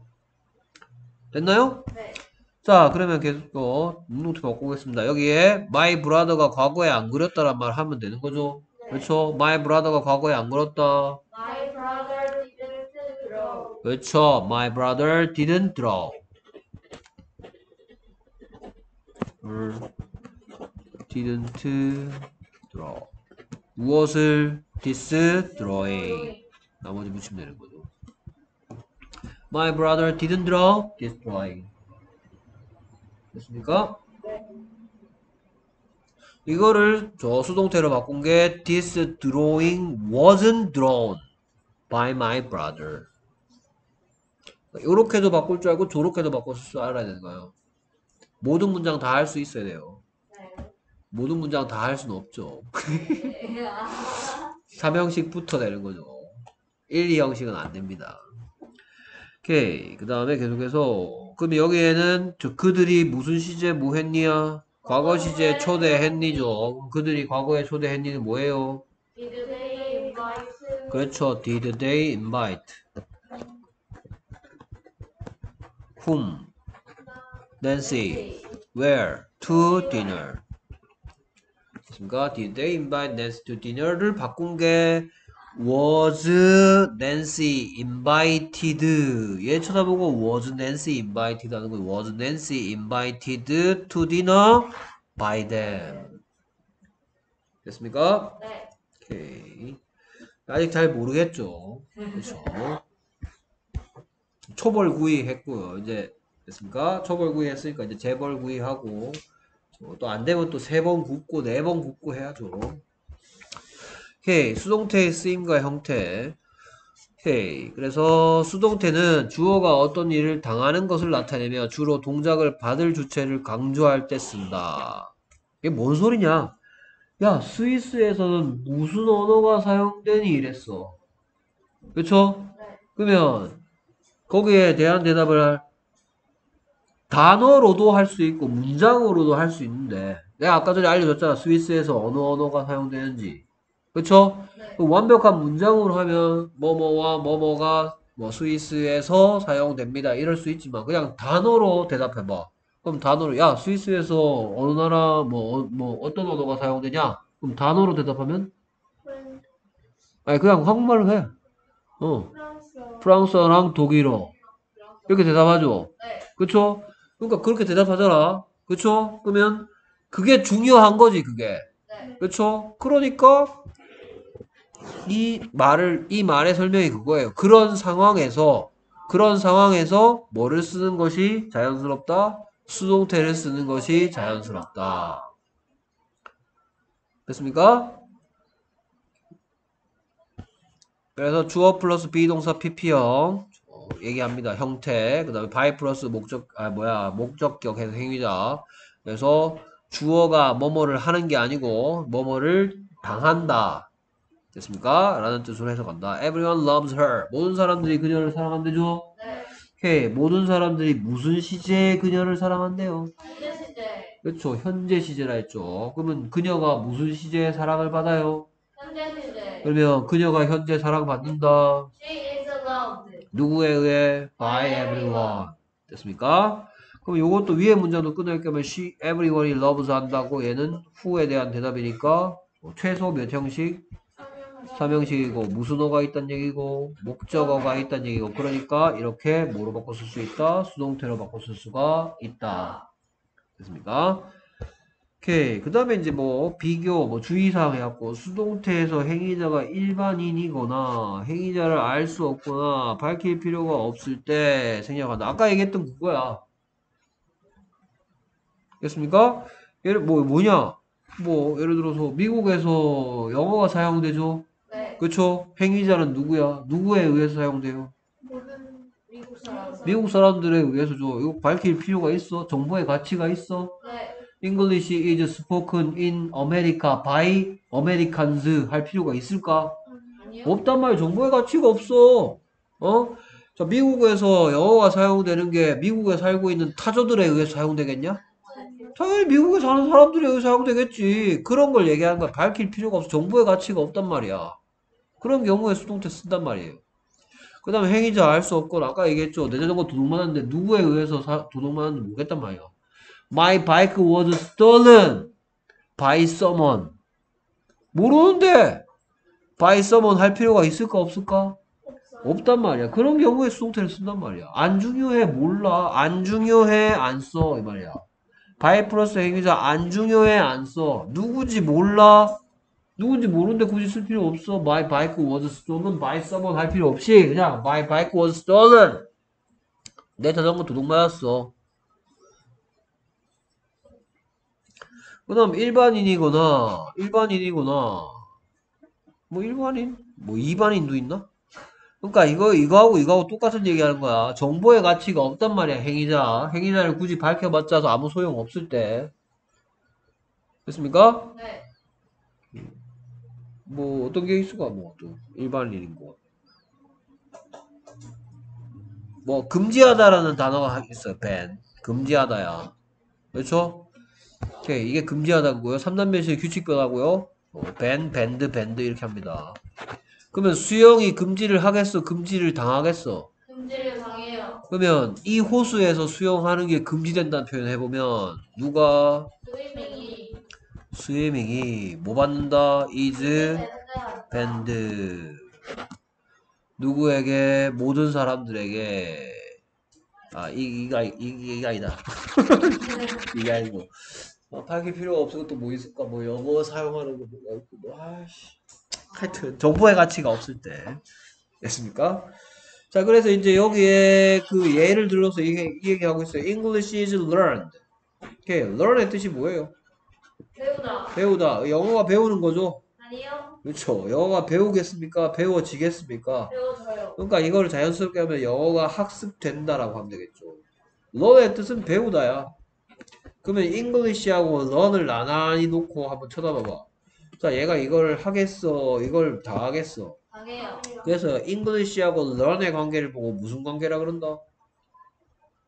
됐나요? 네. 자 그러면 계속 또 능동태 바꾸겠습니다. 여기에 my brother가 과거에 안 그렸다란 말 하면 되는 거죠. 네. 그렇죠. my brother가 과거에 안 그렸다. My brother didn't draw. 그렇죠. my brother didn't draw. 음, didn't draw. 무엇을? this drawing. 나머지 붙이면 되는 거죠. my brother didn't draw this drawing. 됐습니까? 이거를 저 수동태로 바꾼 게 This drawing wasn't drawn by my brother. 요렇게도 바꿀 줄 알고 저렇게도 바꿀 줄 알아야 되는 거예요. 모든 문장 다 할 수 있어야 돼요. 네. 모든 문장 다 할 수는 없죠. 네. 아. 삼 형식부터 되는 거죠. 일, 이 형식은 안 됩니다. 오케이. 그 다음에 계속해서 그럼 여기에는 저 그들이 무슨 시제 뭐 했니야? 과거 시제 초대했니죠. 그들이 과거에 초대했니는 뭐예요? Did they invite? 그렇죠. Did they invite? Whom? Nancy. Where? To dinner. 됐습니까? Did they invite Nancy to dinner를 바꾼 게 was Nancy invited. 얘 쳐다보고 was Nancy invited 하는 거 was Nancy invited to dinner by them. 됐습니까? 네. 오케이. 아직 잘 모르겠죠. 그렇죠. 초벌구이 했고요. 이제 됐습니까? 초벌구이 했으니까 이제 재벌구이 하고 또 안 되면 또 세 번 굽고 네 번 굽고 해야죠. 오케이. 수동태의 쓰임과 형태. 오케이. 그래서 수동태는 주어가 어떤 일을 당하는 것을 나타내며 주로 동작을 받을 주체를 강조할 때 쓴다. 이게 뭔 소리냐? 야, 스위스에서는 무슨 언어가 사용되니 이랬어. 그쵸? 네. 그러면 거기에 대한 대답을 할 단어로도 할 수 있고 문장으로도 할 수 있는데 내가 아까 전에 알려줬잖아. 스위스에서 어느 언어가 사용되는지. 그쵸? 네. 그럼 완벽한 문장으로 하면 뭐뭐와 뭐뭐가 뭐 스위스에서 사용됩니다. 이럴 수 있지만 그냥 단어로 대답해봐. 그럼 단어로 야 스위스에서 어느 나라 뭐, 어, 뭐 어떤 언어가 사용되냐? 그럼 단어로 대답하면 프렌- 아니 그냥 한국말로 해. 어 프랑스어. 프랑스어랑 독일어 이렇게 대답하죠. 네. 그쵸? 그러니까 그렇게 대답하잖아. 그쵸? 그러면 그게 중요한 거지 그게. 네. 그쵸? 그러니까 이 말을 이 말의 설명이 그거예요. 그런 상황에서 그런 상황에서 뭐를 쓰는 것이 자연스럽다? 수동태를 쓰는 것이 자연스럽다. 됐습니까? 그래서 주어 플러스 비동사 피피형 어, 얘기합니다. 형태. 그다음에 by 플러스 목적 아 뭐야 목적격 해서 행위자. 그래서 주어가 뭐뭐를 하는 게 아니고 뭐뭐를 당한다. 됐습니까? 라는 뜻으로 해석한다. Everyone loves her. 모든 사람들이 그녀를 사랑한대죠. 네. 오케이. 모든 사람들이 무슨 시제에 그녀를 사랑한대요? 현재 시제. 그렇죠. 현재 시제라 했죠. 그러면 그녀가 무슨 시제에 사랑을 받아요? 현재 시제. 그러면 그녀가 현재 사랑받는다. She is loved. 누구에 의해? By everyone. 됐습니까? 그럼 요것도 위에 문장도 끝낼 거면 she, everyone loves 한다고 얘는 who에 대한 대답이니까 뭐 최소 몇 형식? 삼형식이고 무슨 어가 있단 얘기고 목적어가 있단 얘기고 그러니까 이렇게 뭐로 바꿔 쓸 수 있다? 수동태로 바꿔 쓸 수가 있다. 됐습니까? 오케이. 그 다음에 이제 뭐 비교 뭐 주의사항 해갖고 수동태에서 행위자가 일반인이거나 행위자를 알 수 없거나 밝힐 필요가 없을 때 생략한다. 아까 얘기했던 그거야. 됐습니까? 예를 뭐 뭐냐? 뭐 예를 들어서 미국에서 영어가 사용되죠. 네. 그쵸? 행위자는 누구야? 누구에 의해서 사용돼요? 모든 미국 사람. 미국 사람들에 의해서죠. 이거 밝힐 필요가 있어? 정보의 가치가 있어? 네. English is spoken in America by Americans 할 필요가 있을까? 아니요. 없단 말이야. 정보의 가치가 없어. 어? 자, 미국에서 영어가 사용되는 게 미국에 살고 있는 타조들에 의해서 사용되겠냐? 당연히 미국에 사는 사람들에 의해서 사용되겠지. 그런 걸 얘기하는 거야. 밝힐 필요가 없어. 정보의 가치가 없단 말이야. 그런 경우에 수동태 쓴단 말이에요. 그 다음에 행위자 알 수 없건 아까 얘기했죠. 내 자전거 도둑맞았는데 누구에 의해서 사, 도둑맞았는지 모르겠단 말이야. My bike was stolen by someone. 모르는데 by someone 할 필요가 있을까 없을까? 없단 말이야. 그런 경우에 수동태를 쓴단 말이야. 안 중요해 몰라. 안 중요해 안 써 이 말이야. by 플러스 행위자 안 중요해 안 써. 누구지 몰라. 누군지 모르는데 굳이 쓸 필요 없어. My bike was stolen by someone 할 필요 없이 그냥 My bike was stolen. 내 자전거 도둑 맞았어. 그 다음 일반인이거나 일반인이거나 뭐 일반인? 뭐 이반인도 있나? 그러니까 이거 이거하고 이거하고 똑같은 얘기하는 거야. 정보의 가치가 없단 말이야. 행위자. 행위자를 굳이 밝혀봤자 아무 소용 없을 때. 됐습니까? 네. 뭐 어떤 게 있을까? 뭐 또 일반인인 거. 뭐 금지하다라는 단어가 있어요. ban. 금지하다야. 그렇죠? 오케이. 이게 금지하다고요. 삼 단변식 규칙변하고요. 어, ban, banned, banned 이렇게 합니다. 그러면 수영이 금지를 하겠어? 금지를 당하겠어? 금지를 당해요. 그러면 이 호수에서 수영하는 게 금지된다는 표현을 해보면 누가 스위밍이 스위밍이 뭐 받는다? is banned. 누구에게? 모든 사람들에게. 아, 이, 이가, 이, 이게 아니다. 이게 아니고. 어, 밝힐 필요가 없어. 또 뭐 있을까? 뭐 영어 사용하는 거 뭐가 있고, 뭐, 아씨. 하여튼, 정보의 가치가 없을 때. 됐습니까? 자, 그래서 이제 여기에 그 예를 들어서 이, 이 얘기하고 있어요. English is learned. 오케이. learn의 뜻이 뭐예요? 배우다. 배우다. 영어가 배우는 거죠? 아니요. 그렇죠. 영어가 배우겠습니까? 배워지겠습니까? 배워져요. 그러니까 이거를 자연스럽게 하면 영어가 학습된다라고 하면 되겠죠. learn의 뜻은 배우다야. 그러면 English하고 learn을 나란히 놓고 한번 쳐다봐봐. 자, 얘가 이걸 하겠어, 이걸 다 하겠어. 당해요. 그래서 English하고 learn의 관계를 보고 무슨 관계라 그런다?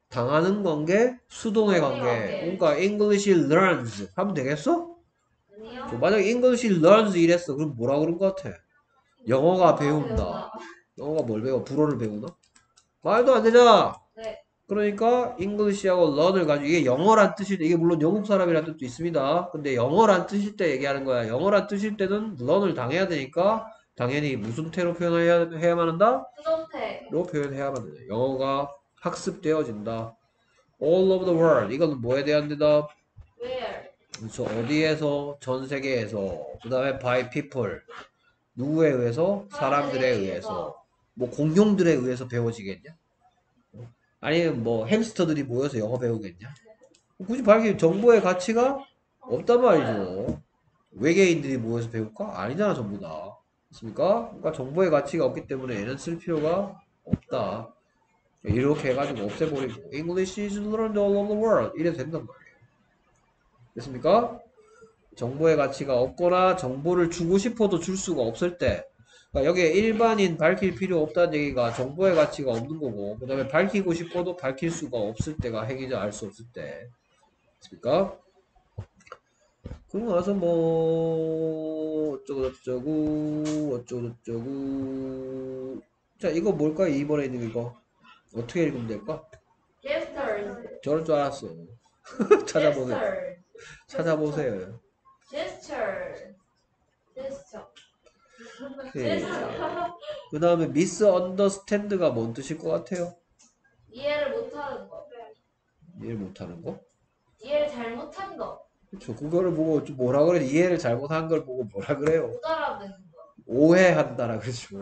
당하는 관계, 수동의 관계. 그러니까 English learns 하면 되겠어? 아니요. 저 만약에 English learns 이랬어. 그럼 뭐라 그런 것 같아? 영어가 배운다. 영어가 뭘 배워? 불어를 배우나? 말도 안 되잖아. 네. 그러니까 English하고 learn을 가지고 이게 영어란 뜻일 때 이게 물론 영국 사람이란 뜻도 있습니다. 근데 영어란 뜻일 때 얘기하는 거야. 영어란 뜻일 때는 learn을 당해야 되니까 당연히 무슨 태로 표현해야 해야만 한다? 수동태. 로 표현해야만 돼. 영어가 학습되어진다. All over the world. 이건 뭐에 대한 대답? Where? 그렇죠. 어디에서? 전 세계에서. 그 다음에 by people. 누구에 의해서? 사람들에 의해서. 뭐 공룡들에 의해서 배워지겠냐? 아니면 뭐 햄스터들이 모여서 영어 배우겠냐? 굳이 밝히 정보의 가치가 없단 말이죠. 외계인들이 모여서 배울까? 아니잖아 전부 다. 맞습니까? 그러니까 정보의 가치가 없기 때문에 얘는 쓸 필요가 없다. 이렇게 해가지고 없애버리고 English is learned all over the world 이래도 된단 말이에요. 됐습니까? 정보의 가치가 없거나 정보를 주고 싶어도 줄 수가 없을 때 그러니까 여기에 일반인 밝힐 필요 없다는 얘기가 정보의 가치가 없는 거고 그 다음에 밝히고 싶어도 밝힐 수가 없을 때가 핵이죠. 알 수 없을 때. 됐습니까? 그러고 나서 뭐 어쩌고 저쩌고 어쩌고 저쩌고 자 이거 뭘까? 이번에 있는 이거 어떻게 읽으면 될까? Gestures. 저럴 줄 알았어. 찾아보세요. Gestures. 찾아보세요. Gesture. Gesture. 예. 그 다음에 misunderstand가 뭔 뜻일 것 같아요? 이해를 못하는 거. 이해를 못하는 거? 이해를 잘못한 거. 그쵸. 그거를 보고 좀 뭐라 그래? 이해를 잘못한 걸 보고 뭐라 그래요? 못 알아듣는 거. 오해한다라 그러죠.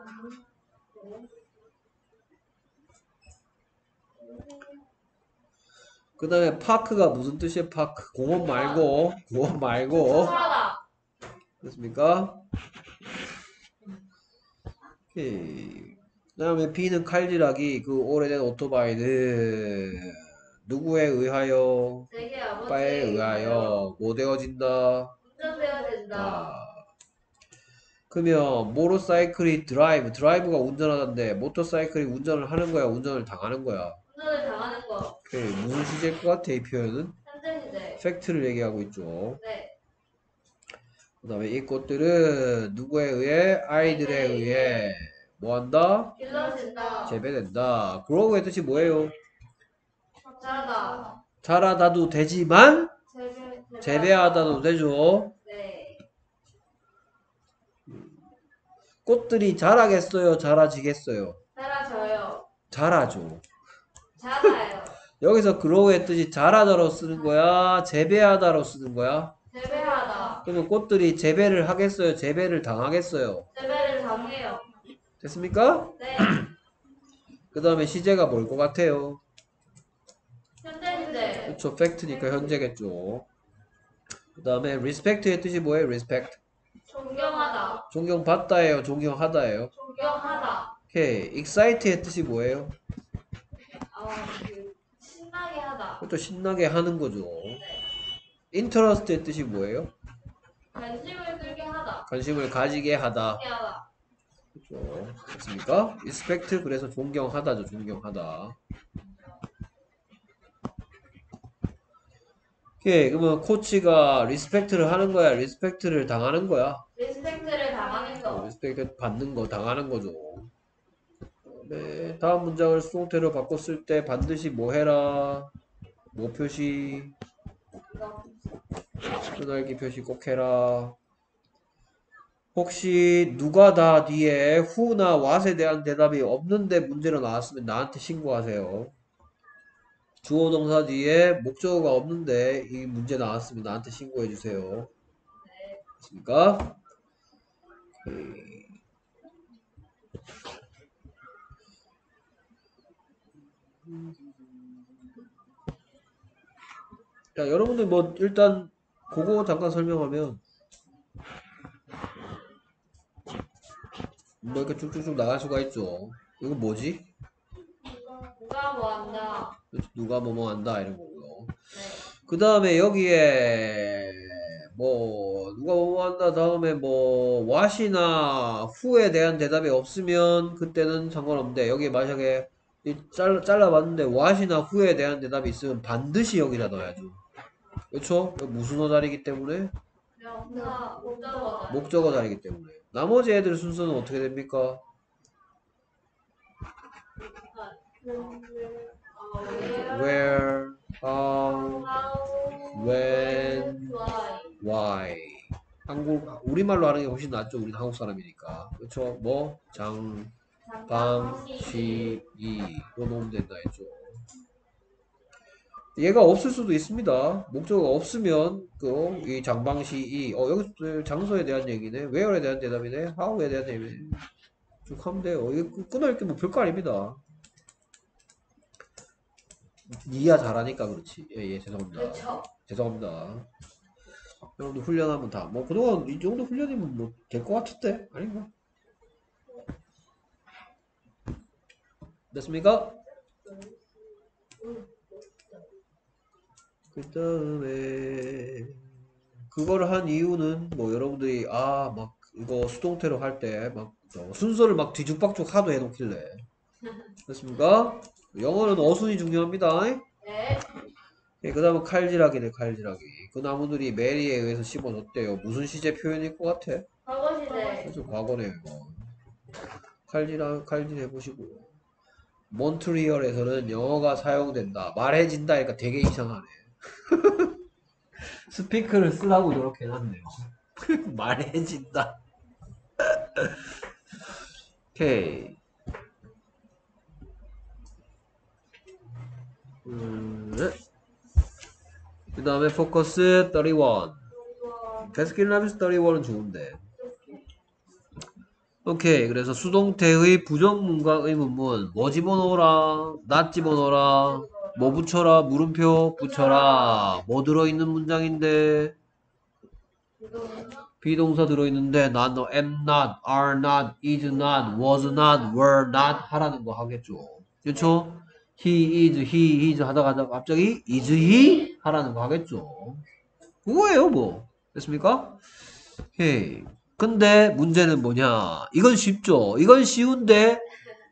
그 다음에 파크가 무슨 뜻이에요? 파크. 공원 말고 공원 말고 사다. 됐습니까? 오케이. 그 다음에 B는 칼질하기. 그 오래된 오토바이는 누구에 의하여? 내게 아버지에 빠에 의하여 뭐 되어진다? 운전되어야 된다. 아. 그러면 모터사이클이 드라이브, 드라이브가 운전하던데 모터사이클이 운전을 하는 거야, 운전을 당하는 거야? 운전을 당하는 거. 오케이. 무슨 시제일 것 같아, 이 표현은? 현재 시제. 팩트를 얘기하고 있죠. 네. 그 다음에 이 꽃들은 누구에 의해? 아이들에 의해 뭐 한다? 길러진다. 재배된다. grow의 뜻이 뭐예요? 자라다. 자라다도 되지만 재배. 재배하다도 되죠. 네. 꽃들이 자라겠어요? 자라지겠어요? 자라져요. 자라죠. 자라요. 여기서 grow의 뜻이 자라다로 쓰는 거야? 재배하다로 쓰는 거야? 재배하다. 그러면 꽃들이 재배를 하겠어요? 재배를 당하겠어요? 재배를 당해요. 됐습니까? 네. 그 다음에 시제가 뭘 것 같아요? 현재 시제. 그렇죠. 팩트니까 현재겠죠. 그 다음에 respect의 뜻이 뭐예요? respect. 존경하다. 존경받다예요? 존경하다예요? 존경하다. 오케이. excite의 뜻이 뭐예요? 어, 그 신나게 하다. 그것도 신나게 하는 거죠. interest의 뜻이 뭐예요? 관심을 끌게 하다. 관심을 가지게 하다. 끌게 하다. 그렇죠. 됐습니까? respect 그래서 존경하다죠. 존경하다. 오케이. 그러면 코치가 리스펙트를 하는 거야? 리스펙트를 당하는 거야? 리스펙트를 당하는 거. 리스펙트 받는 거, 당하는 거죠. 네. 다음 문장을 수동태로 바꿨을 때 반드시 뭐 해라? 뭐 표시? 끈알기 표시 꼭 해라. 혹시 누가 다 뒤에 who나 what에 대한 대답이 없는데 문제로 나왔으면 나한테 신고하세요. 주어 동사 뒤에 목적어가 없는데 이 문제 나왔으면 나한테 신고해 주세요. 됐습니까? 오케이. 자, 여러분들 뭐 일단 그거 잠깐 설명하면 뭐 이렇게 쭉쭉쭉 나갈 수가 있죠. 이거 뭐지? 누가 뭐 한다. 누가 뭐뭐 한다 이런 거고요. 네. 그 다음에 여기에 뭐 누가 뭐뭐 한다 다음에 뭐 what이나 who에 대한 대답이 없으면 그때는 상관없는데 여기에 만약에 이 잘라, 잘라봤는데 what이나 who에 대한 대답이 있으면 반드시 여기다 넣어야죠. 그렇죠? 무슨 어 자리이기 때문에? 명사 목적어 목적어 자리이기 때문에. 나머지 애들 순서는 어떻게 됩니까? where, how, when, why. 한국 우리말로 하는 게 훨씬 낫죠. 우리는 한국 사람이니까. 그렇죠? 뭐 장, 방, 시, 이로 놓으면 된다 했죠. 얘가 없을 수도 있습니다. 목적어가 없으면 그 이 장방시 이 어 여기 장소에 대한 얘기네. where에 대한 대답이네. how에 대한 얘기네. 쭉 하면 돼요. 이게 끊을 게 뭐 별거 아닙니다. 이해가 잘하니까 그렇지. 예, 예, 죄송합니다. 그렇죠. 죄송합니다. 여러분들 훈련하면 다. 뭐, 그동안 이 정도 훈련이면 뭐, 될 것 같은데? 아닌가? 됐습니까? 그 다음에, 그거를 한 이유는, 뭐, 여러분들이, 아, 막, 이거 수동태로 할 때, 막, 저 순서를 막 뒤죽박죽 하도 해놓길래. 됐습니까? 영어는 어순이 중요합니다. 네. 예, 그 다음은 칼질하기네, 칼질하기. 그 나무들이 메리에 의해서 씹어졌대요. 무슨 시제 표현일 것 같아? 과거시제. 그래서 과거네요, 이거. 칼질, 칼질 해보시고. 몬트리올에서는 영어가 사용된다. 말해진다. 그러니까 되게 이상하네. 스피크를 쓰라고 저렇게 해놨네요. 말해진다. 오케이. 음, 네. 그 다음에 포커스 삼십일. 베스킨라빈스 삼십일은 좋은데. 오케이. 그래서 수동태의 부정문과 의문문 뭐 집어넣어라, not 집어넣어라, 뭐 붙여라, 물음표 붙여라. 뭐 들어있는 문장인데 비동사 들어있는데 not, no, am not, are not, is not, was not, were not 하라는 거 하겠죠. 그렇죠? he is, he is 하다가 하다가 갑자기 is he 하라는 거 하겠죠. 그거예요 뭐. 됐습니까? 오케이. 근데 문제는 뭐냐? 이건 쉽죠. 이건 쉬운데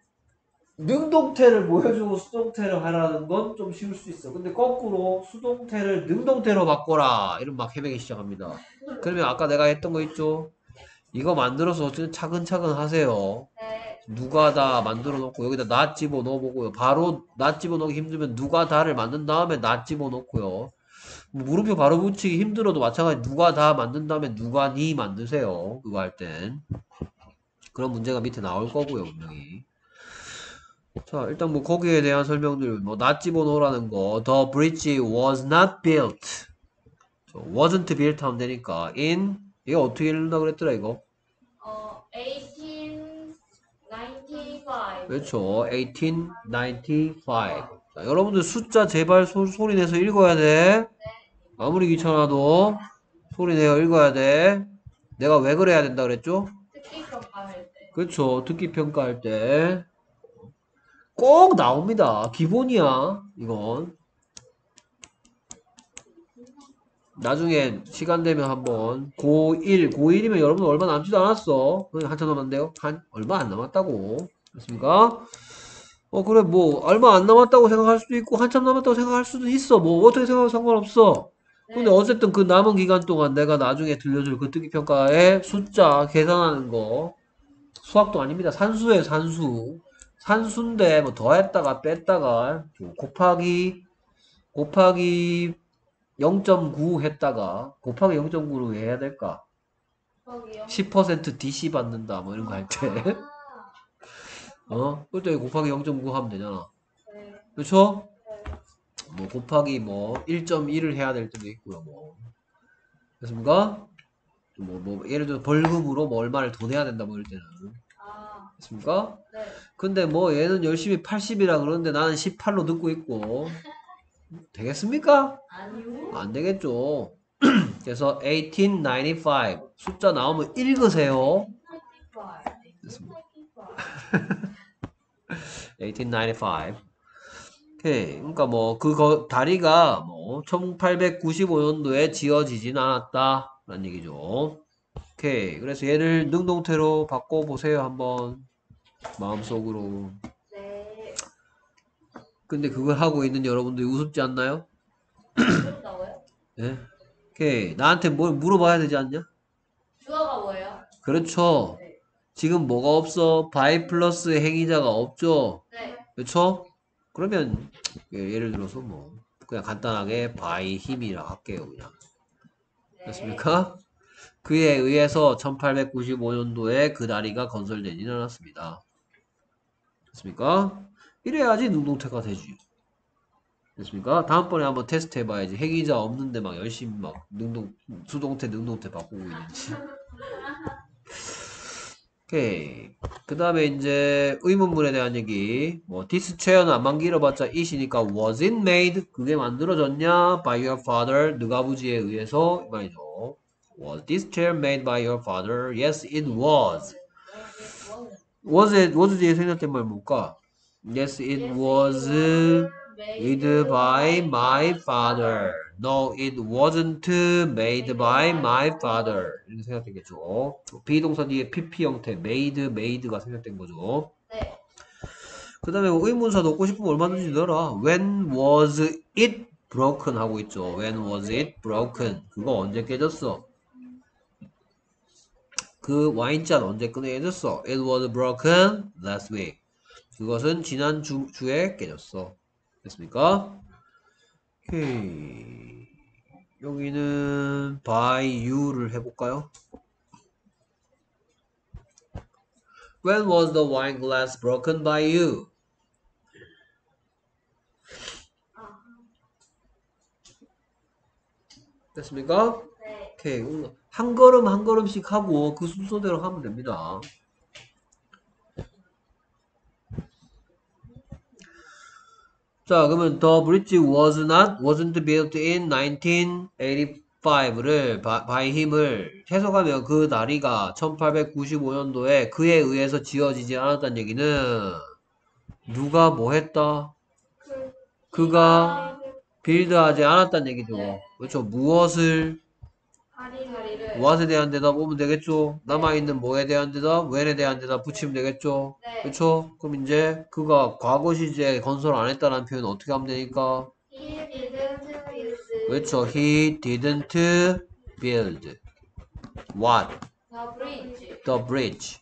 능동태를 보여주고 수동태를 하라는 건 좀 쉬울 수 있어. 근데 거꾸로 수동태를 능동태로 바꿔라. 이런 막 헤매기 시작합니다. 그러면 아까 내가 했던 거 있죠? 이거 만들어서 어쨌든 차근차근 하세요. 네. 누가 다 만들어 놓고 여기다 낫 집어 넣어보고요. 바로 낫 집어 넣기 힘들면 누가 다를 만든 다음에 낫 집어 넣고요. 물음표 바로 붙이기 힘들어도 마찬가지 누가 다 만든 다음에 누가 니 만드세요. 그거 할 땐. 그런 문제가 밑에 나올 거고요, 분명히. 자, 일단 뭐 거기에 대한 설명들 뭐 not 집어넣으라는 거 The bridge was not built. wasn't built 하면 되니까 in 이거 어떻게 읽는다 그랬더라 이거? 어, eighteen ninety-five. 그렇죠. eighteen ninety-five. 자, 여러분들 숫자 제발 소, 소리 내서 읽어야 돼. 아무리 귀찮아도 소리 내어 읽어야 돼. 내가 왜 그래야 된다 그랬죠? 듣기 평가할 때. 그렇죠. 듣기 평가할 때 꼭 나옵니다. 기본이야. 이건. 나중에 시간 되면 한번 고일, 고일이면 여러분 얼마 남지도 않았어. 한참 남았는데요. 한 얼마 안 남았다고. 그렇습니까? 어 그래 뭐 얼마 안 남았다고 생각할 수도 있고 한참 남았다고 생각할 수도 있어. 뭐 어떻게 생각해도 상관없어. 근데 어쨌든 그 남은 기간 동안 내가 나중에 들려줄 그 듣기평가의 숫자 계산하는 거 수학도 아닙니다. 산수예요, 산수. 산수인데 뭐 더했다가 뺐다가 곱하기 곱하기 영 점 구 했다가 곱하기 영 점 구로 왜 해야 될까? 거기요. 십 퍼센트 디씨 받는다 뭐 이런 거 할 때. 아, 어? 그때 곱하기 영 점 구 하면 되잖아. 네. 그렇죠? 네. 뭐 곱하기 뭐 일 점 일을 해야 될 때도 있고요. 뭐. 됐습니까? 뭐, 뭐 예를 들어 벌금으로 뭐 얼마를 더 내야 된다 뭐 이럴 때는. 아, 됐습니까? 네. 근데 뭐 얘는 열심히 팔십이라 그러는데 나는 십팔로 듣고 있고 되겠습니까? 아니요. 안 되겠죠. 그래서 eighteen ninety-five 숫자 나오면 읽으세요. 됐습니다. eighteen ninety-five. 오케이. 그러니까 뭐 그 다리가 뭐 천팔백구십오 년도에 지어지진 않았다 라는 얘기죠. 오케이. 그래서 얘를 능동태로 바꿔 보세요 한번 마음속으로. 네. 근데 그걸 하고 있는 여러분들이 우습지 않나요? 어렵다고요? 예? 오케이. 나한테 뭘 물어봐야 되지 않냐? 주어가 뭐예요? 그렇죠. 네. 지금 뭐가 없어? by 플러스 행위자가 없죠? 네. 그렇죠? 그러면 예, 예를 들어서 뭐 그냥 간단하게 by 힘이라 할게요. 그냥. 네. 됐습니까? 그에 의해서 천팔백구십오 년도에 그 다리가 건설되지는 않았습니다. 됐습니까? 이래야지 능동태가 되지. 됐습니까? 다음번에 한번 테스트 해봐야지. 행위자 없는데 막 열심히 막 능동, 수동태, 능동태 바꾸고 있는지. 오케이. 그 다음에 이제 의문문에 대한 얘기. 뭐, this chair는 안만 길어봤자 it이니까 was it made? 그게 만들어졌냐? by your father. 능 아버지에 의해서. 이 말이죠. Was this chair made by your father? Yes, it was. was it, was 뒤에 생략된 말 뭘까? Yes, it was made by my father. No, it wasn't made by my father. 이렇게 생각되겠죠. 비동사 뒤에 pp 형태, made, made가 생각된 거죠. 네. 그 다음에 의문사 넣고 싶으면 얼마든지 넣어라. When was it broken 하고 있죠. When was it broken? 그거 언제 깨졌어? 그 와인잔 언제 꺼내졌어? It was broken last week. 그것은 지난 주, 주에 깨졌어. 됐습니까? 오케이. 여기는 by you를 해볼까요? When was the wine glass broken by you? 됐습니까? 네. 오케이. 한 걸음 한 걸음씩 하고 그 순서대로 하면 됩니다. 자, 그러면 the bridge was not, wasn't built in nineteen eighty-five를 by him을 해석하면 그 다리가 천팔백구십오 년도에 그에 의해서 지어지지 않았다는 얘기는 누가 뭐 했다? 그가 빌드하지 않았다는 얘기죠. 그렇죠. 무엇을 다리를 what에 대한 대답 오면 되겠죠. 남아있는 뭐에 대한 대답, when에 대한 대답 붙이면 되겠죠. 네. 그렇죠. 그럼 이제 그가 과거 시제에 건설 안 했다는 표현 어떻게 하면 되니까? He didn't build 그렇죠. He didn't build what? the bridge. The bridge.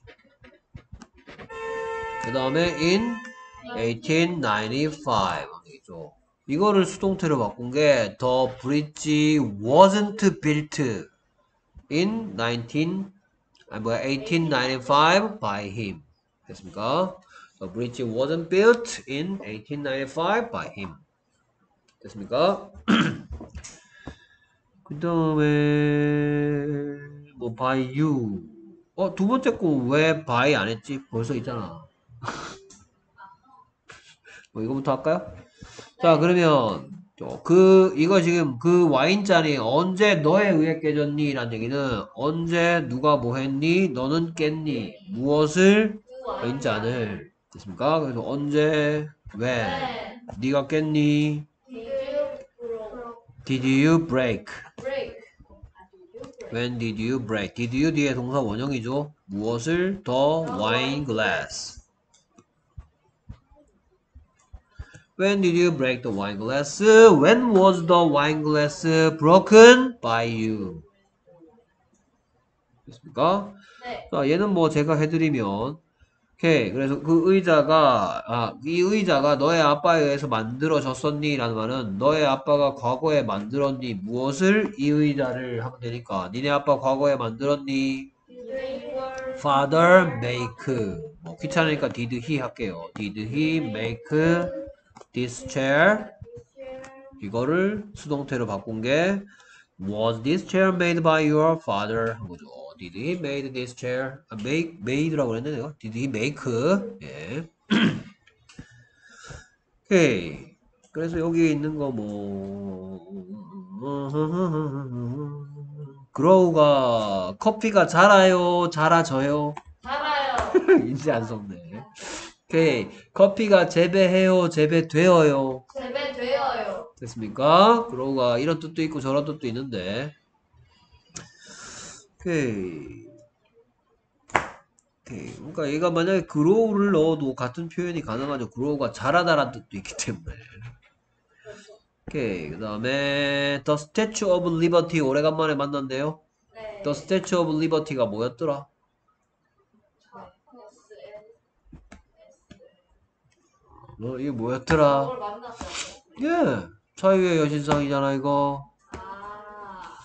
그 다음에 in eighteen ninety-five 되겠죠. 이거를 수동태로 바꾼 게 the bridge wasn't built in nineteen 아니 뭐야 eighteen ninety-five by him. 됐습니까? The bridge wasn't built in eighteen ninety-five by him. 됐습니까? 그 다음에 뭐 by you. 어, 두 번째 거 왜 by 안 했지? 벌써 있잖아. 뭐 이거부터 할까요? 자, 그러면 그 이거 지금 그 와인잔이 언제 너에 의해 깨졌니? 라는 얘기는 언제 누가 뭐 했니? 너는 깼니? 무엇을? 와인잔을. 됐습니까? 그래서 언제? when? When 네가 깼니? did you Did you break? break? break? When did you break? Did you 뒤에 동사 원형이죠. 무엇을? The wine glass. When did you break the wine glass? When was the wine glass broken by you? 됐습니까? 네. 자, 얘는 뭐 제가 해드리면 오케이. 그래서 그 의자가 아, 이 의자가 너의 아빠에 의해서 만들어졌었니? 라는 말은 너의 아빠가 과거에 만들었니? 무엇을? 이 의자를 하면 되니까 니네 아빠 과거에 만들었니? Father make 뭐 귀찮으니까 did he 할게요. Did he make this chair? 이거를 수동태로 바꾼 게 Was this chair made by your father? 한 거죠. Did he made this chair? 아, make, made라고 그랬네, 내가. Did he make? 예. 오케이. 그래서 여기 있는 거 뭐, 그로우가 커피가 자라요, 자라져요? 자라요. 인지 안 속네. 오케이. 커피가 재배해요, 재배되어요? 재배되어요. 됐습니까? 그로우가 이런 뜻도 있고 저런 뜻도 있는데. 오케이. 오케이. 그러니까 얘가 만약에 grow를 넣어도 같은 표현이 가능하죠. grow가 자라다라는 뜻도 있기 때문에. 오케이. 그 다음에 The Statue of Liberty 오래간만에 만났네요. 네. The Statue of Liberty가 뭐였더라? 어, 이게 뭐였더라? 저걸 만났어요. 예. 자유의 여신상이잖아 이거. 아.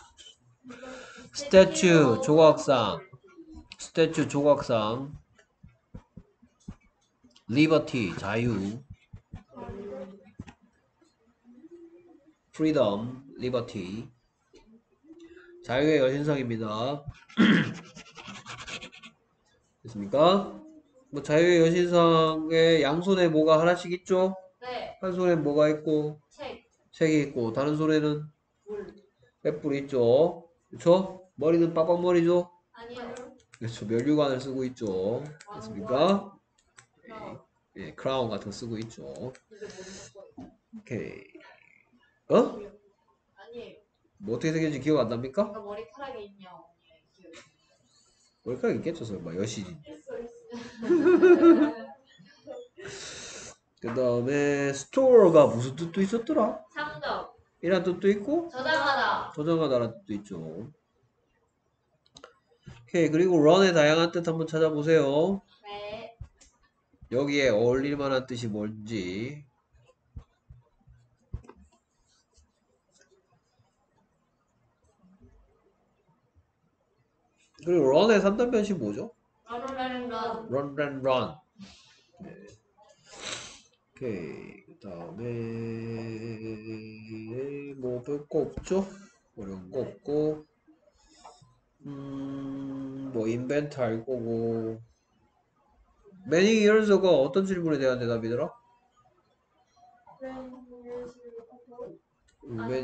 스태츄 조각상. 스태츄 조각상. 리버티 자유. 프리덤 리버티. 자유의 여신상입니다. 됐습니까? 뭐 자유의 여신상에 양손에 뭐가 하나씩 있죠? 네. 한 손에 뭐가 있고 책. 책이 있고 다른 손에는 물. 횃불 있죠. 그쵸? 머리는 빡빡머리죠? 아니요. 그렇죠. 면류관을 쓰고 있죠. 됐습니까? 어. 예, 크라운 같은 거 쓰고 있죠. 근데 모르는 오케이. 어? 거예요. 아니에요. 뭐 어떻게 생겼는지 기억 안 납니까? 아까 머리카락이 있냐 없냐 기억. 머리카락 있겠죠, 설마. 여신이. 있어 있어. 그 다음에 스토어가 무슨 뜻도 있었더라? 상점. 이란 뜻도 있고 저장하다. 저장하다라는 뜻도 있죠. 오케이. 그리고 run의 다양한 뜻 한번 찾아보세요. 네. 여기에 어울릴 만한 뜻이 뭔지. 그리고 run의 삼 단 변신 뭐죠? 런런런. run, run, run. 네. 오케이. 그 다음에 뭐 별 거 없죠? 어려운 거 없고 음, 뭐 invent 할 거고 many years ago 어떤 질문에 대한 대답이더라? 음, many,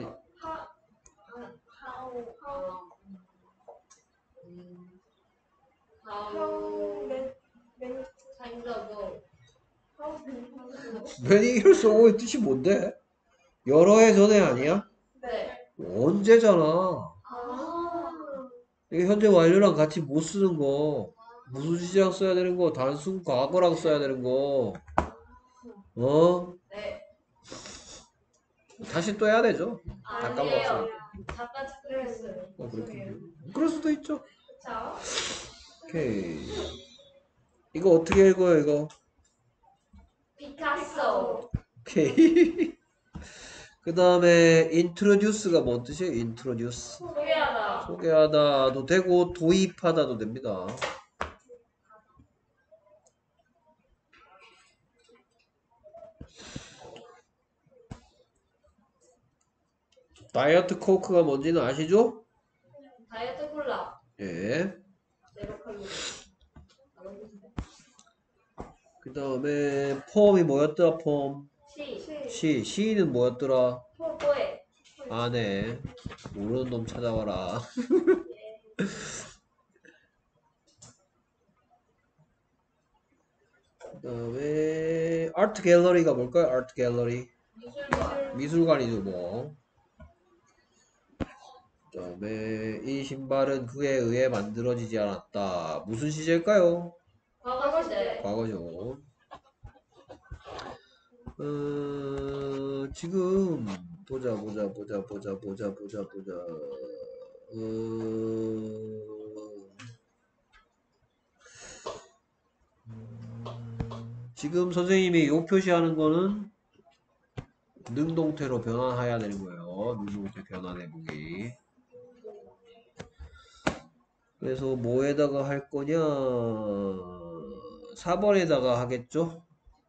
many years ago의 뜻이 뭔데? 여러 해 전에 아니야? 네. 언제잖아. 아. 이게 현재 완료랑 같이 못 쓰는 거. 무슨 시제랑 써야 되는 거, 단순 과거랑 써야 되는 거. 어? 네. 다시 또 해야 되죠. 다 아니에요. 까먹었어요. 잠깐 스트레스. 어, 그렇군요. 그럴 수도 있죠. 그쵸? 오케이. 이거 어떻게 읽어요, 이거? 피카소. 오케이. 그 다음에 introduce가 뭔 뜻이에요? introduce. 소개하다. 소개하다도 되고 도입하다도 됩니다. 다이어트 코크가 뭔지는 아시죠? 다이어트 콜라. 예. 제로 칼로리. 그 다음에 폼이 뭐였더라? 폼. 시. 시. 시는 뭐였더라? 포포에. 안에 모르는 놈 찾아와라. 그 다음에 아트 갤러리가 뭘까요? 아트 갤러리. 미술관. 미술관이죠 뭐. 그 다음에 이 신발은 그에 의해 만들어지지 않았다. 무슨 시제일까요? 과거 시대. 과거죠. 어, 지금 보자 보자 보자 보자 보자 보자 보자. 어, 지금 선생님이 요 표시하는 거는 능동태로 변환해야 되는 거예요. 능동태 변환해보기. 그래서 뭐에다가 할 거냐? 사 번에다가 하겠죠?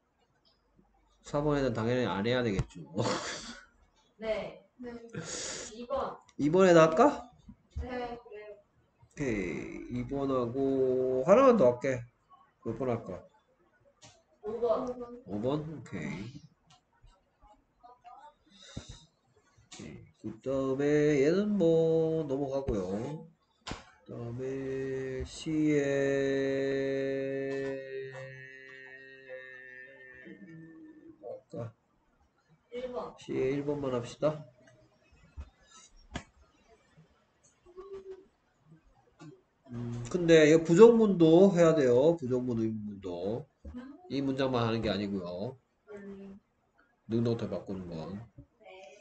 사 번에는 당연히 안 해야 되겠죠. 네. 네. 이 번. 이 번에다 할까? 네. 오케이. 이 번하고 하나만 더 할게. 몇 번 할까? 오 번. 오 번? 오케이. 그 다음에 얘는 뭐 넘어가고요. 그 다음에 C에 뭐 할까? 일 번. C에 일 번만 합시다. 음, 근데 이 부정문도 해야 돼요. 부정문, 의문문도. 이 문장만 하는 게 아니고요. 음, 능동태 바꾸는 건. 네.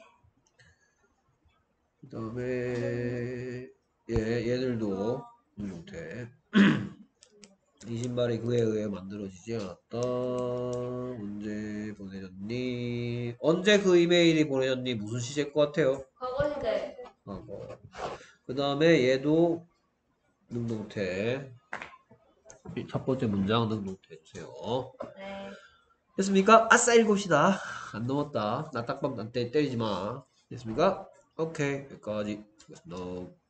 그 다음에 얘, 얘들도 능동태. 이 신발이 그에 의해 만들어지지 않았다. 언제 보내졌니? 언제 그 이메일이 보내졌니? 무슨 시제일 것 같아요? 과거 시제. 하고. 그 다음에 얘도 능동태. 이 첫 번째 문장 능동태 해주세요. 네. 됐습니까? 아싸 일곱시다. 안 넘었다. 나 딱밤 때 때리지 마. 됐습니까? 오케이. 여기까지. 수고했습니다.